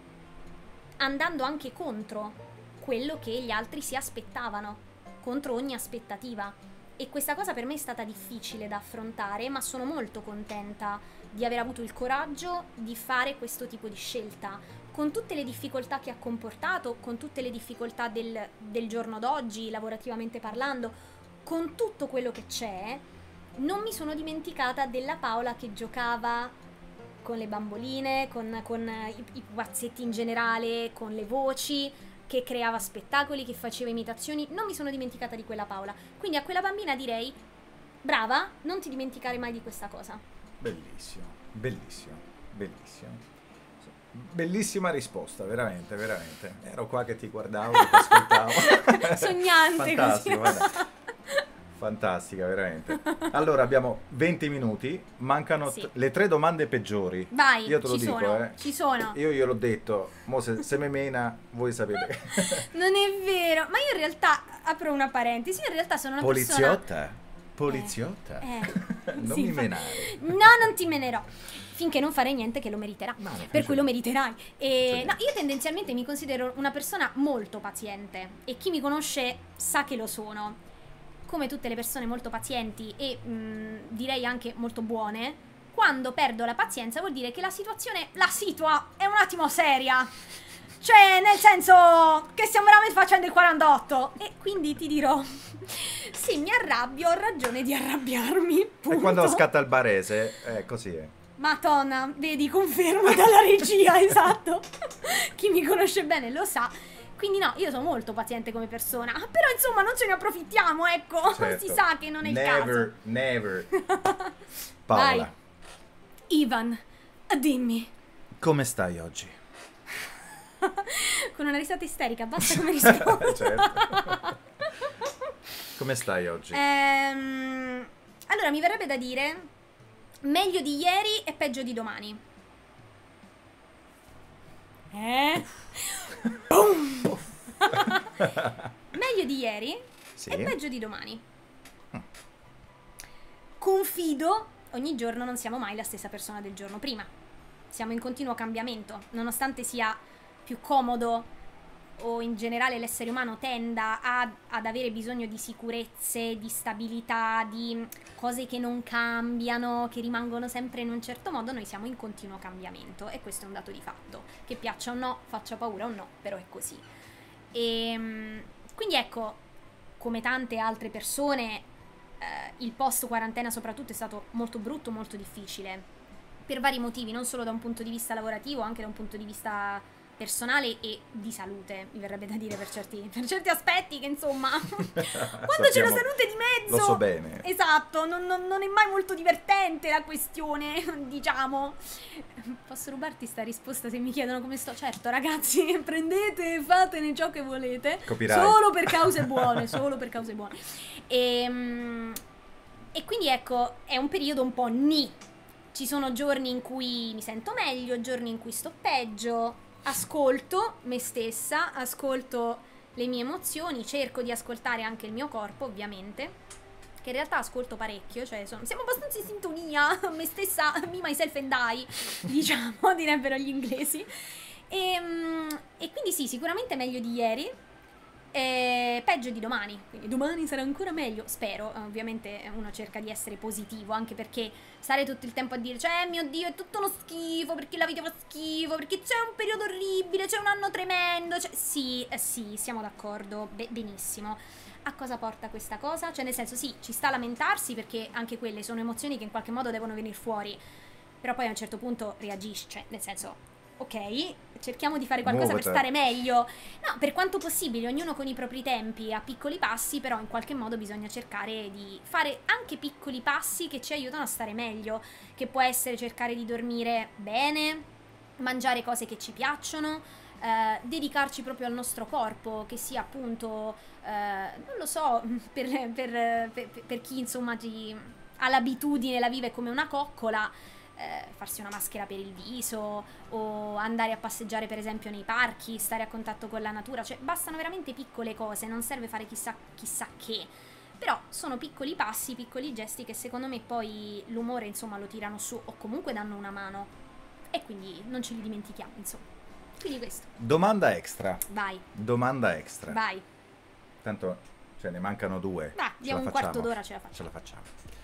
andando anche contro quello che gli altri si aspettavano, contro ogni aspettativa. E questa cosa per me è stata difficile da affrontare, ma sono molto contenta di aver avuto il coraggio di fare questo tipo di scelta, con tutte le difficoltà che ha comportato, con tutte le difficoltà del, del giorno d'oggi, lavorativamente parlando, con tutto quello che c'è. Non mi sono dimenticata della Paola che giocava con le bamboline, con, con i, i pupazzetti in generale, con le voci, che creava spettacoli, che faceva imitazioni. Non mi sono dimenticata di quella Paola. Quindi a quella bambina direi: brava, non ti dimenticare mai di questa cosa. Bellissimo, bellissimo, bellissimo. Bellissima risposta, veramente, veramente. Ero qua che ti guardavo, che ti ascoltavo. Sognante. Fantastico, guarda. Fantastica, veramente. Allora abbiamo venti minuti, mancano Sì. t- le tre domande peggiori. Vai, Io te lo ci dico, sono, eh. ci sono. Io gliel'ho detto, mo se, se me mena, voi sapete. Non è vero, ma io in realtà, apro una parentesi, io in realtà sono una Poliziotta? persona... Poliziotta? Eh, non sì, mi fa- menare. No, non ti menerò. Finché non farei niente che lo meriterà. No, non per faccio cui lo niente. meriterai. E, Faccio no, io tendenzialmente mi considero una persona molto paziente. E chi mi conosce sa che lo sono. Come tutte le persone molto pazienti e mh, direi anche molto buone, quando perdo la pazienza vuol dire che la situazione, la situa, è un attimo seria. Cioè, nel senso che stiamo veramente facendo il quarantotto. E quindi ti dirò, sì, mi arrabbio, ho ragione di arrabbiarmi, punto. E quando scatta il barese, è così è. Madonna, vedi, confermo dalla regia, esatto. Chi mi conosce bene lo sa. Quindi no, io sono molto paziente come persona. Però insomma non ce ne approfittiamo, ecco. Certo. Si sa che non è Never, il never. caso. Paola, Vai. Ivan, dimmi. come stai oggi? Con una risata isterica, basta come rispondo. Certo. Come stai oggi? Ehm, allora, mi verrebbe da dire meglio di ieri e peggio di domani. Eh? Boom! Meglio di ieri Sì. e peggio di domani. Confido, ogni giorno non siamo mai la stessa persona del giorno prima. Siamo in continuo cambiamento, nonostante sia più comodo o in generale l'essere umano tenda ad, ad avere bisogno di sicurezze, di stabilità, di cose che non cambiano, che rimangono sempre in un certo modo. Noi siamo in continuo cambiamento e questo è un dato di fatto, che piaccia o no, faccia paura o no, però è così. E quindi ecco, come tante altre persone, eh, il post quarantena soprattutto è stato molto brutto, molto difficile, per vari motivi, non solo da un punto di vista lavorativo, anche da un punto di vista personale e di salute, mi verrebbe da dire, per certi, per certi aspetti che insomma quando c'è la salute di mezzo, lo so bene, esatto, non, non, non è mai molto divertente la questione, diciamo. Posso rubarti sta risposta se mi chiedono come sto? Certo ragazzi, prendete, fatene ciò che volete. Copyright. Solo per cause buone, solo per cause buone. E, e quindi ecco, è un periodo un po' ni. Ci sono giorni in cui mi sento meglio, giorni in cui sto peggio. Ascolto me stessa, ascolto le mie emozioni, cerco di ascoltare anche il mio corpo, ovviamente, che in realtà ascolto parecchio, cioè sono, siamo abbastanza in sintonia, me stessa, me, myself and I, diciamo, direbbero gli inglesi. E, e quindi sì, sicuramente meglio di ieri, e peggio di domani, quindi domani sarà ancora meglio, spero. Ovviamente uno cerca di essere positivo, anche perché stare tutto il tempo a dire cioè mio Dio è tutto uno schifo, perché la vita fa schifo, perché c'è un periodo orribile, c'è un anno tremendo, cioè, sì, eh, sì, siamo d'accordo, be- benissimo. A cosa porta questa cosa? Cioè nel senso sì, ci sta a lamentarsi, perché anche quelle sono emozioni che in qualche modo devono venire fuori, però poi a un certo punto reagisci, cioè nel senso ok, cerchiamo di fare qualcosa Muovete. per stare meglio. No, per quanto possibile, ognuno con i propri tempi, a piccoli passi, però in qualche modo bisogna cercare di fare anche piccoli passi che ci aiutano a stare meglio, che può essere cercare di dormire bene, mangiare cose che ci piacciono, eh, dedicarci proprio al nostro corpo, che sia appunto, eh, non lo so, per, per, per, per chi insomma ci, ha l'abitudine, la vive come una coccola, Eh, farsi una maschera per il viso o andare a passeggiare per esempio nei parchi, stare a contatto con la natura, cioè bastano veramente piccole cose, non serve fare chissà, chissà che, però sono piccoli passi, piccoli gesti che secondo me poi l'umore insomma lo tirano su o comunque danno una mano e quindi non ce li dimentichiamo insomma. Quindi questo. Domanda extra. Vai. Domanda extra. Vai. Tanto cioè, ne mancano due. Vai, diamo un quarto d'ora, ce la facciamo. Ce la facciamo.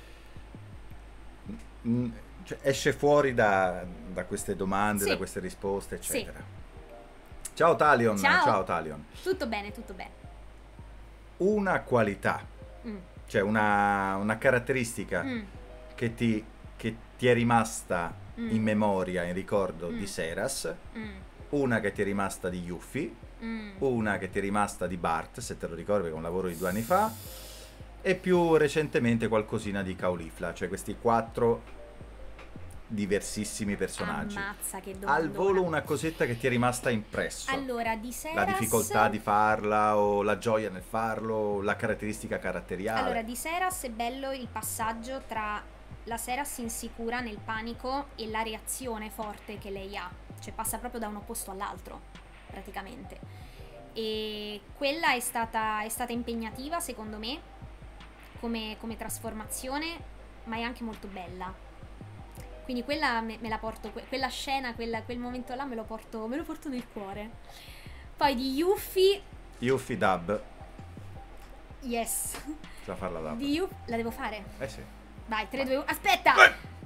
Mm, cioè, esce fuori da, da queste domande, sì. da queste risposte, eccetera. Sì. Ciao Talion. Ciao. Ciao Talion. Tutto bene, tutto bene. Una qualità, mm. cioè una, una caratteristica mm. che, ti, che ti è rimasta mm. in memoria, in ricordo mm. di Seras, mm. una che ti è rimasta di Yuffie, mm. una che ti è rimasta di Bart, se te lo ricordi, che è un lavoro di due anni fa, e più recentemente qualcosina di Caulifla, cioè questi quattro diversissimi personaggi. Ammazza, che al volo una cosetta che ti è rimasta impresso. Allora, di Seras, la difficoltà di farla o la gioia nel farlo, la caratteristica caratteriale. Allora, di Seras è bello il passaggio tra la Seras insicura nel panico e la reazione forte che lei ha, cioè passa proprio da un opposto all'altro praticamente, e quella è stata, è stata impegnativa secondo me come, come trasformazione, ma è anche molto bella. Quindi quella me, me la porto, que- quella scena, quella, quel momento là me lo porto, me lo porto nel cuore. Poi di Yuffie. Yuffie dub. Yes. Ce la farla dub. Di Yuffie, la devo fare? Eh sì. Vai, tre, due, uno. Aspetta!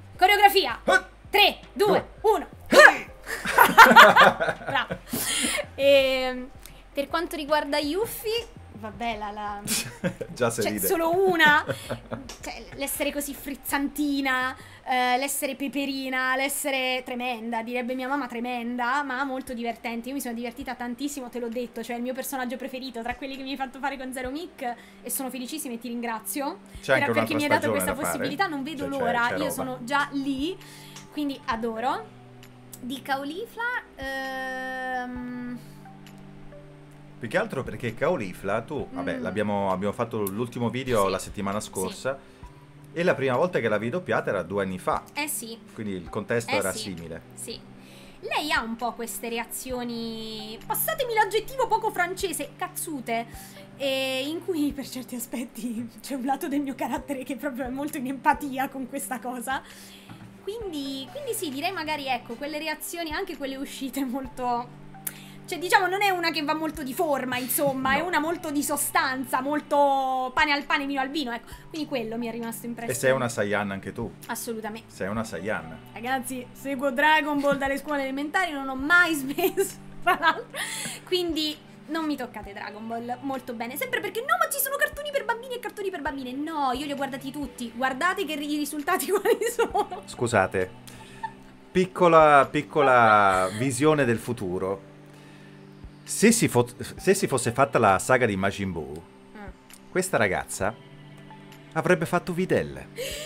Coreografia! tre, due, uno. Bravo. E per quanto riguarda Yuffie, vabbè, la, la... già se cioè, ride. solo una, cioè, l'essere così frizzantina, eh, l'essere peperina, l'essere tremenda, direbbe mia mamma, tremenda, ma molto divertente. Io mi sono divertita tantissimo, te l'ho detto, cioè il mio personaggio preferito tra quelli che mi hai fatto fare con Zero Mic, e sono felicissima e ti ringrazio per, perché mi hai dato questa possibilità, non vedo cioè, l'ora, c'è, c'è io roba. Sono già lì, quindi adoro. Di Caulifla, ehm... più che altro perché Caulifla, tu, mm. vabbè, l'abbiamo abbiamo fatto l'ultimo video sì. la settimana scorsa, sì. e la prima volta che l'avevi doppiata era due anni fa. Eh sì. Quindi il contesto eh era sì. simile. Sì. Lei ha un po' queste reazioni, passatemi l'aggettivo poco francese, cazzute, e in cui per certi aspetti c'è un lato del mio carattere che proprio è molto in empatia con questa cosa. Quindi, quindi sì, direi magari, ecco, quelle reazioni, anche quelle uscite molto... Cioè, diciamo, non è una che va molto di forma, insomma, no. È una molto di sostanza, molto pane al pane, vino al vino, ecco. Quindi quello mi è rimasto impresso. E sei una Saiyan anche tu? Assolutamente. Sei una Saiyan. Ragazzi, seguo Dragon Ball dalle scuole elementari, non ho mai smesso, tra l'altro. Quindi non mi toccate Dragon Ball, molto bene. Sempre perché, no, ma ci sono cartoni per bambini e cartoni per bambine. No, io li ho guardati tutti. Guardate che i risultati quali sono. Scusate, piccola, piccola visione del futuro. Se si, se si fosse fatta la saga di Majin Buu, mm. questa ragazza avrebbe fatto Videl.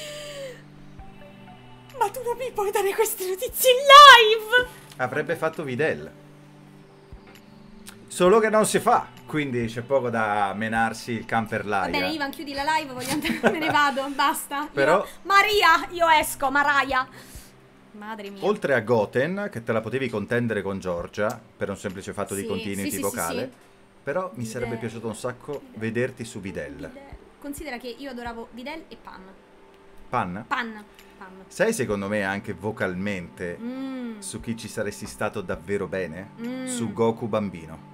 Ma tu non mi puoi dare queste notizie in live? Avrebbe fatto Videl. Solo che non si fa, quindi c'è poco da menarsi il camper l'aria. Va bene, Ivan, chiudi la live, voglio andare, me ne vado, basta. Però... Io, Maria, io esco, Maraia. Madre mia. Oltre a Goten, che te la potevi contendere con Giorgia, per un semplice fatto sì, di continuity sì, sì, vocale, sì, sì. però mi Videl. sarebbe piaciuto un sacco Videl. vederti su Videl. Videl. Considera che io adoravo Videl e Pan. Pan? Pan. Pan. Sai, secondo me, anche vocalmente, mm. su chi ci saresti stato davvero bene? Mm. Su Goku bambino.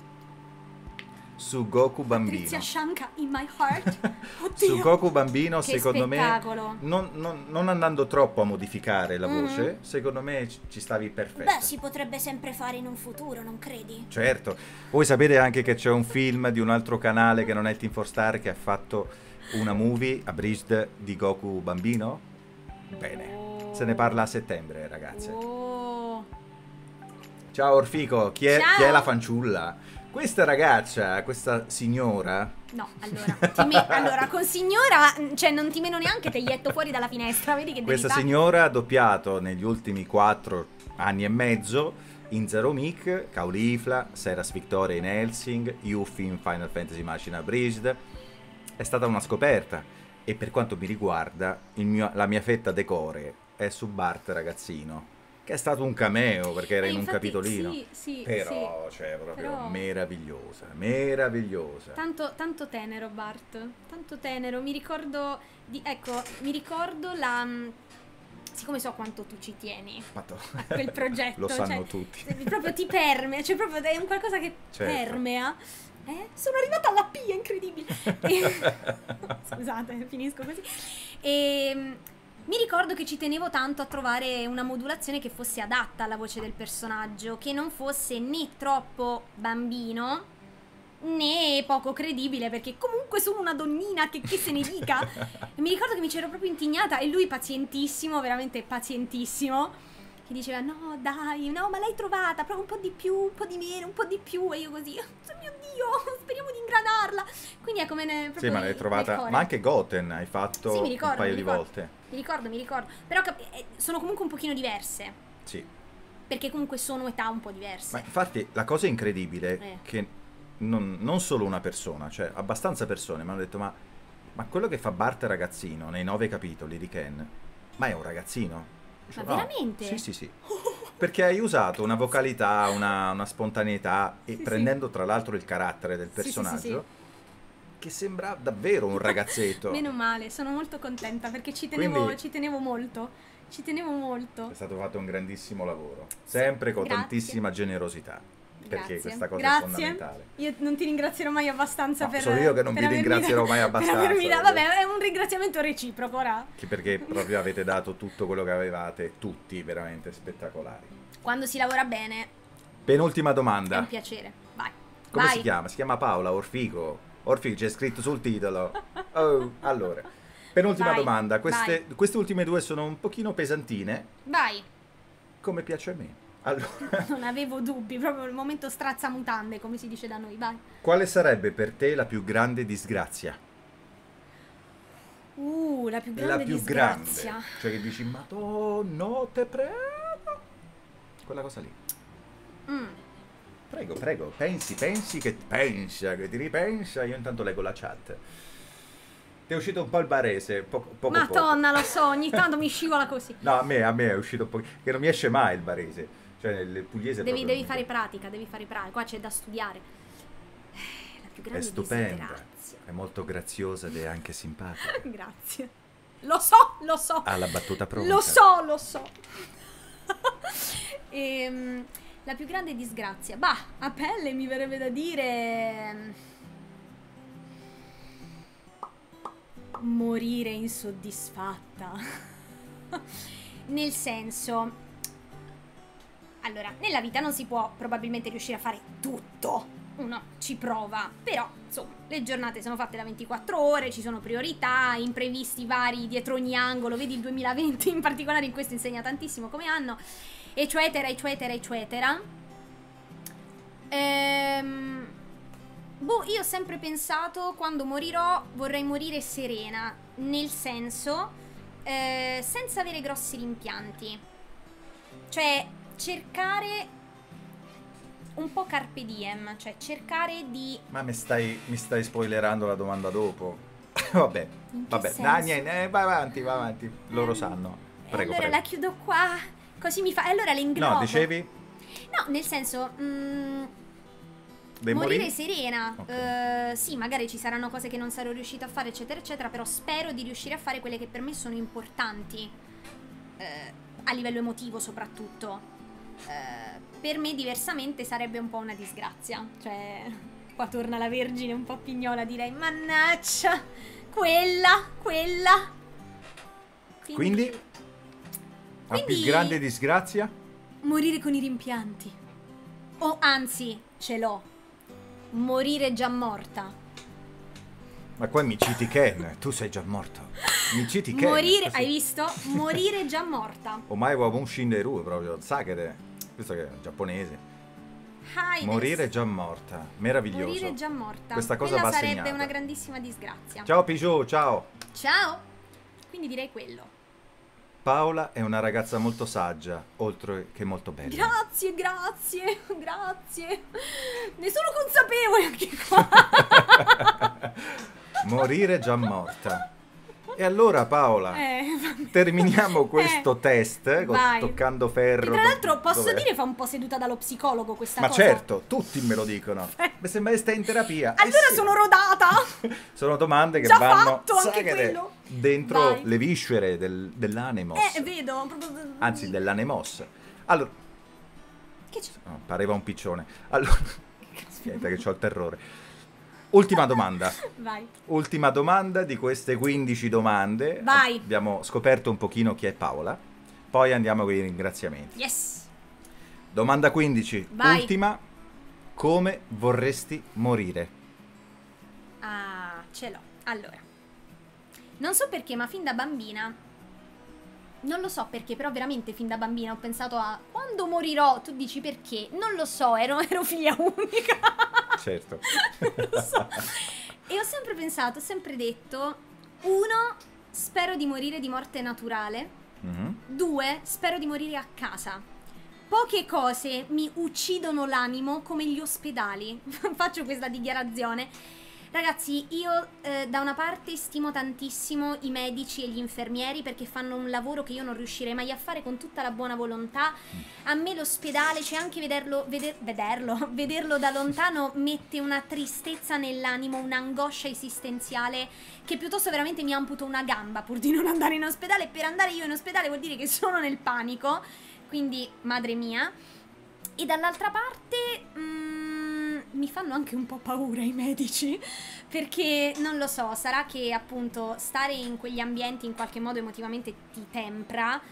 Su Goku bambino. Patrizia Shanka in my heart. Oddio. Su Goku bambino, che secondo spettacolo. me, non, non, non andando troppo a modificare la voce, mm-hmm. secondo me ci stavi perfetto. Beh, si potrebbe sempre fare in un futuro, non credi? Certo. Voi sapete anche che c'è un film di un altro canale che non è Team four Star che ha fatto una movie, Abridged, di Goku bambino? Bene. Oh. Se ne parla a settembre, ragazze. Oh. Ciao Orfico, chi è, Ciao. chi è la fanciulla? Questa ragazza, questa signora... No, allora, ti me- allora, con signora, cioè non ti meno neanche te ietto fuori dalla finestra, vedi che Questa devi signora ha doppiato negli ultimi quattro anni e mezzo in Zero Mic, Caulifla, Seras Victoria in Hellsing, Yuffie in Final Fantasy Machina Bridged. È stata una scoperta e per quanto mi riguarda il mio, la mia fetta decore è su Bart ragazzino. Che è stato un cameo perché era eh, in infatti, un capitolino. Sì, sì, però, sì. cioè, proprio però... meravigliosa, meravigliosa. Tanto, tanto tenero, Bart. Tanto tenero. Mi ricordo. Di, ecco, mi ricordo la. Siccome so quanto tu ci tieni Matto. a quel progetto. Lo sanno cioè, tutti. Proprio ti permea, cioè proprio è un qualcosa che certo. permea. Eh? Sono arrivata alla P, è incredibile. E... Scusate, finisco così. E. Mi ricordo che ci tenevo tanto a trovare una modulazione che fosse adatta alla voce del personaggio, che non fosse né troppo bambino né poco credibile, perché comunque sono una donnina, che, che se ne dica. E mi ricordo che mi c'ero proprio intignata e lui pazientissimo, veramente pazientissimo, che diceva no dai, no ma l'hai trovata, prova un po' di più, un po' di meno, un po' di più, e io così, oh mio Dio, speriamo di ingranarla. Quindi è come ne, sì, ma l'hai trovata, ma anche Goten hai fatto sì, mi ricordo, un paio mi di ricordo, volte. Mi ricordo, mi ricordo, però eh, sono comunque un pochino diverse. Sì. Perché comunque sono età un po' diverse. Ma infatti la cosa incredibile è eh. che non, non solo una persona, cioè abbastanza persone mi hanno detto ma, ma quello che fa Bart ragazzino nei nove capitoli di Ken, ma è un ragazzino? Ma no. veramente? Sì, sì, sì. Perché hai usato una vocalità, una, una spontaneità e sì, prendendo sì. tra l'altro il carattere del personaggio, sì, sì, sì, sì. che sembra davvero un ragazzetto. Meno male, sono molto contenta perché ci tenevo, Quindi, ci tenevo molto, ci tenevo molto. È stato fatto un grandissimo lavoro, sempre con Grazie. tantissima generosità. Perché Grazie. questa cosa Grazie. è fondamentale. Io non ti ringrazierò mai abbastanza no, per sono io che non vi ringrazierò mai abbastanza. Per da, vabbè, è un ringraziamento reciproco ora. Che perché proprio avete dato tutto quello che avevate, tutti veramente spettacolari. Quando si lavora bene Penultima È domanda. un piacere. Vai. Come Vai. si chiama? Si chiama Paola Orfico. Orfico, c'è scritto sul titolo. Oh, allora, penultima Vai, domanda. Queste, queste ultime due sono un pochino pesantine, Vai. come piace a me. Allora, Non avevo dubbi, proprio il momento strazzamutande, come si dice da noi. Vai. quale sarebbe per te la più grande disgrazia? Uh, la più La grande più disgrazia. grande. Cioè che dici, ma no, te prego. Quella cosa lì. Mm. Prego, prego, pensi, pensi che pensa, che ti ripensa. Io intanto leggo la chat. Ti è uscito un po' il barese, poco, poco Madonna, poco. lo so, ogni tanto mi scivola così. No, a me, a me è uscito un po', che non mi esce mai il barese. Cioè, il pugliese Devi, proprio devi non fare mi- pratica, devi fare pratica. Qua c'è da studiare. Eh, La più È grande stupenda, disgrazia. è molto graziosa ed è anche simpatica. Grazie. Lo so, lo so. Ha la battuta pronta. Lo so, lo so. Ehm, la più grande disgrazia. Bah, a pelle mi verrebbe da dire... morire insoddisfatta. Nel senso... Allora, nella vita non si può probabilmente riuscire a fare tutto. Uno ci prova, però insomma le giornate sono fatte da ventiquattro ore, ci sono priorità, imprevisti vari dietro ogni angolo, vedi il duemilaventi in particolare in questo insegna tantissimo come anno, eccetera, eccetera, eccetera. Ehm, boh, io ho sempre pensato quando morirò vorrei morire serena, nel senso eh, senza avere grossi rimpianti, cioè cercare un po' carpe diem, cioè cercare di... Ma mi stai, mi stai spoilerando la domanda dopo. Vabbè, In che vabbè. senso? No, niente, eh, vai avanti, vai avanti. Loro sanno. Prego, allora prego. la chiudo qua, così mi fa... Allora le inglobo. No, dicevi? No, nel senso... mm, Devi morire morire? serena. Ok. Eh, sì, magari ci saranno cose che non sarò riuscita a fare, eccetera, eccetera, però spero di riuscire a fare quelle che per me sono importanti. eh, a livello emotivo soprattutto. Eh, per me diversamente sarebbe un po' una disgrazia. Cioè, qua torna la Vergine un po' pignola, direi, mannaggia, quella, quella. Quindi? La più Quindi- grande disgrazia? Morire con i rimpianti. O anzi, ce l'ho. Morire già morta. Ma qua mi citi Ken, tu sei già morto. Mi citi Ken. Morire, così. hai visto? Morire già morta. Ormai avevo un Shinderu proprio, Sakete. Questo che è giapponese. Hai Morire visto? già morta. Meraviglioso. Morire già morta. Questa cosa Quella va sarebbe segnata. una grandissima disgrazia. Ciao Pichu, ciao. Ciao. Quindi direi quello. Paola è una ragazza molto saggia, oltre che molto bella. Grazie, grazie, grazie. Ne sono consapevole anche qua. Morire già morta. E allora Paola, Eh, vabbè. terminiamo questo Eh, test eh, con- vai. toccando Che ferro. tra l'altro posso Dov'è? dire fa un po' seduta dallo psicologo questa Ma cosa. certo, tutti me lo dicono. Mi sembra che stai in terapia. Eh Allora sì. sono rodata. Sono domande che Già vanno fatto anche saghere, quello. dentro Vai. le viscere del- dell'animos. Eh, vedo. proprio- Anzi, dell'anemos. Allora, Che c'è? no, pareva un piccione. Allora, aspetta che ho il terrore. Ultima domanda. Vai. Ultima domanda di queste quindici domande. Vai. Abbiamo scoperto un pochino chi è Paola. Poi andiamo con i ringraziamenti. Yes. Domanda quindici. Vai. Ultima. Come vorresti morire? Ah, ce l'ho. Allora. Non so perché, ma fin da bambina... Non lo so perché, però veramente fin da bambina ho pensato a... Quando morirò? Tu dici perché? Non lo so, ero, ero figlia unica. Certo. Non lo so. E ho sempre pensato, ho sempre detto... Uno, spero di morire di morte naturale. Mhm. Due, spero di morire a casa. Poche cose mi uccidono l'animo come gli ospedali. Faccio questa dichiarazione. Ragazzi, io eh, da una parte stimo tantissimo i medici e gli infermieri perché fanno un lavoro che io non riuscirei mai a fare con tutta la buona volontà. A me l'ospedale, c'è anche vederlo, veder- vederlo, vederlo da lontano mette una tristezza nell'animo, un'angoscia esistenziale che piuttosto veramente mi amputo una gamba pur di non andare in ospedale. Per andare io in ospedale vuol dire che sono nel panico, quindi madre mia. E dall'altra parte mm, mi fanno anche un po' paura i medici, perché non lo so, sarà che appunto stare in quegli ambienti in qualche modo emotivamente ti tempra.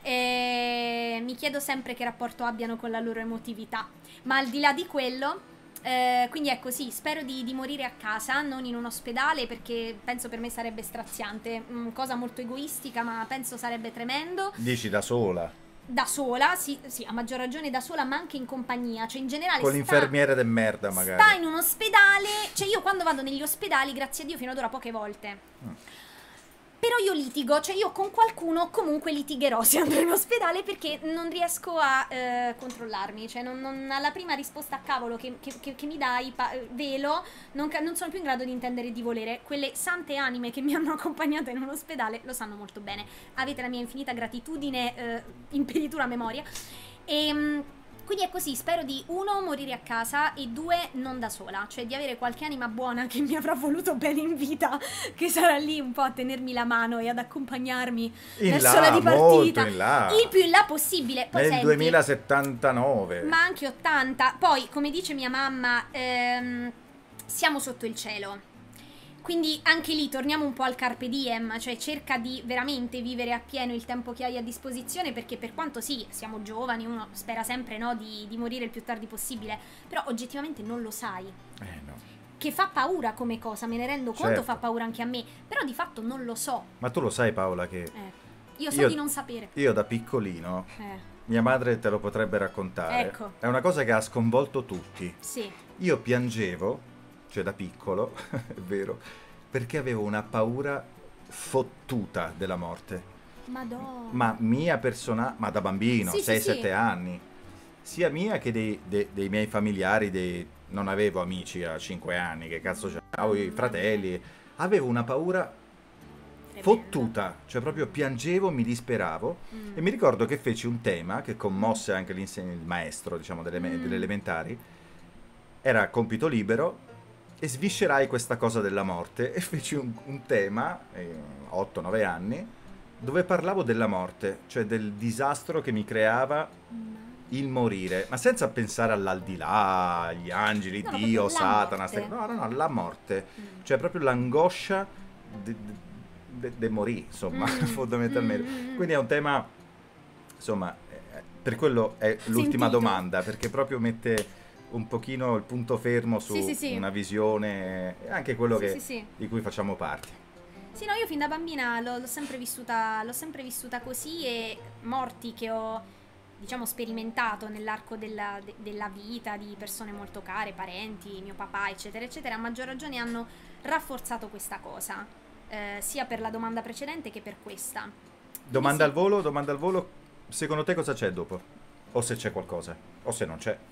E mi chiedo sempre che rapporto abbiano con la loro emotività. Ma al di là di quello... Eh, quindi ecco, sì, spero di, di morire a casa, non in un ospedale, perché penso per me sarebbe straziante, mm, cosa molto egoistica, ma penso sarebbe tremendo. Dici da sola? Da sola, sì, sì, a maggior ragione da sola, ma anche in compagnia, cioè in generale Con sta, l'infermiere de merda magari. sta in un ospedale, cioè io quando vado negli ospedali, grazie a Dio fino ad ora poche volte. Mm. Però io litigo, cioè io con qualcuno comunque litigherò se andrò in ospedale, perché non riesco a eh, controllarmi, cioè non, non, alla prima risposta a cavolo che, che, che, che mi dai, pa, velo, non, non sono più in grado di intendere e di volere. Quelle sante anime che mi hanno accompagnata in un ospedale lo sanno molto bene. Avete la mia infinita gratitudine, eh, imperitura a memoria. E... quindi è così, spero di, uno, morire a casa, e due, non da sola, cioè di avere qualche anima buona che mi avrà voluto bene in vita, che sarà lì un po' a tenermi la mano e ad accompagnarmi in verso là, la dipartita, in là. il più in là possibile. Poi nel senti, duemilasettantanove. Ma anche ottanta, poi come dice mia mamma, ehm, siamo sotto il cielo. Quindi anche lì torniamo un po' al carpe diem, cioè cerca di veramente vivere appieno il tempo che hai a disposizione, perché per quanto sì, siamo giovani, uno spera sempre, no, di, di morire il più tardi possibile, però oggettivamente non lo sai. Eh no. Che fa paura come cosa, me ne rendo conto, certo. Fa paura anche a me, però di fatto non lo so. Ma tu lo sai, Paola, che... Eh, io so io, di non sapere. Io da piccolino, eh. mia madre te lo potrebbe raccontare, ecco. È una cosa che ha sconvolto tutti. Sì. Io piangevo, cioè da piccolo, è vero, perché avevo una paura fottuta della morte. Madonna. Ma mia persona, ma da bambino, sì, sei sette sì, sì. anni, sia mia che dei, dei, dei miei familiari, dei, non avevo amici a cinque anni, che cazzo c'avevo, i fratelli, avevo una paura fottuta, cioè proprio piangevo, mi disperavo, mm. e mi ricordo che feci un tema che commosse anche il maestro, diciamo, delle, mm. delle elementari, era compito libero, e sviscerai questa cosa della morte, e feci un, un tema, eh, otto nove anni, dove parlavo della morte, cioè del disastro che mi creava il morire, ma senza pensare all'aldilà, agli angeli, no, Dio, Satana, no, no, no, la morte, mm. cioè proprio l'angoscia del morire, insomma, mm. fondamentalmente. Mm. Quindi è un tema, insomma, eh, per quello è l'ultima domanda, perché proprio mette un pochino il punto fermo su sì, sì, sì. una visione, e anche quello sì, che, sì, sì. di cui facciamo parte. Sì, no, io fin da bambina l'ho sempre vissuta, l'ho sempre vissuta così, e morti che ho, diciamo, sperimentato nell'arco della, de, della vita di persone molto care, parenti, mio papà, eccetera, eccetera, a maggior ragione hanno rafforzato questa cosa, eh, sia per la domanda precedente che per questa. Domanda sì. al volo, domanda al volo, secondo te cosa c'è dopo? O se c'è qualcosa, o se non c'è?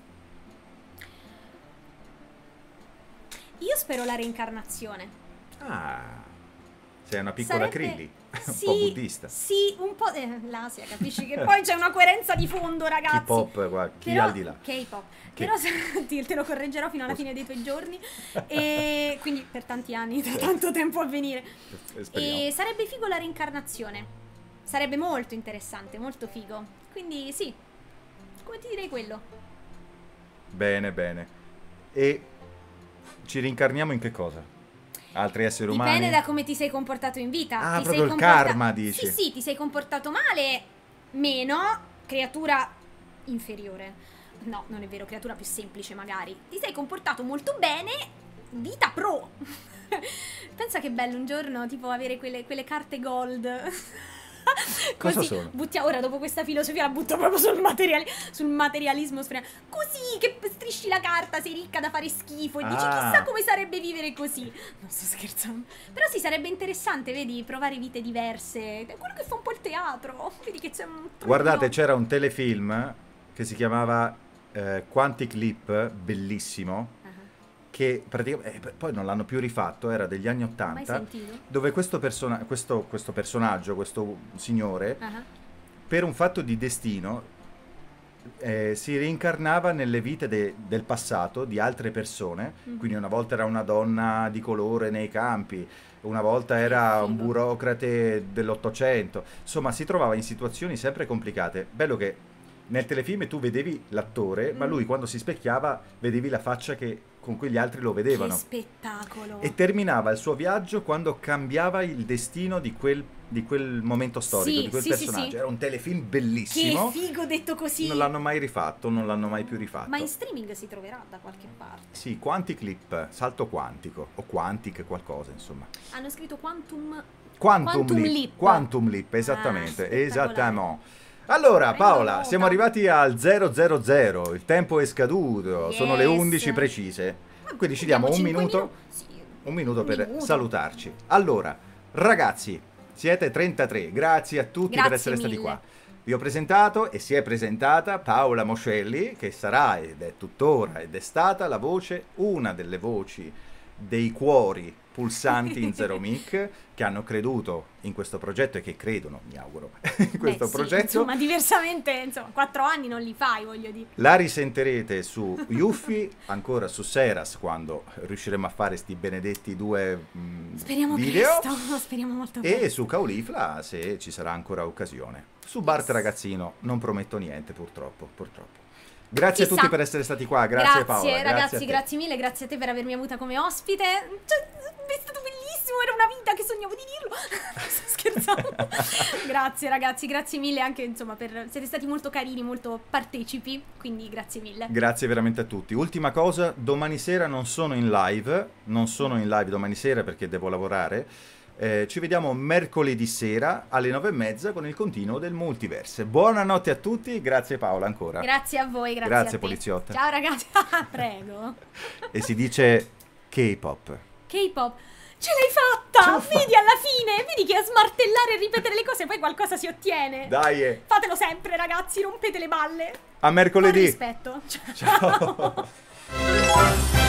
Io spero la reincarnazione. Ah, sei una piccola Sarebbe... Krilli, un sì, po' buddista. Sì, un po'... Eh, l'Asia, capisci che poi c'è una coerenza di fondo, ragazzi. K-pop, guarda, chi però, al di là. K-pop. Però te, te lo correggerò fino alla fine dei tuoi giorni, e quindi per tanti anni, da tanto tempo a venire. Speriamo. E sarebbe figo la reincarnazione. Sarebbe molto interessante, molto figo. Quindi sì, come ti direi quello. Bene, bene. E... ci rincarniamo in che cosa? Altri esseri umani? Dipende da come ti sei comportato in vita. Ah, ti proprio sei il karma, dici? Sì, sì, ti sei comportato male, meno, creatura inferiore. No, non è vero, creatura più semplice magari. Ti sei comportato molto bene, vita pro. Pensa che bello un giorno, tipo, avere quelle, quelle carte gold. Così, cosa sono? Buttiamo, ora dopo questa filosofia la butto proprio sul, materiali, sul materialismo. Così che strisci la carta, sei ricca da fare schifo, e ah. dici chissà come sarebbe vivere così. Non sto scherzando. Però sì, sarebbe interessante, vedi, provare vite diverse. È quello che fa un po' il teatro. Vedi che c'è un... Guardate, c'era un telefilm che si chiamava eh, Quantic Leap, bellissimo, che praticamente, eh, poi non l'hanno più rifatto, era degli anni ottanta, dove questo, persona questo, questo personaggio, questo signore, uh-huh. per un fatto di destino, eh, si reincarnava nelle vite de del passato di altre persone, uh-huh. quindi una volta era una donna di colore nei campi, una volta era un burocrate dell'Ottocento, insomma si trovava in situazioni sempre complicate. Bello che nel telefilm tu vedevi l'attore, mm. ma lui quando si specchiava vedevi la faccia che con cui gli altri lo vedevano. Che spettacolo! E terminava il suo viaggio quando cambiava il destino di quel, di quel momento storico, Sì, di quel sì, sì, personaggio. sì. Era un telefilm Che bellissimo. figo detto così! Non l'hanno mai rifatto, non l'hanno mai più rifatto. Ma in streaming si troverà da qualche parte. Sì, Quantic Leap, salto quantico, o Quantic qualcosa, insomma. Hanno scritto Quantum... Quantum, Quantum Leap. Leap. Quantum Leap, esattamente, Ah, spettacolare. esattamente. Allora, Prendo Paola, nota. siamo arrivati al zero zero zero, il tempo è scaduto, sono le Yes. undici precise. Quindi ci diamo un cinque minuto, minu- sì, un minuto per minuto. salutarci. Allora, ragazzi, siete trentatré, grazie a tutti Grazie per essere stati mille. qua. Vi ho presentato e si è presentata Paola Moscelli, che sarà ed è tuttora ed è stata la voce, una delle voci dei cuori pulsanti in Zero Mic che hanno creduto in questo progetto e che credono, mi auguro, in questo Beh, sì, progetto. Insomma, diversamente, insomma, quattro anni non li fai, voglio dire. La risentirete su Yuffie, ancora su Seras, quando riusciremo a fare sti benedetti due mh, Speriamo video. presto, speriamo molto E presto. su Caulifla, se ci sarà ancora occasione. Su Bart Yes. ragazzino non prometto niente, purtroppo, purtroppo. Grazie Chissà. a tutti per essere stati qua, grazie, Paola. ragazzi, grazie a te. grazie mille, grazie a te per avermi avuta come ospite. Cioè, è stato bellissimo, era una vita che sognavo di dirlo. Sto scherzando. Grazie ragazzi, grazie mille anche, insomma, per siete stati molto carini, molto partecipi, quindi grazie mille. Grazie veramente a tutti. Ultima cosa, domani sera non sono in live, non sono in live domani sera perché devo lavorare. Eh, ci vediamo mercoledì sera alle nove e mezza con il continuo del Multiverse. Buonanotte a tutti, grazie Paola ancora. Grazie a voi, grazie, Grazie, a te. poliziotta. Ciao ragazzi, prego. E si dice K-pop. K-pop. Ce l'hai fatta! Ce l'ho fatta. Vedi alla fine, vedi che a smartellare e ripetere le cose poi qualcosa si ottiene. Dai, eh. Fatelo sempre ragazzi, rompete le balle. A Con mercoledì. rispetto. Ciao.